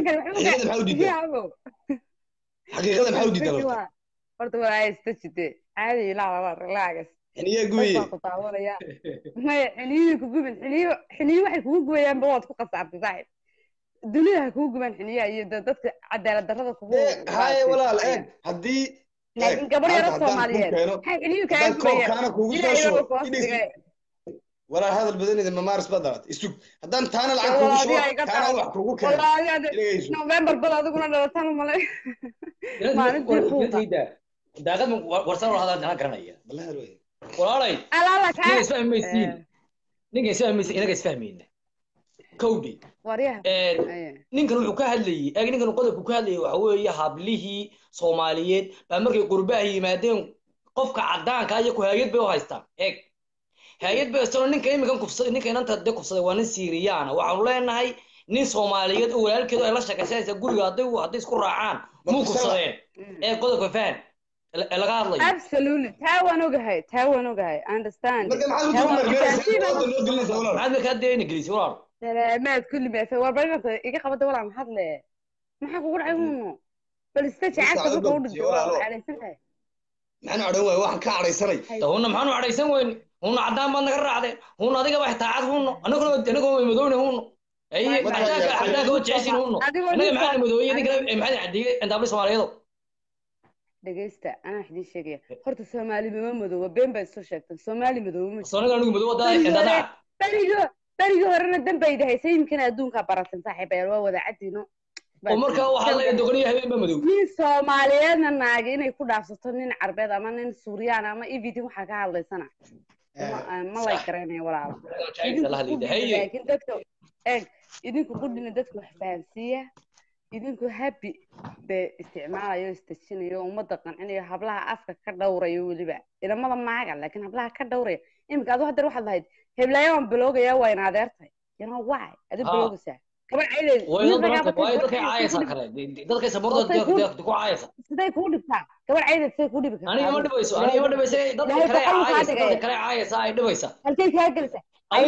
xaqiiqada maxaad u diidaa horta walaa istajide caadi ilaa relax xiniye gubiye maya xiniyi ku gubin xiniyi waxay kugu gubayaan ba waad ku qasaabtay saaxiib dunida ha kugu gubaan xiniyaha iyo dadka cadaalad darrada kugu haye walaal haddii laakiin gabar yaro soomaaliyeed maxay xiniyu kaaga gubayaan walaal hadal badanida mamaaris baad dhalatay isug haddaan taana lacag kugu shubo taana wax kugu keeno november bal adiguna dhalataan malay maalintii daaqad warsan wala hadal jana garanaya walaalay ninka isfahmaysiin inaga isfahmayna kowdi ninkan wuxuu ka hadlayay ninkan qodobku ka hadlayay waxa weeye hablihii soomaaliyeed baa markay qurbaha yimaadeen qofka caddaanka iyo ku hay'ad bay u haystaan hay'ad bay haystaan ninka iminkan kufsaday ninka inanta de kufsaday waa nin siiriyaana waxaanu leenahay nin soomaaliyeed oo walaalkeedu ay la shaqaysanaysa guriga hadday isku raacaan muu kufsadeen qodobka fahan laga hadlayo absolutely taa waan ogahay understand maxaad markaa dee ingiliisi walaal salaamaad kulli meefe war barinata iga qabada walaal maxaad le maxaa kugu dhacay huno bal istaji cagta dadka u dhintay walaal cadhaysan tahay maxaan odhan waay waxaan ka cadhaysanay huna maxaanu cadhaysan weyne huna caddaan baad naga raacdeen huna adiga baa taacad huno anaguna way madowne huno caddaanka oo jecesiin huno anaga maxaana madooye ninkale maxaad caddeeyey intaabli soomaaliyeedo dhegeysta anaa wax idiin sheegaya horta soomaali mama madooba been baa isoo sheegtan soomaali madooba ma soonaga anigu madooba daa berigii horena danbayda haysay imkana adduunkaa baratan saaxiibayaal waa wada caddiino oo markaa waxaa la doqoniya habeen ba madow nin soomaaliyeedna naagi inay ku dhaafsato nin carbeed ama nin suuriyaan ama evidin waxaa ka hadlaysana ma lay garanayo walaalo laakiin dadka eeg idinku qudhina dadka wax fahansiiya idinku happy be isticmaalayo istajinayo ummadda qancinayo hablaha afka ka dhowrayo weliba ilamada maaga laakiin hablaha ka dhowraya iminka adu hadeer waxaad lahayd heblayo waan bilowgaya waa in adeertahay yana waay adi bilowgaysaa gabadh siday kuu dhibtaa gabadh caydeed siday kuu dhibi kartaa halkay kaa gelisa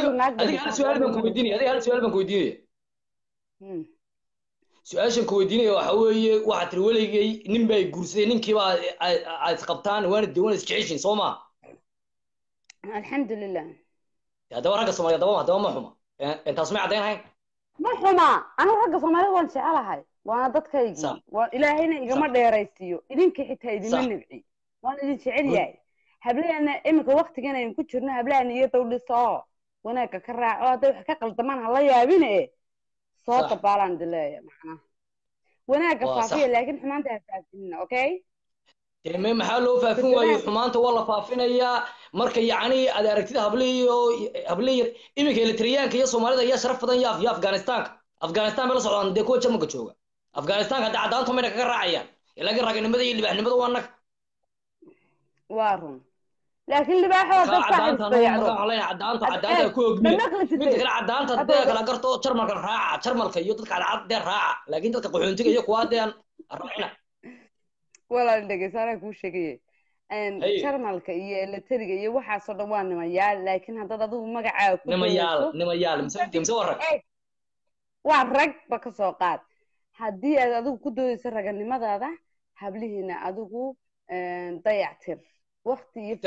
su-aashan ku weydiinaya waxa weeye waxaa tiri weligay nin baa guursaday ninkiiba aad isqabtaan waana diwan isjeceshin soo maa alxamdulilah haddaba ragga soomaaliya haddaba ma xuma intaas may caddaynhayn ma xuma anigu ragga soomaalida waan jecelahay waana dadkaygii ilaahayna igama dheeraysiiyo idinka xitaa idima nibci waan idin jecel yahay hablaana iminka waktigan aynu ku jirno hablaana iyo dawdhiso oo wanaagga ka raaco hadday wax ka qaldamaan hala yaabine soo dabaalaan dileeya macnaha wanaagga faafiya laakiin xumaanta ha faafinina okay deme maxaa loo faafin waayo xumaanta waa la faafinayaa marka yacni aad aragtida hablihi iminka elitriyaanka iyo soomaalida ayaa sharaf badan iyo afganistanka afganistan bay la socdaan dee kuwa jarmalka jooga afganistanka hadda caddaantu mayna kaga raacayaan laakiin raganimada iyo libaaxnimada waa naga waa run laakiin libaaxoo dad caddaanta ku ogmiya midda kale caddaanta dee kala garto jarmalka raaca jarmalka iyo dadka cadcad dee raaca laakiin dadka qaxoontiga iyo kuwaa dee aan raacina walaal dhegeysaanaa kuu sheegaye jarmalka iyo eleteriga iyo waxaasoo dhan waa nimayaal laakiin haddaad adigu magacaa ku nimayaal mise waa rag waa rag ba ka soo qaad haddii aad adigu ku doodayso raganimadaada hablihiina adigu dayactir wakti iyo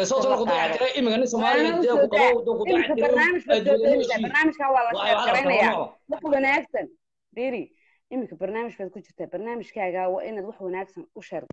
barnaamijka waa la sheekaraynaya wax wanaagsan diri iminka barnaamij baad ku jirtaa barnaamijkaaga waa inaad wax wanaagsan u sheegto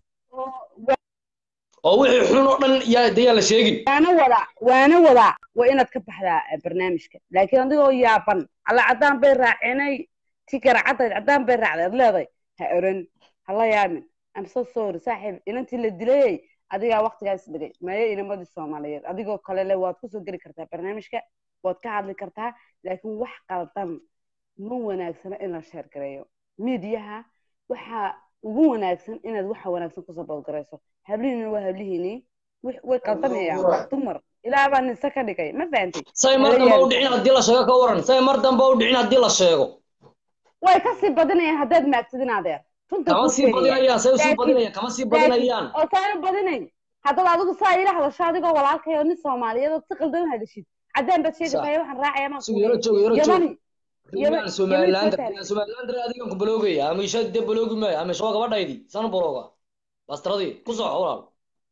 oo wixii xun oo dhan yaa la sheegin waana wadaa waa inaad ka baxdaa barnaamijka laakiin adigoo yaaban alla caddaan bay raacinay tikara caddayd caddaan bay raacday ad leeday ha oran hala yaamin am so sorry saaxiib inantii la dilayay adigaa waktigaas dhigay maya inamadii soomaaliyeed adigoo kale le waad kusoo geli kartaa barnaamijka waad ka hadli kartaa laakiin wax qaldan ma wanaagsana in la sheergareeyo miidiyaha waxaa ugu wanaagsan inaad waxa wanaagsan kusoo bowdgarayso hablihiina waa hablihiinii way qaldamayaan waa dumar ilaa baa nise ka dhigay ma fahantay say mar dambe u dhicin haddii la sheego ka waran say mar dambe u dhicin haddii la sheego way kasii badinayaan haddaad maagtidin adeer kama sii badinayaan say usii badinayaan kama sii badinayaan oo saa u badinayn haddaad adigu saa ila hadasho adigoo walaalkay oo nin soomaaliyeed oo si qaldan hadashid caddaan baad sheegaysaa waxaan raacaya maa somaliland adigan ku baloogaya ama isha dee baloogi maayo ama isha waa gabadhaydii sana balooga bastradii ku soco walaal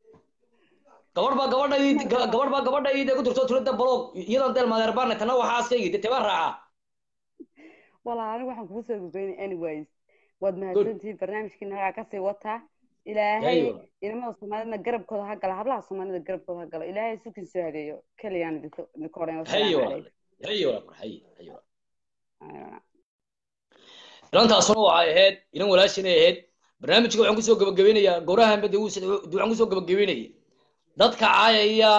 gabadh baa gabadhaydii ku dirto tulada baloog iyadan deel maadeerbaana tana waxaa askaygi dee tebaan raacaa walaa anigu waxaan kugu soo gogeynay anyways waad mahadsantihiin barnaamijkiina hagaa kasii wataa ilaahay inamada soomaalidna garabkooda ha gala hablaha soomaalida garabkooda ha gala ilaahay sukin soo hadeeyo keliyaan idinka oran ilantaasuna waxay ahayd inan walaashinay ahayd barnaamijka waxaan kusoo gabagabeynayaa gowrahan bade waxaan kusoo gabagabeynaya dadka caayaya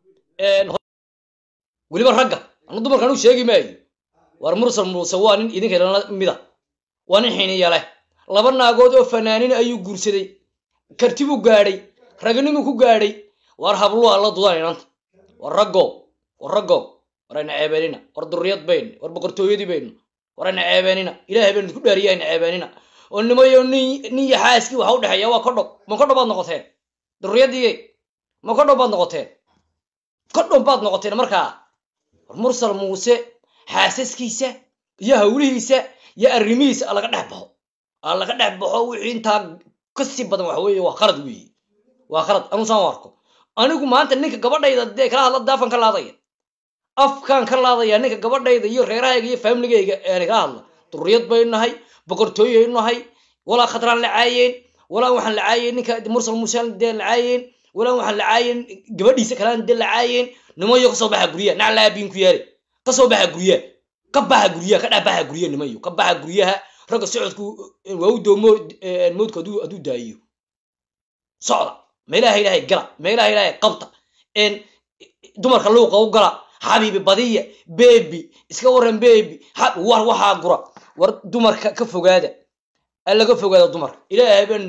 weliba ragga anu dumarkan u sheegi maayo war mursal muuse waa nin idinka ilana mida waa nin xiniya leh laba naagood oo fanaanin ayuu guursaday karti buu gaadhay raganimu ku gaadhay war habluhu alla dudaan inanta war raggo war ayna ceebeenina war durriyad bayna war boqortooyadii bayna war ayna ceebeenina ilaahay bayna ku dhaariya ayna ceebeenina oo nimayo nin yaxaaskii waxa u dhexeeya waa kodhob ma kodhob baad noqoteen durriyadii ma kodhob baad noqoteen kodhob baad noqoteen markaa war mursal muuse xaasaskiisa iyo hawlihiisa iyo arrimihiisa laga dhex baxo wixii intaa kasii badan waxa weeye waa qalad weeye waa qalad anu saan arko anigu maanta ninka gabadhayda dee kala hadla daafan ka laadaya afkaan ka laadaya ninka gabadhayda iyo reerahayga iyo faamiligayga aan kala hadla durriyad baynu nahay boqortooyaynu nahay walaa khatraan la caayeen walaa waxaan la caayeen ninka mursal mushaan dee la caayeen walaa waxaan la caayeen gabadhiisa kalaan dee la caayeen nimayo kasoo baxa guryaha naclaa biin ku yaari kasoo baxa guryaha ka baxa guryaha ka dhabaha guryaha nimayo ka baxa guryaha ragga socodku waa u doomo moodka aduu daayo socda meelaha ilaahay gala meelaha ilaahay qabta in dumarka luuqa u gala xabiibi badiya beebi iska waran beebi war waxaa gura war dumarka ka fogaada laga fogaado dumarka ilaahay baan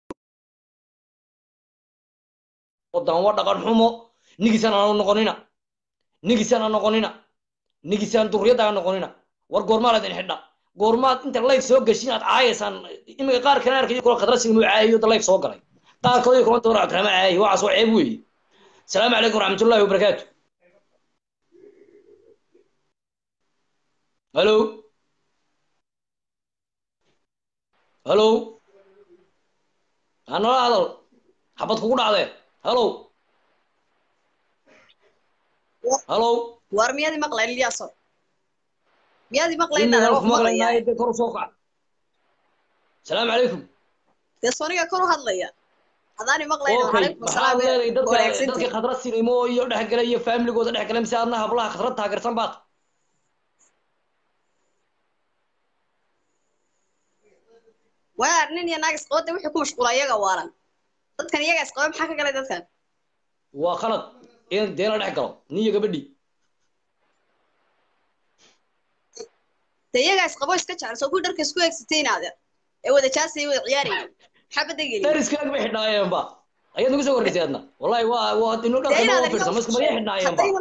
wadan waa dhaqan xumo nigisaan aan noqonina nigisaan duriyada aan noqonina war goormaad idin xidha goormaad inta live soo gashin aad caayaysan imika qaar kana arkay kula qadrasiga inuu caayiyo da live soo galay qaar kale kuma doona akrama caayi waxa soo ceeb weey salaamu calaykum waraxmatullaahi wabarakaatu hello hello ana hadal xabad kugu dhacday hello hello war miyadi maqlayn Ilyaaso miyadi maqlayn السلام عليكم تصونيga kor u hadlaya hadaan maqlayn alaykum salaam dadka khadra sinimo iyo dhax galay iyo familygooda dhax galay mise adna hablaha khadra taageersan baad waa nin iyo naag isqood wixii ku mashquulay iyaga waalan dadkan iyaga isqood maxaa ka galay dadkan waa qalad in deena dhax galo niyo gabadhi iyaga isqood iska jecel soo ku dharka isku eegsiteenaada wada jaasay wada ciyaarayeen xabada geli dariskaaga ma xidhaayeen ba ayaad nagu soo warreysay adna wallahi waa inuu dharka ma fiirsan maska ma xidhaayeen ba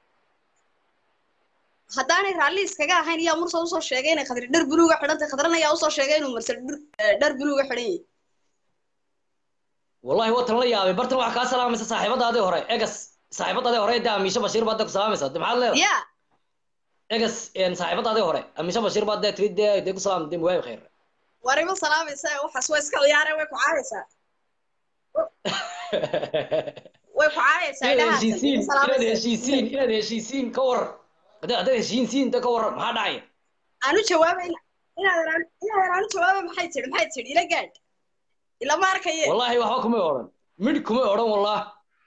haddaanay raalli iskaga ahayn yaa mursal usoo sheegay inay khadri dhar buluuga xidhantay khadrana yaa usoo sheegay inuu mursal dhar buluuga xidhan yahay wallahi waa tan la yaabay bartan waxa kaa salaamaysa saaxiibadaadii hore egas saaxiibadaadii hore daa Amisha Bashiir baad ku salaamaysa maxaad leedahay ya egas saaxiibadaadii hore Amisha Bashiir baad tii ku salaamtay way khayr warimo salaamaysa waxaas way iska ciyaareen way ku caayaysaa way ku caayaysaa inaad heshiisiin ka war haddaad heshiisiin ka war maxaa dhacay aanu jawaabay inaad jawaabay maxay tiri ila gaad ila ma arkaye wallahi waxba kuma oran mid kuma oran wallahi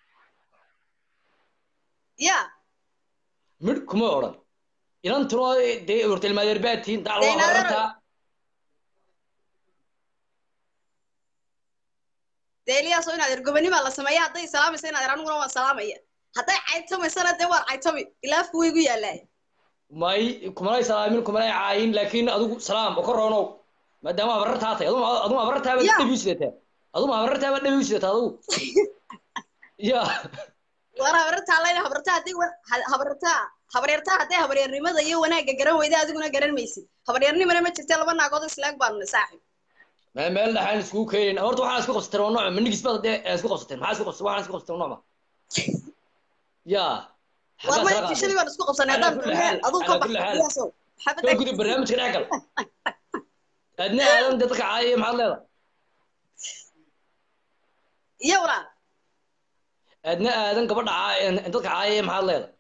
ya mid kuma oran ilan tiro de urtel maderbaatiin dacwa warta Ilyaaso inaad ergobanima la sameeyo haday salaamaysa inaad aniguna waan salaamaya haday caytamaysana de waar caytami ilaafku way igu yaalaa may kumalay salaamin kumalay caayin laakiin adigu salaam oo koroonow maadaama abartaa tahay adigu abartaa baad dhabi sidata adigu abartaa baad dhabi sidata adigu ya war abartaa la habartaa hadii habaryartaa hadii habaryarnimada iyo wanaaga garan weyda adiguna garan maysid habaryarnimada ma jirta laba naagood islaag baan saaxib ما مال لحين اسكو كاين أورت واحد اسكو قصتر ونوع من نجس بعد اسكو قصتر ما اسكو قصتر واحد اسكو قصتر ونوع يا والله في شيء اسكو قصنا هذا اظن كبح يا سو حبيت كل برنامج كده عقل ادنى ادم دتك عايه مع الله يا ورا ادنى ادم قبل دتك عايه مع الله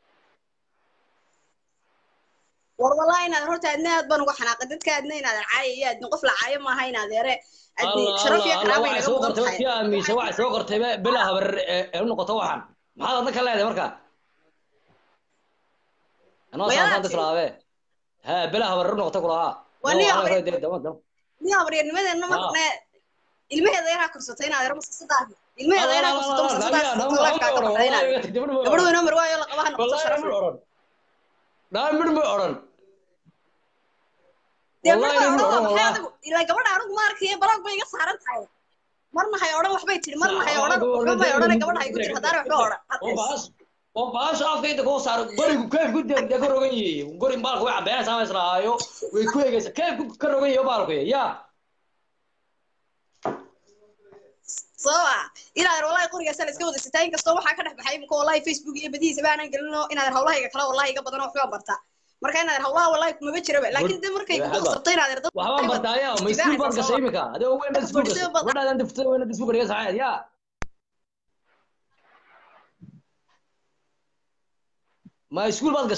والله إن هرت أدنى أدبن وحنا قدرت كأدنى إن العاية أدنى قفل عاية ما هي نادرة أدنى شرف يا كرامة الله سوق قرتي يا أمي سوق قرتي بلا هبر إنه قطوعا ما هذا ذكر له مركا أنا أصلا كنت سلامة ها بلا هبر إنه قطوعا وني هبر ني هبر يعني ماذا إنه ما المية ذيرها كرستين هذا رمز صداه المية ذيرها كرستين صداه الله كاتب علينا يبدو إنه مرواي ولا قبها نقطة شرف لا من أوران إلا قبل أروح مارك هي بلاك بيجي صارت هاي مرنا هاي أوران وحبي تري مرنا هاي أوران وحبي أوران قبل هاي كتير هدار وحبي أوران وباش أفكي تقول صار قري كيف قد يكروغني قري بالك ويا بين سامي سرايو ويكوي كيف كروغني يبالك يا صوا إلى والله قرية سنة كود ستين كستوى حاجة نحب حي مكو والله فيسبوك يبدي سبعنا قلنا إن هذا والله كلا والله قبضنا في برتا مركا إن هذا والله ما بتشرب لكن ده مركا يكون سطين هذا رضا وهم برتايا ما يسوي فرق شيء هذا هو وين الفيسبوك ولا أنت في وين الفيسبوك رياض عادي يا ما يسكول بس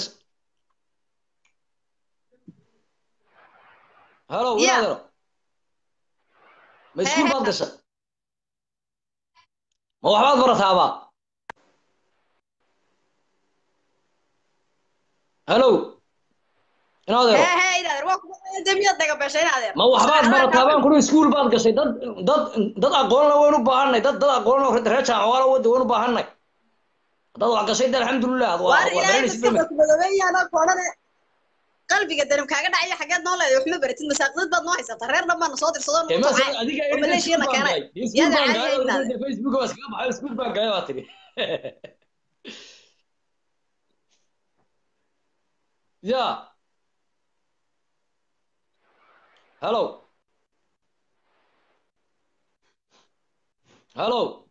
هلا وين هذا ما يسكول بس ma waxbaad barataaba halow inaadeero هاي إذا روح دمية دقة بشين هذا ma waxbaad barataabaan kuri iskuul baad gashay dad aqoon la waynu baahanay dad aqoon oo reer jaamacada wada waynu baahanay dad wax gashay alxamdulillah وأنا إلهي مسكبك بدوية أنا كورنا قلبي قدر مكان دعية حاجات نولا يحمل بريتين مساقط بعد نوع يسافر غير لما نصادر صدام ومليش هنا كان يا ده عادي هنا فيسبوك بس كلام على سكول بانك يا باتري يا هلو هلو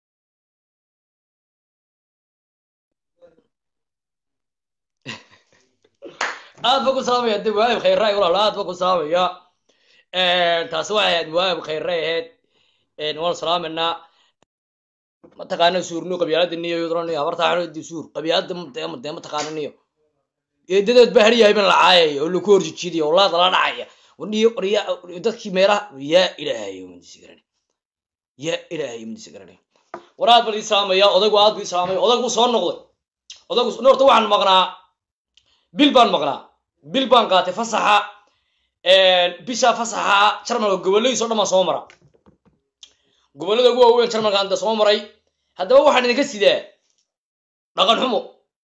aad ba ku saamaya dib waayib khayray walaal aad ba ku saamaya taas waxay ahayd waayib khayray ahayd waan salaamanaa ma taqaana suurnu qabyaalada niyo yudran iyo habarta xano di suur qabyaalada ma taqaana niyo eedadeed ba hariyahay ban la caayay oo la ku horjijiday oo la dhacaya waniyo qoriya dadkii meelaha ya ilaahay ma disigaran ya ilaahay ma disigaran waraad bal saamaya odagu aad bi saamay odagu soo noqday odagu noorta waxaan maqnaa bil baan qaatay fasaxa bisha fasaxa jarmalka goboladiisa oo dhan soo mara gobolada ugu waaweyn jarmalka aan soo maray haddaba waxaan idinka sidaa dhaqan xumo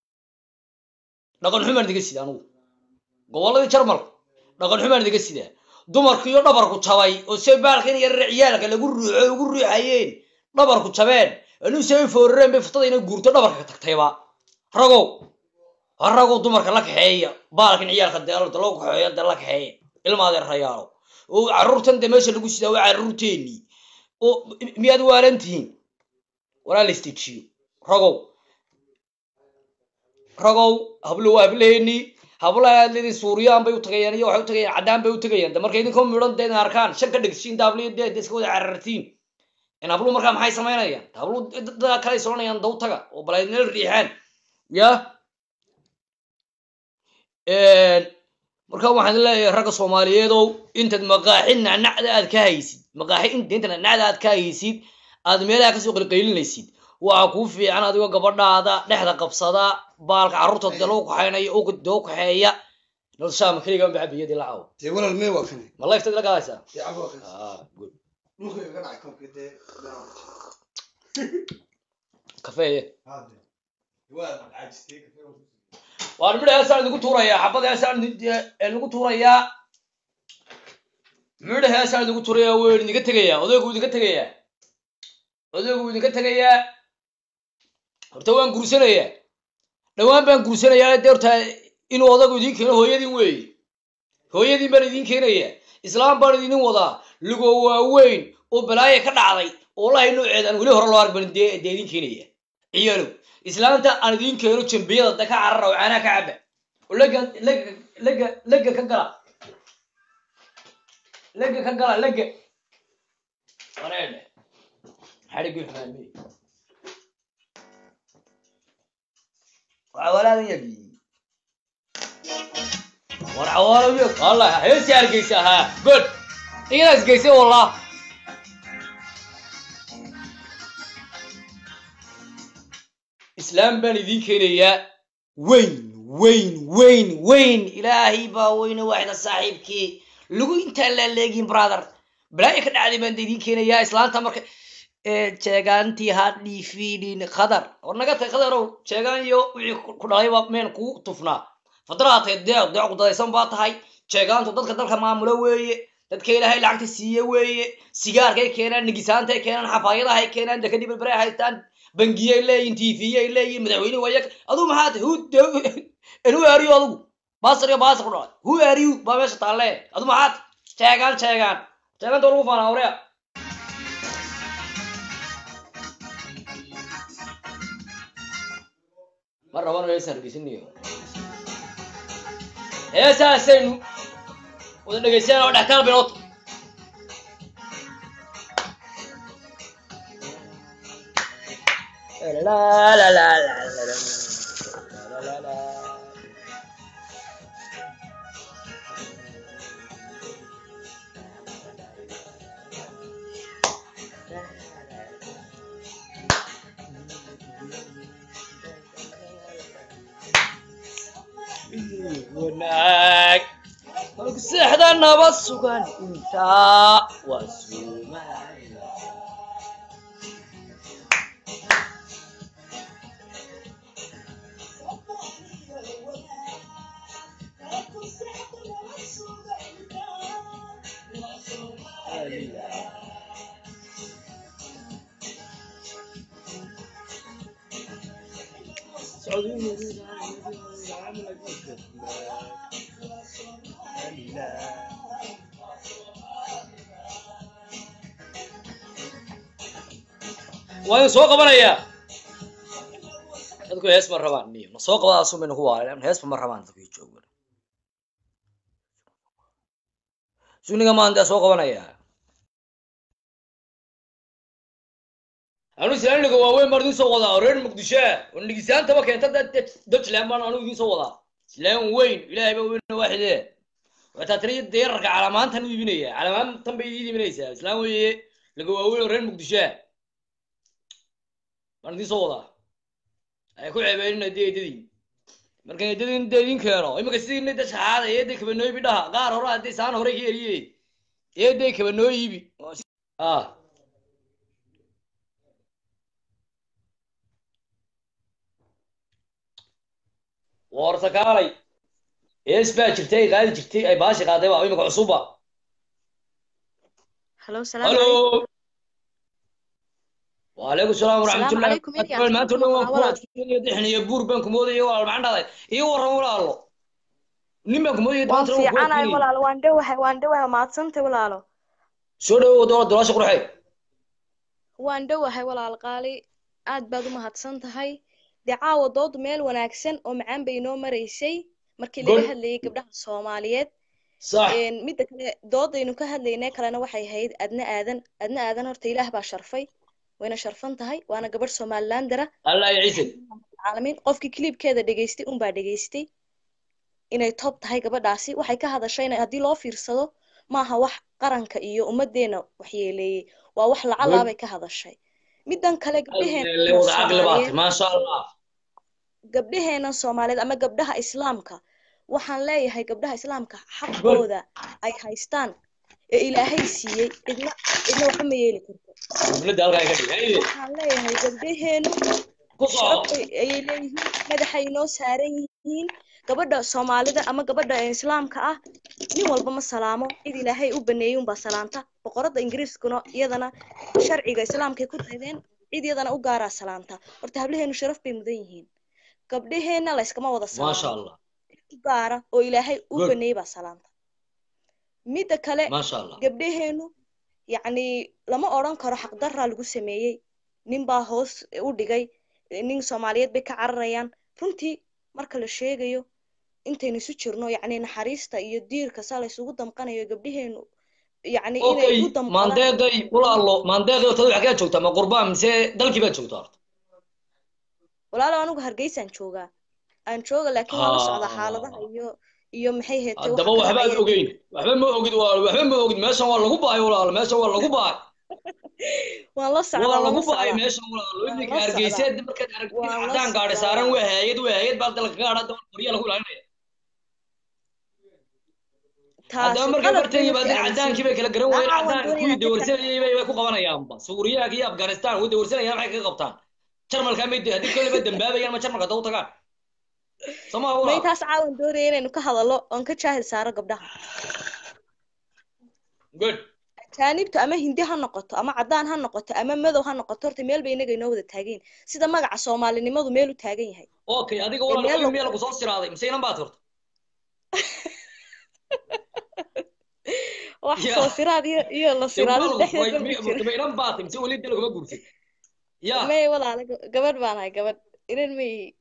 aan idinka sidaa anugu goboladii jarmalka dhaqan xumo aan idinka sidaa dumarkiiyo dhabarku jabay oo se baalkan iyo ciyaalka lagu ruuxayeen dhabarku jabeen anuu se foorareen bay futada inay guurto dhabarka ka tagtayba ragow dumarka la kaxeeya baalkan ciyaalka deelada loo kaxeeya dal la kaxeeya ilmaade rayaalo oo caruurtan de meesha lagu sidaa waa caruurteeni oo miyaad waalantihiin walaal istijiyo ragow hablo waa hableeni hablaha leedin suuriyaan bay u tagayaan iyo waxay u tagayaan cadaan bay u tagayaan marka idinka midhan deedan arkaan shan ka dhigsiin daabli deed iska wada carartiin in hablo marka maxay sameynayaan hablo dad kale soonayaan daw taga oo balaydneel riixaan ya marka waxaan leeyahay ragga Soomaaliyeed oo intaad maqaaxin nacnacda aad ka haysid maqaaxin inta nacnacda aad ka haysid aad meelaha ka soo qilqaylinaysid waxa ku fiican adiga gabadhaada dhexda qabsada baalka carruurta dalo ku xaynayo oo doo ku xeeya nol shaam kaliya ma bixiyay laaw te walal mee waa kan ma life tad laga haysa good dhulka ka dhacay koobkade kafee hade waa caajistay kafee waan midhaha saan idinku tuurayaa xabada saan idinku tuurayaa midhaha saan idinku tuurayaa weyn idinka tegayaa odaygu idinka tegayaa horta waan guursanayaa dhawaan baan guursanayaa deerta inuu odaygu idin keeno hooyadin weey hooyadin baan idin keenayaa islaam baan idin wadaa lugo waaweyn oo balaaye ka dhacday oo la hayno ceedan wali hore loo arban idin keenayaa ciyaalo islaanta aan idin keeno jambiyada dadka carara oo caana ka caba oo laga ka gala wareene xarigii xamaamay وعوالان يجي وعوالان يجي والله هي سيار جيسة ها good إيه جيسة والله إسلام بني ذي كينيا وين إلهي با وين واحد صاحب كي لقو أنت اللي لاقين برادر بلا يكن عادي من ذي كينيا إسلام تمرك sheegaantii hadhii fiilin qadar warnaga tay qadarow sheegaan iyo wixii ku dhalay waa meen ku tufnaa fadraatay deeq ku dadaysan baa tahay sheegaantu dadka dalka maamulo weeye dadka ilaahay lacagta siiye weeye sigaarkay keenaan nigisaantay keenaan xafaayadahay keenaan dekadii balbaray haystaan bangiyay leeyihin tviyay leeyihin madaxweynuhu wayak aduu maxaad who are you adugu baasar ku dhalay who are you baa meesha taalle aduu maxaad sheegaanta lagu faanaa horeya مرة وانا يسهر بيسنيو يا ساسين وده جيسان وده كلب نط لا لا لا لا لا لا wanaag seexda nabad sugan intaa waa Soomaaliya waan soo qabanayaa dadku hees ma rabaan niyo ma soo qabada suumayna ku waalaan hees ma rabaan dadku joogo suniga maanta soo qabanayaa anu islaaniga waaweyn baan idin soo wadaa reer muqdisho oo nigisaantaba keenta dajlaan baan anu idin soo wadaa islaan weyn ilaahay baa weyn waaxide wata tariid deerarka calaamaantan iibinaya calaamaantan bay iibinaysaa islaan weeye laga waaweyn oo reer muqdisho baan idin soo wadaa ay ku ceebeynina deedadii markaan deedadii idin keeno imika sidii nida shaxaada eeday kabanooy bidhaha qaar hore hadday saan hore ka eriyey eeday kabanooy iibi warta kaalay ees baa jirtay qaadi jirtay ay baashi qaaday waa imika cusuba halo وعليكم السلام ورحمة الله وبركاته ما أنتم يدحني يبور بينكم وذي ولا عند هذا يورا ولا الله نمكم وذي في أنا ولا الله واندوها ما تصنت ولا الله شو ده دراسة قرحي واندوها ولا القالي عاد بعد ما هتصنت هاي دعاوة ضد ميل وناكسن ومعان بينو مريسي مركي اللي هاللي قبلها الصوماليات صح مدة ضد إنه كهاللي كلنا وحي هيد أدنى آذن هرتيله بشرفي وأنا شرفنت هاي وأنا قبل سومالندرا الله يعيشك العالمين قفكي كليب كذا دقيستي بعد دقيستي إنه توب هاي قبل داسي وحي كهذا الشيء هدي لو فرصة ما هو وح قرنك إيو ومدينا وحي لي ووح العلابة كهذا الشيء مدن كله قبلهن اللي وضع عقلبات ما شاء الله قبلهن الصوماليد أما قبلها إسلامك وحن لاي هاي قبلها إسلامك حق بوذا أي هايستان إلهي سيء إدنا وحما يلي كرتو بلد هالقاي كدي waxaan leeyahay gabdhaheenu shaqo ay leeyihiin madaxay noo saaran yihiin gabadha Soomaalida ama gabadha Islaamka ah nin walba ma salaamo cid Ilaahay u baneeyay un ba salaanta boqorada Ingiriiskuna iyadana sharciga Islaamka ku taydeen cid iyadana u gaara salaanta horta hablaheenu sharaf bay mudan yihiin gabdhaheena la iskama wada salaamo ma sha Allah gaara oo Ilaahay u baneeyay ba salaanta midda kale ma sha Allah gabdhaheenu يعني لما أوران كره حق درة لجو سمية نين هوس ودقي نين سوماليات بك عريان فنتي مركل الشيء جيو أنت نسوتشرنو يعني نحريستا يدير كسالة سوق دم قنا يجبدهن يعني إذا يجود دم ما ندقي ولا الله ما ندقي تطلع حاجات شوكتا ما قربان مسي دل كيف شوكتا ولا لا أنا جهرجيس أن شوكا لكن أنا صعد حالة iyo maxay heetay daba waxba ogeyn waxba ma ogid meeshan waa lagu baahay walaal meeshan waa lagu baahay waan la socdaa waa lagu baahay meeshan walaal idinka argeyseed markaad aragtid cadaan gaadhi saaran waa hay'ad baa dalka gaadha daba qoriya lagu ilaalinaya taas markay bartay baad cadaankii bay kala garan waayeen cadaan kuwii dawrsanayay bay ku qabanayaanba Suuriyaha iyo Afghanistan way dawrsanayaan waxay ka qabtaan jarmalka mid hadii kale ba dambaabayaan ma jarmalka daw tagaan ما يتاس عاون دوري إنه كهذا أنك شاهد سارة قبلها. Good. تاني بتو أما هندي هالنقطة أما عدان هالنقطة أما ماذا هالنقطة تميل بينك ينوذ التاجين سيدا ما قع صومال إني ماذا ميلو تاجين هاي. أوكي هذيك والله كل ميل قصاص راضي مسينا باتورت. واحد صوص راضي يلا صراط دحين. تبينا باتم مسوي لي دلوك ما قرتي. يا. ما ولا على قبل بانا قبل إلين مي.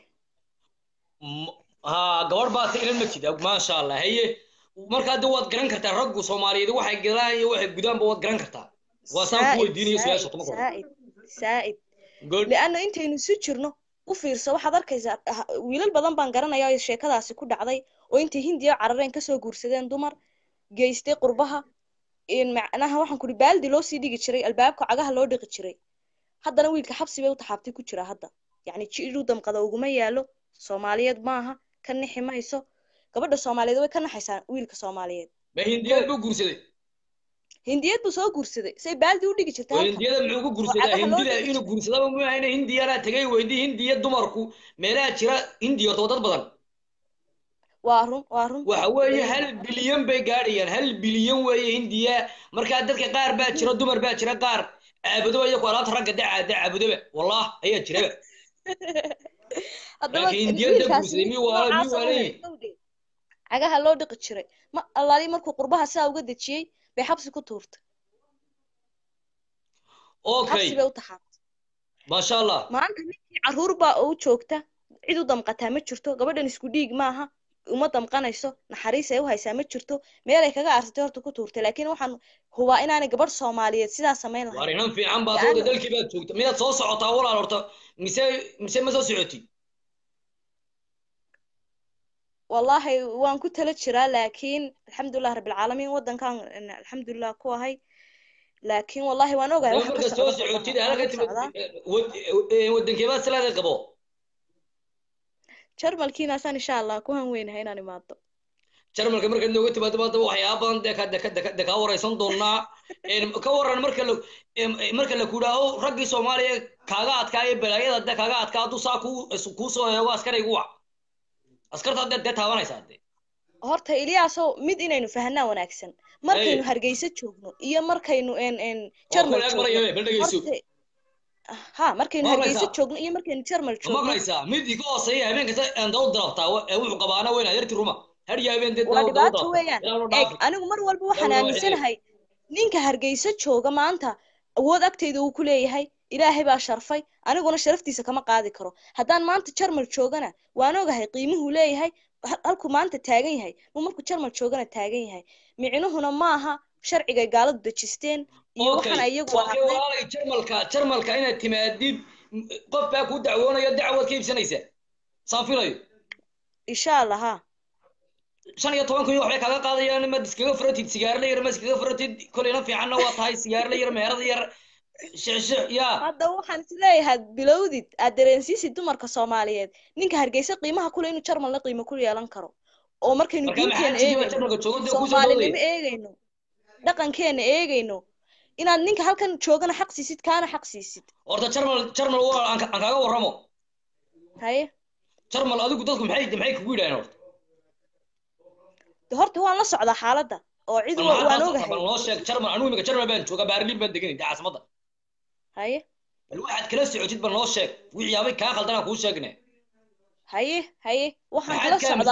gabadh baa ta ilin ma jida maasha Allah haye marka hadda waad garan kartaa raggu Soomaaliyeed waxay galaan iyo waxay gudaan waad garan kartaa waa saan ku weydiinayo su'aasha tuma saaid لأنه أنت نسوتشرنا وفيرسا واحد أركيز ويل بدن بانجرنا يا الشيكة ده سكود عضي وأنت هندية عررين كسو جورسدين دمر جيستي قربها إن معناها واحد كل بالدي لو سيدي جتشري الباب كعجها لو دق جتشري هذا نويل كحبسي بيو تحبتي كتشرا هذا يعني تشيلو دم قدا وجمية له Soomaaliyeed maaha ka nixi mayso gabadha Soomaaliyeed way ka naxaysaa wiilka Soomaaliyeed ma hindiyad buu guursaday hindiyad buu soo guursaday say baaldi u dhigi jirtay halkan hindiyada muxuu ku guursadaa hindida inuu guursadaba ma ahayna hindiyana tagay weydii hindiya dumarku meelaha jira hindiya oo dad badan waa run waxa weeye 1 bilyan bay gaadhayaan 1 bilyan weeye hindiya marka dadka qaar baa jira dumar baa jira qaar aabudo iyo alaabta ragga dacaabudoba wallah ayaa jiraba haddaba hindiyada guursaday mi waalay cagaha loo dhiqi jiray ma allaali markuu qurbaha sidaa uga dejiyey bay xabsi ku tuurtay okay bay u taxaabtay maasha allah maanta ninkii caruur baa u joogta cid u damqataa ma jirto gabadhan isku dhiig maaha uma damqanayso naxariis ay u haysaa ma jirto meel ay kaga aarsatay horta ku tuurtay laakiin waxaan hubaa inaanay gabadh Soomaaliyeed sidaa samayn lahayn war inan fiican baad oo dalkii baad joogta miyaad soo socotaa walaal horta mise ma soo socotid wallahi waan ku tala jiraa laakiin alxamdulillah rabbil caalamiin wadankan alxamdulillah ku ahay laakiin wallahi waan ogahay wax ka soo socotid halka wadankee baad salaada qabo jarmalkiina san insha Allah ku han weynahay inaan imaado jarmalka marka nooga timaado waxyaabo badan ka waraysan doonaa ka waran marka la kuudaaho raggii Soomaaliya kaaga adkaayay balaayada kaaga adkaado saa ku soo heego askarigu wax askarta dad taabanaysaa horta Iliyaaso mid inaynu fahanaa wanaagsan markaynu Hargeysa joogno iyo markaynu Jarmal joogno ha markaynu Hargeysa joogno iyo markaynu Jarmal joogno maqlaysaa mid iga hooseeya habeenka aan dawd darabtaa wuxuu qabaana weyn adeerti ruma hadiya habeen dad dawd anigu mar walba waxaan aaminsanahay ninka Hargeysa jooga maanta awood agteeda uu ku leeyahay ilaahay baa sharfay aniguna sharaftiisa kama qaadi karo haddaan maanta Jarmal joogana waan ogahay qiimuhu leeyahay halku maanta taagan yahay markuu Jarmal joogana taagan yahay micnuhuna maaha sharciga gaaladu dejisteen iyo waxaan ayagu walaalay Jarmalka inaad timaadid qof baa ku dacwoonayo dacwad ka iibsanaysa saafilayo insha Allah ha 15 kun waxay kaga qaadayaan ma iskaga furatid sigaar la yar ma iskaga furatid kulina fiicanna waa tahay sigaar la yar meerada yar ya hadda waxaan isleeyahay bilowdid aad dareensiisid dumarka Soomaaliyeed ninka Hargeysa qiimaha kule inuu Jarmal la qiimo ku yeelan karo oo markaynu diinteena Soomaaliyada eegayno dhaqankeena eegayno inaad ninka halkan joogana xaq siisid kaana xaq siisid horta Jarmal waa aan kaaga waramo haye Jarmal adigu dadku maxay kugu yiraahdeen horta waan la socdaa xaaladda oo cid waan ogahay loo sheeg Jarmal anigu imika Jarmal baan joogaa Berlin baan deganay caasimada haye bal waxaad kala socotid bal noo sheeg wixii yaabay ka khaldan ku sheegnay haye waxaan kala socdaa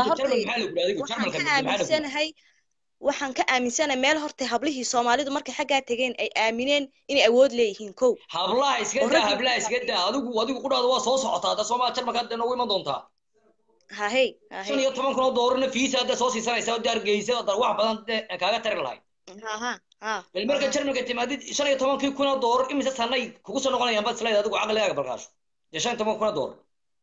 horta waxaan ka aaminsanahay meel horta hablihii Soomaalidu markay xagga tageen ay aamineen inay awood leeyihiin kow hablaha iska daa adigu ku dhaado waa soo socotaa Soomaaliya Jarmalka hadda noogu iman doontaa haye 15 kun doolarna fiisa hadda soo siisanaysa oo Hargeysa wax badan kaaga tari lahayd bal marka Jarmalka timaadid 15 kun doolar imisa sanay kugu soo noqonayaan bad sleed adigu aqliga balkaasho 15 kun doolar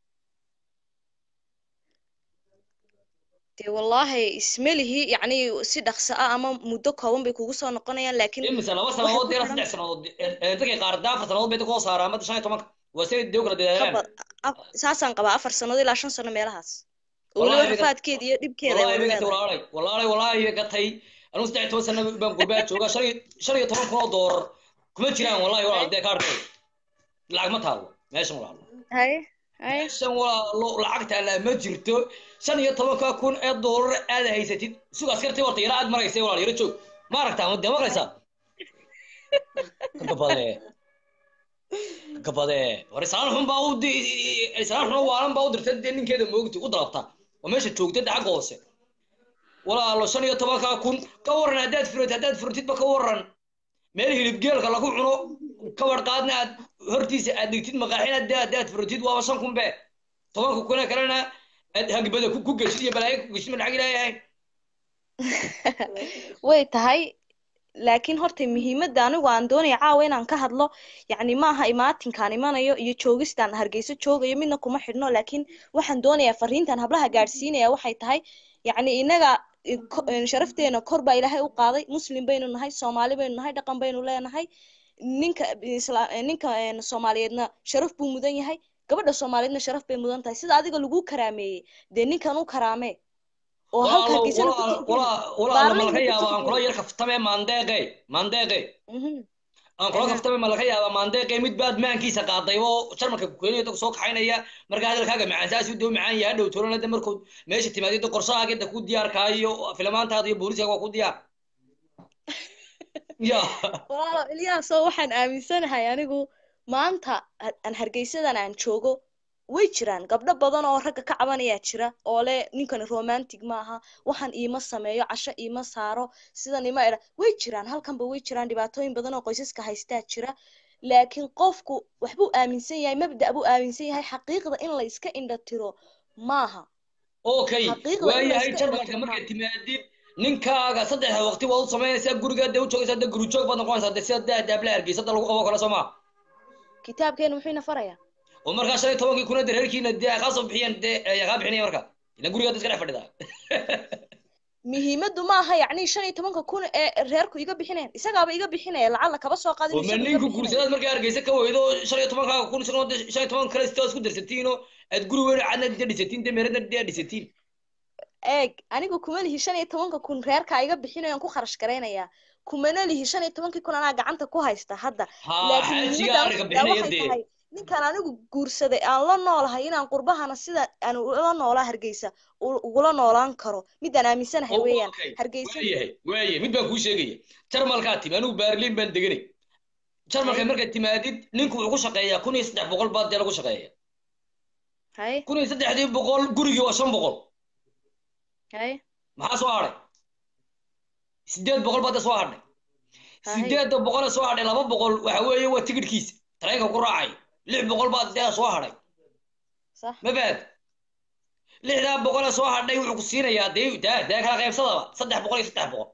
والله اسمله يعني si dhaqso ah ama muddo kooban bay kugu soo noqonayaan laakiin imisa 2 sanadood dheer 3 sanadood dadka qaar 4 sanadood bay ku saaraan ama 15 waa say dawlad deegaan saasan qaba 4 sanadood ilaa 5 sano meelahaas walaal rafaadkeed iyo dhibkeeda wallahi gatay anu 13 sano baan qurbaa jooga 15 kun doolar kuma jiraan wallahi waa de kaartay lacag ma taalo meeshan walaal meeshan waa lacagta la ma jirto 15 kun doolar aad haysatid suuq askartii warta yara aad maraysay walaal yara joog ma aragtaa ma maqlaysaa kabade war islaan xun baa u dirtay ninkeeda moogti u dalabta oo meesha joogtay dacag hoose walaalo 15 kun ka waran hadaad furtid ba ka waran meel hilib geelka lagu cuno ka war qaadna aad hortiisa aad dhigtid maqaaxina hadaad furtid waa 5 kun be 10 kun kalena aad hagbada ku gashay iyo balaayo ku gashay lacag ilaahay way tahay laakiin horta muhiimadda anigu aan doonayo caawa inaan ka hadlo yacni maaha imaatinkaan imanayo iyo joogistaan Hargeysa joogayo midna kuma xidhno laakiin waxaan doonayaa fariintan hablaha gaarsiinaya waxay tahay yacni inaga sharafteena kor baa Ilaahay u qaaday muslim baynu nahay Soomaali baynu nahay dhaqan baynu leenahay ninka Soomaaliyeedna sharaf buu mudan yahay gabadha Soomaaliyeedna sharaf bay mudan tahay sida adiga lagu karaameeyay dee ninkan u karaamee oo halka hargeysana ku wala ma laga yaabo aan kula yar kaftame mandeeqe aan kula kaftame ma laga yaabo mandeeqe mid baad maankiisa qaaday oo jarmalka ku keenay dad soo kaxaynaya marka hadalkaaga macaansaas u dhow macaan yahay dhow toonada markuu meesha timaadida qorshahaaga ku diyaar kaayo filmaantaada iyo booliska waa ku diyaar ya walaalo Ilyas waxaan aaminsanahay anigu maanta aan hargeysadan aan joogo way jiraan gabdho badan oo ragga ka cabanaya jira oo leh ninkan romantic maaha waxaan iima sameeyo casho iima saaro sidan ima era way jiraan halkanba way jiraan dhibaatooyin badan oo qoysaska haystaa jira laakiin qofku waxbuu aaminsan yahay mabda buu aaminsan yahay xaqiiqda in la iska indha tiro maaha okay waayahay jarmalka marka timaadid ninkaaga saddex waqti waad u samaynaysaa gurigaada u joogaysaa guri joog baad noqonaysaa sida daabla hargeysada lagu qabo kala Soomaa kitaabkeenu wuxuu ina farayaa ومركز شيء توقي كنا درهكينا دي خاصة بحيان دي يا غاب حيني مركز إلا نقول يا تسكر فردا مهمة ما هي يعني شيء تمنك كون ريركو يجا بحنين إسقى بيجا بحنين لعلك بس وقادم ومنينكو كورسات مركز أرجع كوا إذا شيء تمنك كون شيء تمنك كريستوس كده ستينو تقولوا وين عندنا دي ستين دي مرنا دي ستين أنا كمان هي شيء تمنك كون ريركا يجا بحنين ينكو خرج كرينا يا كمان اللي شيء تمنك كون أنا قعنت كوها يستهدا لكن ninkan anigu guursaday aan la noolahay inaan qurbahana sida aan ula noolaa hargeysa ugula noolaan karo midaan aaminsanahay weeyaan hargeysa waaye mid baan kuu sheegaya jarmalka tim anigu Berlin baan deganay jarmalka marka timaadid ninku wuxuu ku shaqeeyaa 1300 baad lagu shaqeeyaa hay 1300 gurigii waa 500 hay maxaa soo haray 800 baad soo hadhay 800 soo hadhay 200 waxa weeye waa tigidhkiisa tareenka ku raacay 600 baad daa soo haray صح ما بعد 600 soo hadhay wuxuu ku siinayaa daa kala qaybsadaba 300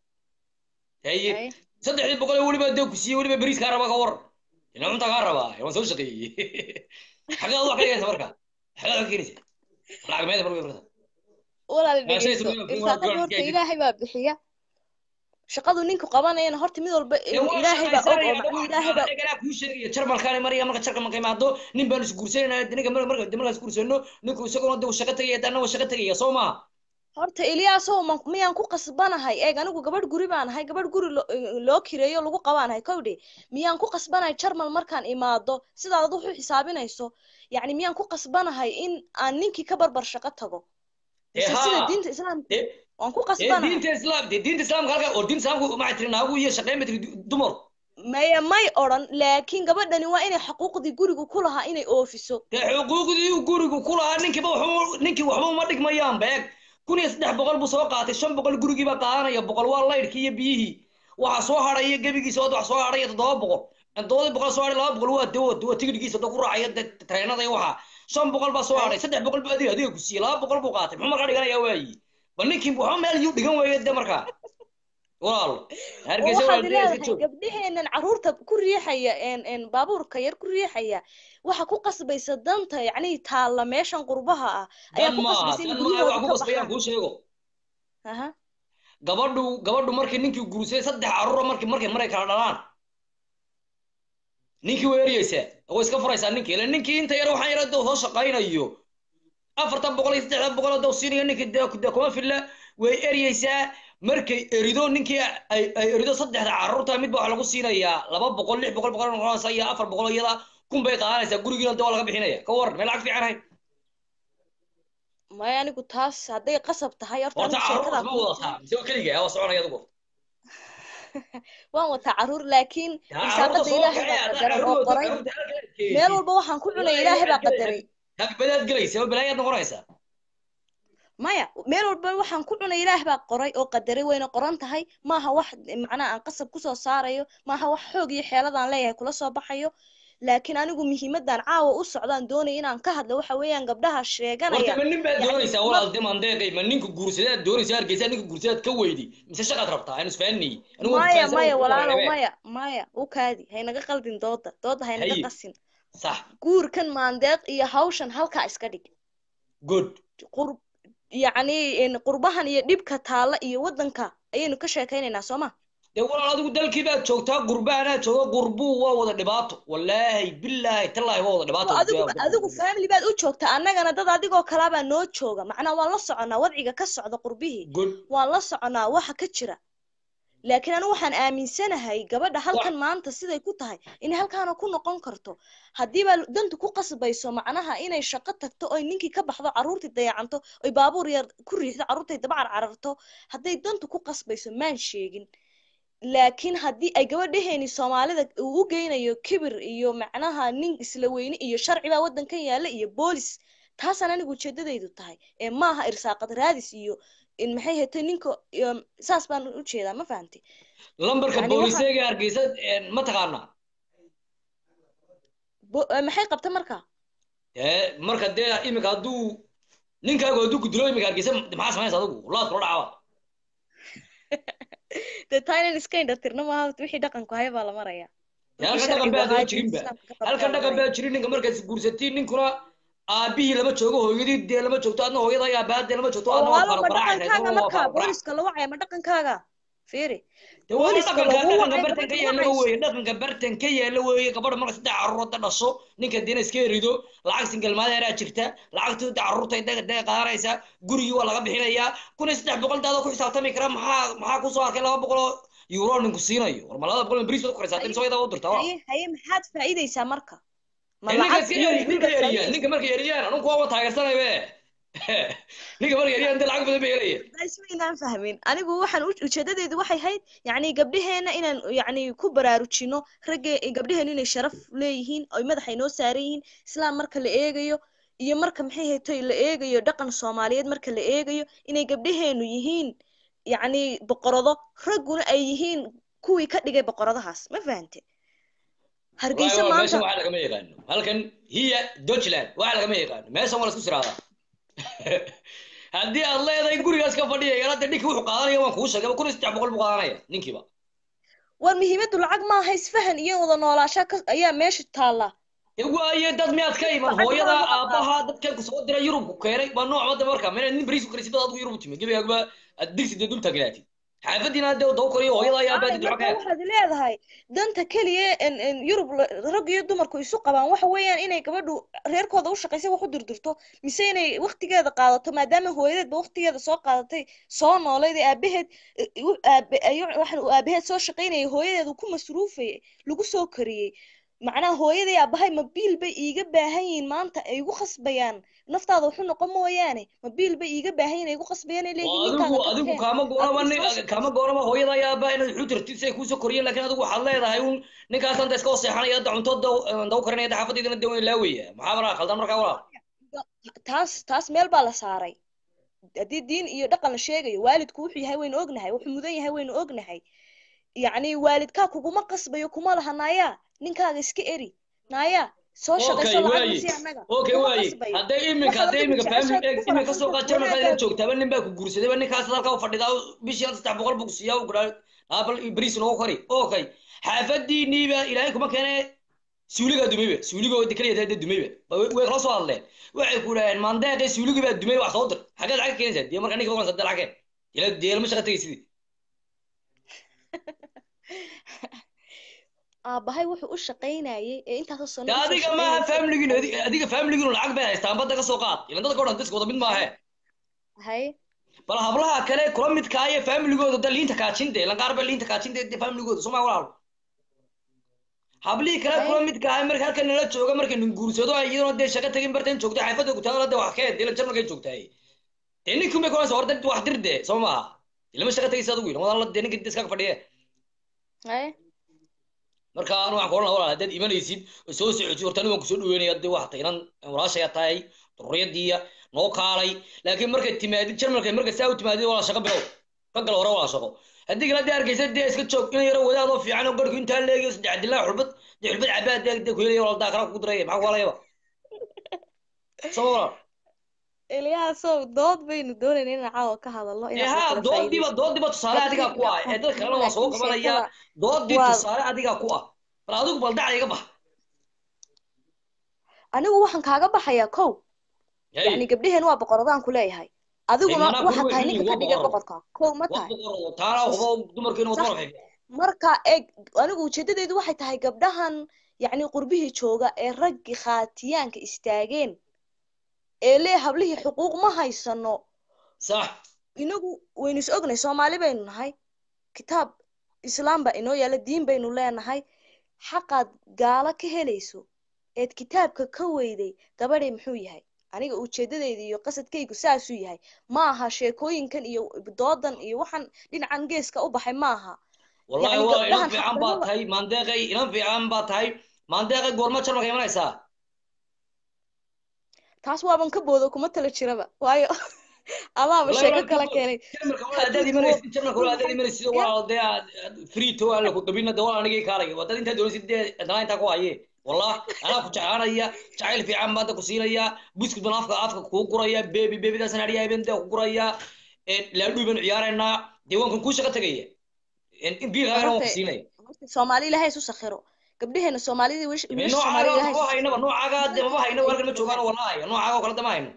hay 300 waliba daa ku siiyay waliba bariis ka raba ka war inuu cunta ka raba waan soo shaqeeyay xaga wax ka yeesay marka xaga ka keenaysa lacag meed marka wala dhigayso ilaahay baa bixiya shaqadu ninku qabanayna horta mid walba ilaahay baa og ilaahay baa kala ku sheegay jarmalkaan mariya marka jarka ma qiimaado nin baan isku guursanaa ninka marka isku guursano ninku isagoo dad shaqo tagay dana shaqo tagay Sooma horta Ilyas oo miyaan ku qasbanahay anigu gabadh guri baan ahay gabadh guri loo kireeyo lagu qabaanahay kowdhe miyaan ku qasbanahay jarmal markaan imaado sidaad aad u xisaabinayso yani miyaan ku qasbanahay in aan ninkii ka barbar shaqo tago sida diinta islaamka waan ku qasbanahay diinta islaamka halka oo diinta islaamku ma tirnaagu iyo shaqeymad dumar may oran laakiin gabadhani waa inay xuquuqdii gurigu ku lahaa inay oofiso xuquuqdii gurigu ku lahaa ninkii waxba uma dhigmayaan beeg 1300 buu soo qaatay 500 gurigii baa qaadanaya 100 waa laydhkii iyo biyihii waxa soo haraya gabigiisa wax soo haraya 700 soo haray 200 waa dawo tigidhkiisa ku raacaya tareenada iyo waxa 500 baa soo haray 300 baa adiga ku siiyay 200 buu qaatay muxuu markaa dhiganayaa waayi baninkii waxa meel yu dhigan weeyay markaa walaal hargeysa waa gabdhaheenan caruurta ku riixaya baabuurka yar ku riixaya waxa ku qasbaysa danta yani taala meeshan qurbaha ah ayaa ku qasbaysa in gurigooda ku qasbayaan ku sheego gabadhu markii ninkii guursay 3 caruur markii kala dhalaan ninkii weeriyaysa oo iska furaysa ninkii inta yar waxaan yar soo shaqaynayo 400 300 doo siinayo ninkii kuma filla way eriyaysaa markay erido ninkii ay erido 3 caruurta mid baa lagu siinayaa 200 600 noqonaysa iyo 400 iyada kun bay qaadanaysaa gurigiina doo laga bixinaya ka war meel lacag fiican hay ma anigu taas haday qasab tahay horta sheekada ma wadataa soo kaliya waa soconaya adigu waan wata caruur laakiin isaaqada ilaahay baa qadaray oo qoray meel walba waxaan ku cunay ilaahay baa qadaray hagbadaad galaysa balaayaad noqonaysaa maya meel walba waxaan ku cunay ilaahay baa qoray oo qadaray wayna qoran tahay maaha wax macnaa aan qasab ku soo saarayo maaha wax xoog iyo xeeladaan leeyahay kula soo baxayo laakiin anigu muhiimadan caawa u socdaan doonay inaan ka hadlo waxa weeyaan gabdhaha sheeganaya horta nin baad doonaysaa walaal diman deeqay ma ninku guursadaad doonaysaa hargeysa ninka guursadaad ka weydi mise shaqaad rabtaa aan isfahanay maya walaalo maya u kaadi haynaga qaldin dooda haynaga qasin صح guurkan maandeeq iyo hawshan halka iska dhig good yani qurbahan iyo dhibka taala iyo wadanka ayaynu ka sheekaynaynaa sooma dee walaal adigu dalkii baad joogtaa qurbaanaa jooga qurbuu waa wada dhibaato wallaahi billaahi tallaahi waa wada dhibaato adigu family baad u joogtaa annagana dad adigoo kalaa baa noo jooga macnaa waan la soconaa wadciga ka socda qurbihii waan la soconaa waxa ka jira laakiin anigu waxaan aaminsanahay gabadha halkan maanta siday ku tahay inay halkaana ku noqon karto haddii baa dantu ku qasbayso macnaha inay shaqo tagto oy ninkii ka baxdo carruurtii dayacanto oy baabuur yar ku riixdo carruurtay daba carcararto hadday dantu ku qasbayso maan sheegin laakiin haddii ay gabadhaheeni soomaalida uu u geynayo kibir iyo macnaha nin isla weyne iyo sharci baa waddankan yaalla iyo boolis taasaan anigu ujeedadaydu tahay ee maaha irsaaqad raadis iyo in maxay hetay ninka saas baan u jeedaa ma fahantay lambarka booliseega hargeysa ma taqaanaa maxay qabta marka marka dee imika hadduu ninkaagu hadduu ku dilo imika hargeysa maxaa samaynaysa adigu laad kula dhacaba dee taa inaan iska indhatirno maaha wixii dhaqanku haya baa la maraya halkan dhaqan baa jirinba halkan dhaqan baa jirin ninka markaad guursatiin ninkuna aabihii lama joogo hooyadii dee lama joogto adna hooyada iyo aabaha lama joogto adna waa fara dhaqankaaga marka booliska la wacaya ma dhaqankaaga fiiri dhaqanka bartan ka yaala weeye gabadha marka saddex carruurta dhasho ninka dina iska erido lacag singalmaadeeraa jirta lacagtii carruurta daga qaadanaysa gurigii waa laga bixinayaa kuna 300 daada ku xisaabtami kara maxaa kusoo arkay 200 euro ninku siinayo war ma 200 bariis baad ku xisaabtami soo yada u dirtaa haye maxaad faa'iidaysaa marka ninka marka yariyaan anuu kuwa taageersanaybe ninka marka yariyaan inta lacag badan bay helaya ismaynaan fahmin anigu waxaan ujeedadeedu waxay ahayd yacni gabdhaheena inaan yacni ku baraarujino ragga gabdhaheenu inay sharaf leeyihiin oy madaxa inoo saaran yihiin islaam marka la eegayo iyo marka maxay haytay la eegayo dhaqan soomaaliyeed marka la eegayo inay gabdhaheenu yihiin yacni boqorado ragguna ay yihiin kuwii ka dhigay boqoradahaas ma fahante hargeysa maanta waxa laga ma yaqaano halkan hiya Deutschland waxa laga ma yaqaano meeshan wala isku siraada haddii aad leedahay gurigaas ka fadhiya yarada ninki wuxuu qaadanaya waan kuu sheegay 300 buu qaadanaya ninkiiba war muhiimadu lacag ma aha isfahan iyo wada noolaasha ayaa meesha taala waaye dad miyaad ka iman hooyada aabaha dadkan ku soo diray Yurub ku keenay waa nooc wada marka meel nin bariis ku karisido aad Yurub timi gabayga digsi dul tagaati xaafadina doo koriyo hooyada ayaa baadi ducada waxaad leedahay danta kaliya in Yurub rag iyo dumarku isu qabaan waxa weeyaan inay gabadhu reerkooda u shaqeyso wax u dirdirto mise inay waqtigeeda qaadato maadaama hooyadeed waqtigeeda soo qaadatay soo nooleed aabaheed waxaan aabaheed soo shaqeynayay hooyadeedu ku masruufay lagu soo kariyay macnaha hooyadii aabahay ma biil bay iiga baahan yihiin maanta ay igu khasbayaan naftaada wuxuu noqon mooyaane ma biil bay iiga baahan yihiin ay igu khasbayaan ay leeyihiin adigu kama gooraba hooyada iyo aabaha inaad wuxuu tirtid say kuusoo koriyeen laakiin adigu waxaad leedahay un ninkaas anta iska seexanaya hadda cunto daw karinaya xaafadiidana dee weyn laawaya maxaa maraa khaldan markaa walaal taas meel baa la saaray haddii diin iyo dhaqan la sheegayo waalidku wuxuu yahay waynu ognahay wuxuu mudan yahay waynu ognahay yacni waalidkaa kuguma qasbayo kuma laha naayaa ninkaaga iska eri naaya soo shaqeyso lacag si anaga hadday iminka family iminka soo qaad jarmalka inaad joogtaaba nin baa ku guursaday ninkaas halkaa u fadhidaa bishii 300 buu ku siiyaa u guraa abal bariis loo kori okay xaafadiinii baa ilaahay kuma keenay suuliga dumayba suuliga oo kaliya dumayba way kala soo hadleen waxay ku leeyeen mandeeqay suuliga baa dumay wax soo dir xageed lacag keenaysaa dee marka ninka qoonsan lacag ila deelma shaqatay sidii aabahay wuxuu u shaqeynayay ee intaas soo sano adiga family-giinu lacag bay haystaan badda ka soo qaad ila dadka dhan dadka wada mid maahe hay bal hablaha kale kula midka ay family-gooda daliinta kaajinde la qaar ba liinta kaajinde family-gooda Soomaa walaal hablii kale kula midka ay marka halkan nala jooga markay nin guursado ay iyadoo dee shaqo tagin barteen joogtay xaafadda ku taagada wax ka dilan jarmalka joogtay ninka ma koonayso horta wax dirde Soomaa ilma shaqo tagis adigu ila walaal ninka iska fadhiye hay marka aan wax qoran walaal dad imanaysid soo socodsi horta waan ku soo dhaweynaya dad wax tayran walaashay tahay durriyadiya noo kaalay laakiin markay timaadid jarmalka markay saa u timaadid walaal shaqo bilow ka gal hore walaal shaqo haddii kala arkaysa dee iska joog in yaro wadaad oo fiican oo garku inta leeyo saddex dilaa xulbad cabaad dee ku helay walaal daaqara ku diray maxaa walayba soo Eliyaasoo dood baynu doonaynaa inaan caawa ka hadalno doodiba tusaale adiga ku ah ee dadka kalena waa soo qabanaya doodii tusaale adiga ku ah bal adigu bal dhac iga bax anigu waxaan kaaga baxayaa kow yani gabdhaheen waa boqoradaan ku leeyahay adiguna waxaad tahay ninka ka dhigay boqorka kow ma tahay taana hubo dumarkeenu wada waxay marka eeg anigu ujeedadeedu waxay tahay gabdhahan yacni qurbihii jooga ee raggii khaatiyaanka istaageen ee lee hablihii xuquuq ma haysano sax inagu waynu is ognay soomaali baynu nahay kitaab islaam baa inoo yaala diin baynu leenahay xaqaad gaalo ka helayso eed kitaabka ka weyday gabadhay muxuu yahay aniga ujeedadeyda iyo qasadkaygu saasuu yahay ma aha sheekooyinkan iyo doodan iyo waxaan dhinacan geeska u baxay ma aha wallahi waa inan fiican baa tahay maandeeqay inan fiican baa tahay maandeeqay goorma jarmalka imanaysaa taas waaban ka boodo kuma tala jiraba waayo amaaba sheeko kala keenay jarmalka imanaysid waa dee free to aan laku dabina de waa anigii kaalay waa dad intaa doonaysid dee danaa intaa ku haye والله أنا كنت عانية جايل في عم بعد كسيريا بسكت من أفكار كوكوريا بيبي ده سناريا بنت كوكوريا لعبوا من عيارنا ديوان كن كوشة كتجيه إن بير هاي كسيريا سومالي لها يسوس خيره قبل هنا سومالي دي وش سومالي لها ما هينا نوع عقاد ما هينا ولا كلمة شوكان والله نوع عقاد ولا دماين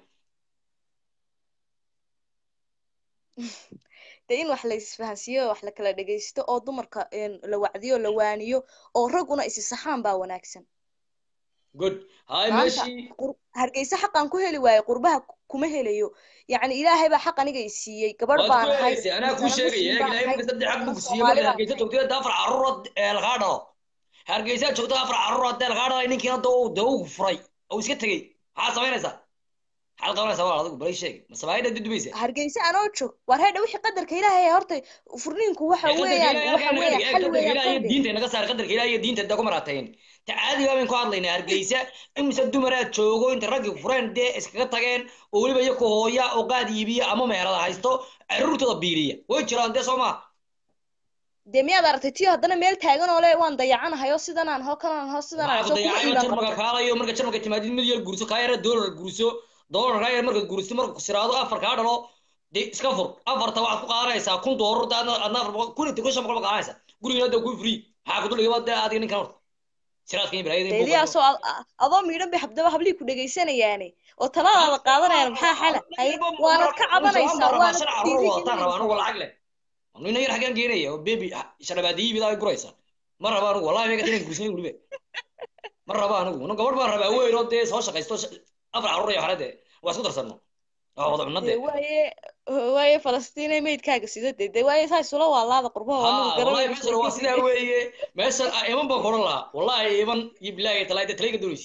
in wax la isfahansiyo wax la kala dhageysto oo dumarka la wacdiyo la waaniyo oo raguna is saxaan baa wanaagsan good hay meeshii hargeysa xaqan ku heli waayo qurbaha kuma helayo yani ilaahay baa xaq aniga siiyay gabadh baan ahay ana ku sheegay ilaahay ma saddex xaq buu siiyay marka hargeysa joogtay afar carruur laga dhalo hargeysa joogtay afar carruur laga dhalo ninkiina doo furay oo iska tagay maxaa samaynaysaa حلقة ولا سوالف هذا بلاي شيء بس ما يدري دبيسة هرجيس أنا أوتشو وهذا وش قدر كيلا هي هرتي وفرنين كوحة ويا قدر كيلا هي دين تنا قصار قدر كيلا هي دين تدقوا مرتين تعادي بقى من قاعد لنا هرجيسة إم سدوا مرات شوقو أنت رجع فرن ده إسكتاجين وولي بيجو هويا وقاعد يبيع أمام هذا هايستو عروت تطبيلية ويشران ده سما دمية دارتي هذا ميل تاجون ولا وان ضيعنا هيو سيدنا عن هو كان هو سيدنا عن ضيعنا شرمك كارا يوم مركز شرمك تمادين مليار جورسو كايرة دولار جورسو دولار راي مركز جورسو مركز سرادو أفر كارلو دي سكافور أفر تواعد كاريسا كون دولار ده أنا أفر كون تقولش مقبل كاريسا قولي هذا كون فري هاكدول يواد ده هذا كنور سراد كين براي ده دي أصلا أضام يرن بحبده بحبلي كل جاي سنة يعني وطلع على قادنا يعني محا حلا وانا كعبنا يسار وانا أنا ولا عقله أنا يرح كان جيني بيبي شربادي بيدا يقرأيسا مرة بانو والله ما كتير كوسني يقول بيه مرة بانو أنا قبل مرة بقول يرد ده صوش قيستوش أفرع عروري حرده واسكت رسمه وضع من نده واي فلسطيني ميت كاج سيدة ده واي ساي سلا والله هذا قربه والله مثل واسيله واي مثل إيمان بقول الله والله إيمان يبلاي تلاقي دوليس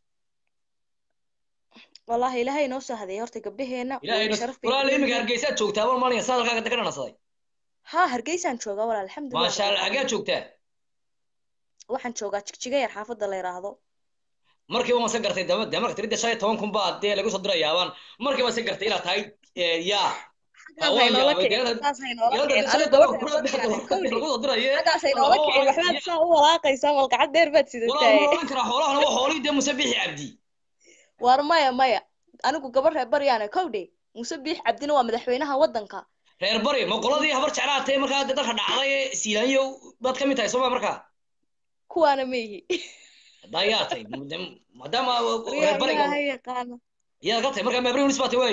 والله إلهي نوصل هذا يورتك قبله هنا شرف والله ليه مقارجيسات شوك تابو مالي صار كذا تكرر نصاي ها هرجيسان شوقا ولا الحمد لله ما شاء الله أجا شوكته waxaan joogaa jigjiga yar xaafadda la yiraahdo markiiba ma sagartay dabada marka tirida 15 kun baad dee lagu soo dirayaan markiiba sagartay ila tahay yaa war maya anigu gabar reer baryaana kowdhe musabiix cabdina waa madaxweynaha wadanka reer bari ma qoladii habar jeclaatay markaa dadka dhacday siilaanyo baad ka mid tahay soo markaa kuwaana meeyi dayaatay maadaama reer bariga yaa ka tahay markaa meebri unisbaatay waay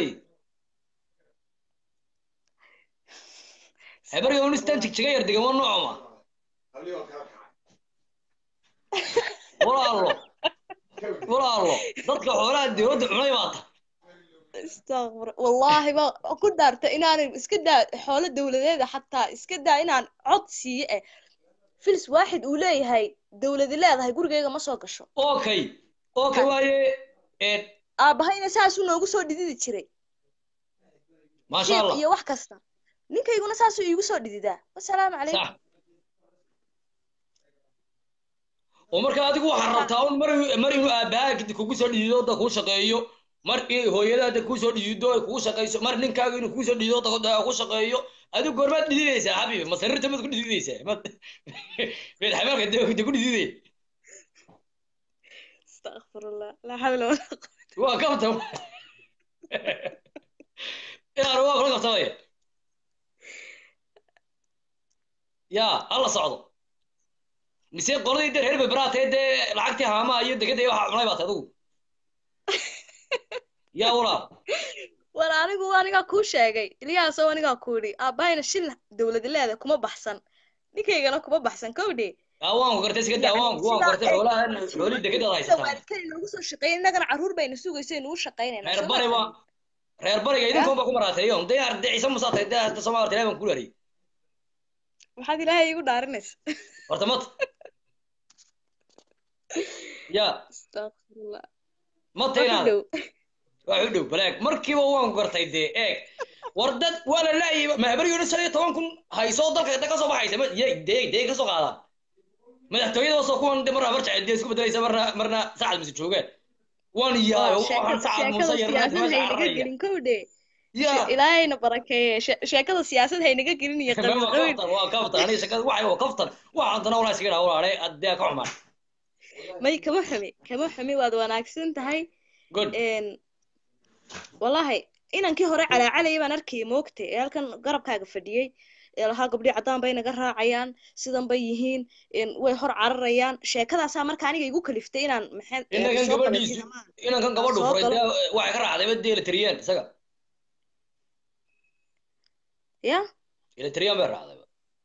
hebariga unistan jigjiga yar degan waa noocoma walaalo dadka xoolaha dowladda cunay baata استغفر والله ما كنت دارت إن أنا إسكدا حول الدولة حتى إسكدا إن أنا عطسي فلس واحد أولي هاي دولة لا هاي يقول جيجا ما سوقش أوكي واي بهاي نساسو نوجو سو ديدي تشري ما شاء الله يا واحد كسر نينك يقول نساسو يجو سو ديدي ده والسلام عليكم صح ومركا أديكو حربتاون مريو أباك كوكو سو ديدي ده كوش شقيو markii hooyadaada ku soo dhiido ay ku shaqeyso mar ninkaaga inuu ku soo dhiido dadka ku shaqeeyo adigu goormaad dhididaysaa xabiib masarrita mid ku dhididaysaa mid xamarka dee ku dhididay astaghfirullah la hawla wala quwwata waa kabta yaa waa kula qabtay yaa alla socdo mise qoladii reer bebraatay dee lacagtii haama iyo degada waxa cunay baad adigu يا ولا أنا كوش شيء إلياس أنا كوري أباين شيل دولة دلالة كم بحسن ninkaygana kuma baxsan kowdhe waan ku gartay iska daa waan gartay xoolaha xoolii degada haysataa waalidkan inoogu soo shaqeeyay innagana carruur bayna sugayso inuu shaqeynayna reer bariga idinkan baa ku maraateeyo day arday ciise musaatay day hadda Soomaaliya ilaahay baan ku leeyahay waxaad ilaahay igu dhaarinaysa horta mat ya astaghfirullah matayna waa u dhow balaag markiiba waan gartay dee eeg wardad wala laayay ma bariyo 10 hayso dalka inta ka soo baxaysa ma day ka soo qaadaan madaxtooyada soo kuwan de marna barta cidii isku bedelaysa marna saacad mise joogeen waan yaayo waxaan saacad muuse yarnaga gelin kowdhe ilaahayna barakeeye sheekada siyaasad haynaga gelin iyo qabta waa qabta aniga sheekada waxay waa qabta waxaan dana walaal iska dhaw walaal aad ka xumaan may kama xumi waad wanaagsan tahay good wallahi inankii hore calaacalayay baan arkay moogtay ee halkan garabkaaga fadhiyay ee lahaa gabdhii caddaan bay naga raacayaan sidan bay yihiin way hor cararayaan sheekadaasaa marka aniga igu kaliftay inaan inankan gabadhu furay waxay ka raacday badeela tiriyeen isaga ya ila tiriyeen bay raacday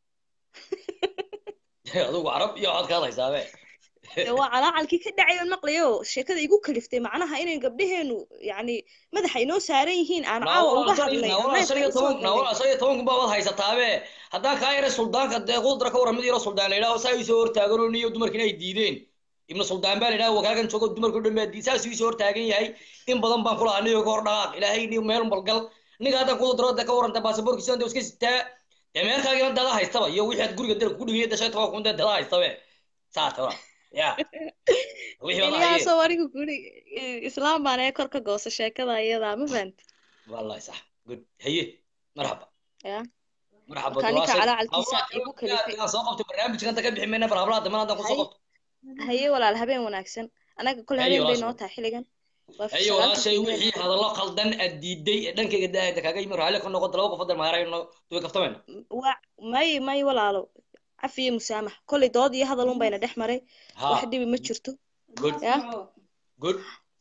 adugu carab iyo cod kaad haysaabe waa calaacalkii ka dhacay oo maqlayo sheekada igu kaliftay macnaha inay gabdhaheenu yani madaxa inoo saaran yihiin aan caawa uga hadlay asagii tobanku baad haysataabe haddaan kaa yaray suldaanka dee qudra ka waran mid yaro suldaan la yidhaho saa isoo hortaaganoo niyo dumarkiina ay diideen ibnu suldaan baa la yidhaha wakaagan joogo dumarku dhan baa diid saas isoo hortaagan yahay in badan baan kulahaa niyo ka hor dhaqaaq ilaahay niyo meel balgal ninka haddaan qudra de ka waranta baasaboorkiisa dee iska sitaa dee meelkaagina dada haystaba iyo wixii aad guriga dalka ku dhigay dashay toban kun dee dada haystabe saas ora ya ilaaso anigu guri islaam baan ee kor ka goosa sheekada iyada ma fahanti wallahi sax good haye marhaba ya marhaba kanika calacalkiisa igu kalifay soo qabtay barnaamijkan inta ka bixi meena farhablaha daman hadaan ku soo qabto haye walaal habeen wanaagsan anaga kul habeen bay noo tahay xiligan haye walaashay wixii hadallo qaldan aad diiday dhankayga daahida kaga yimid raali ka noqon laba qof maarayno duwe kaftamayna may walaalo عفية مسامح كل دود يهذلون بين دحمري واحد ما جرتو good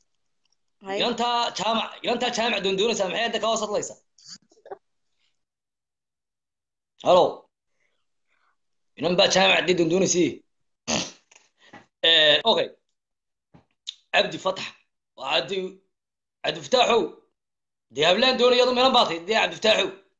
ينتا جامع دندون سامحيه انت كوسط ليس هلو ينبا جامع دي دندون سي اوكي عبد فتح وعبد فتاحو دي هبلان دون يضم من باطي دي عبد فتاحو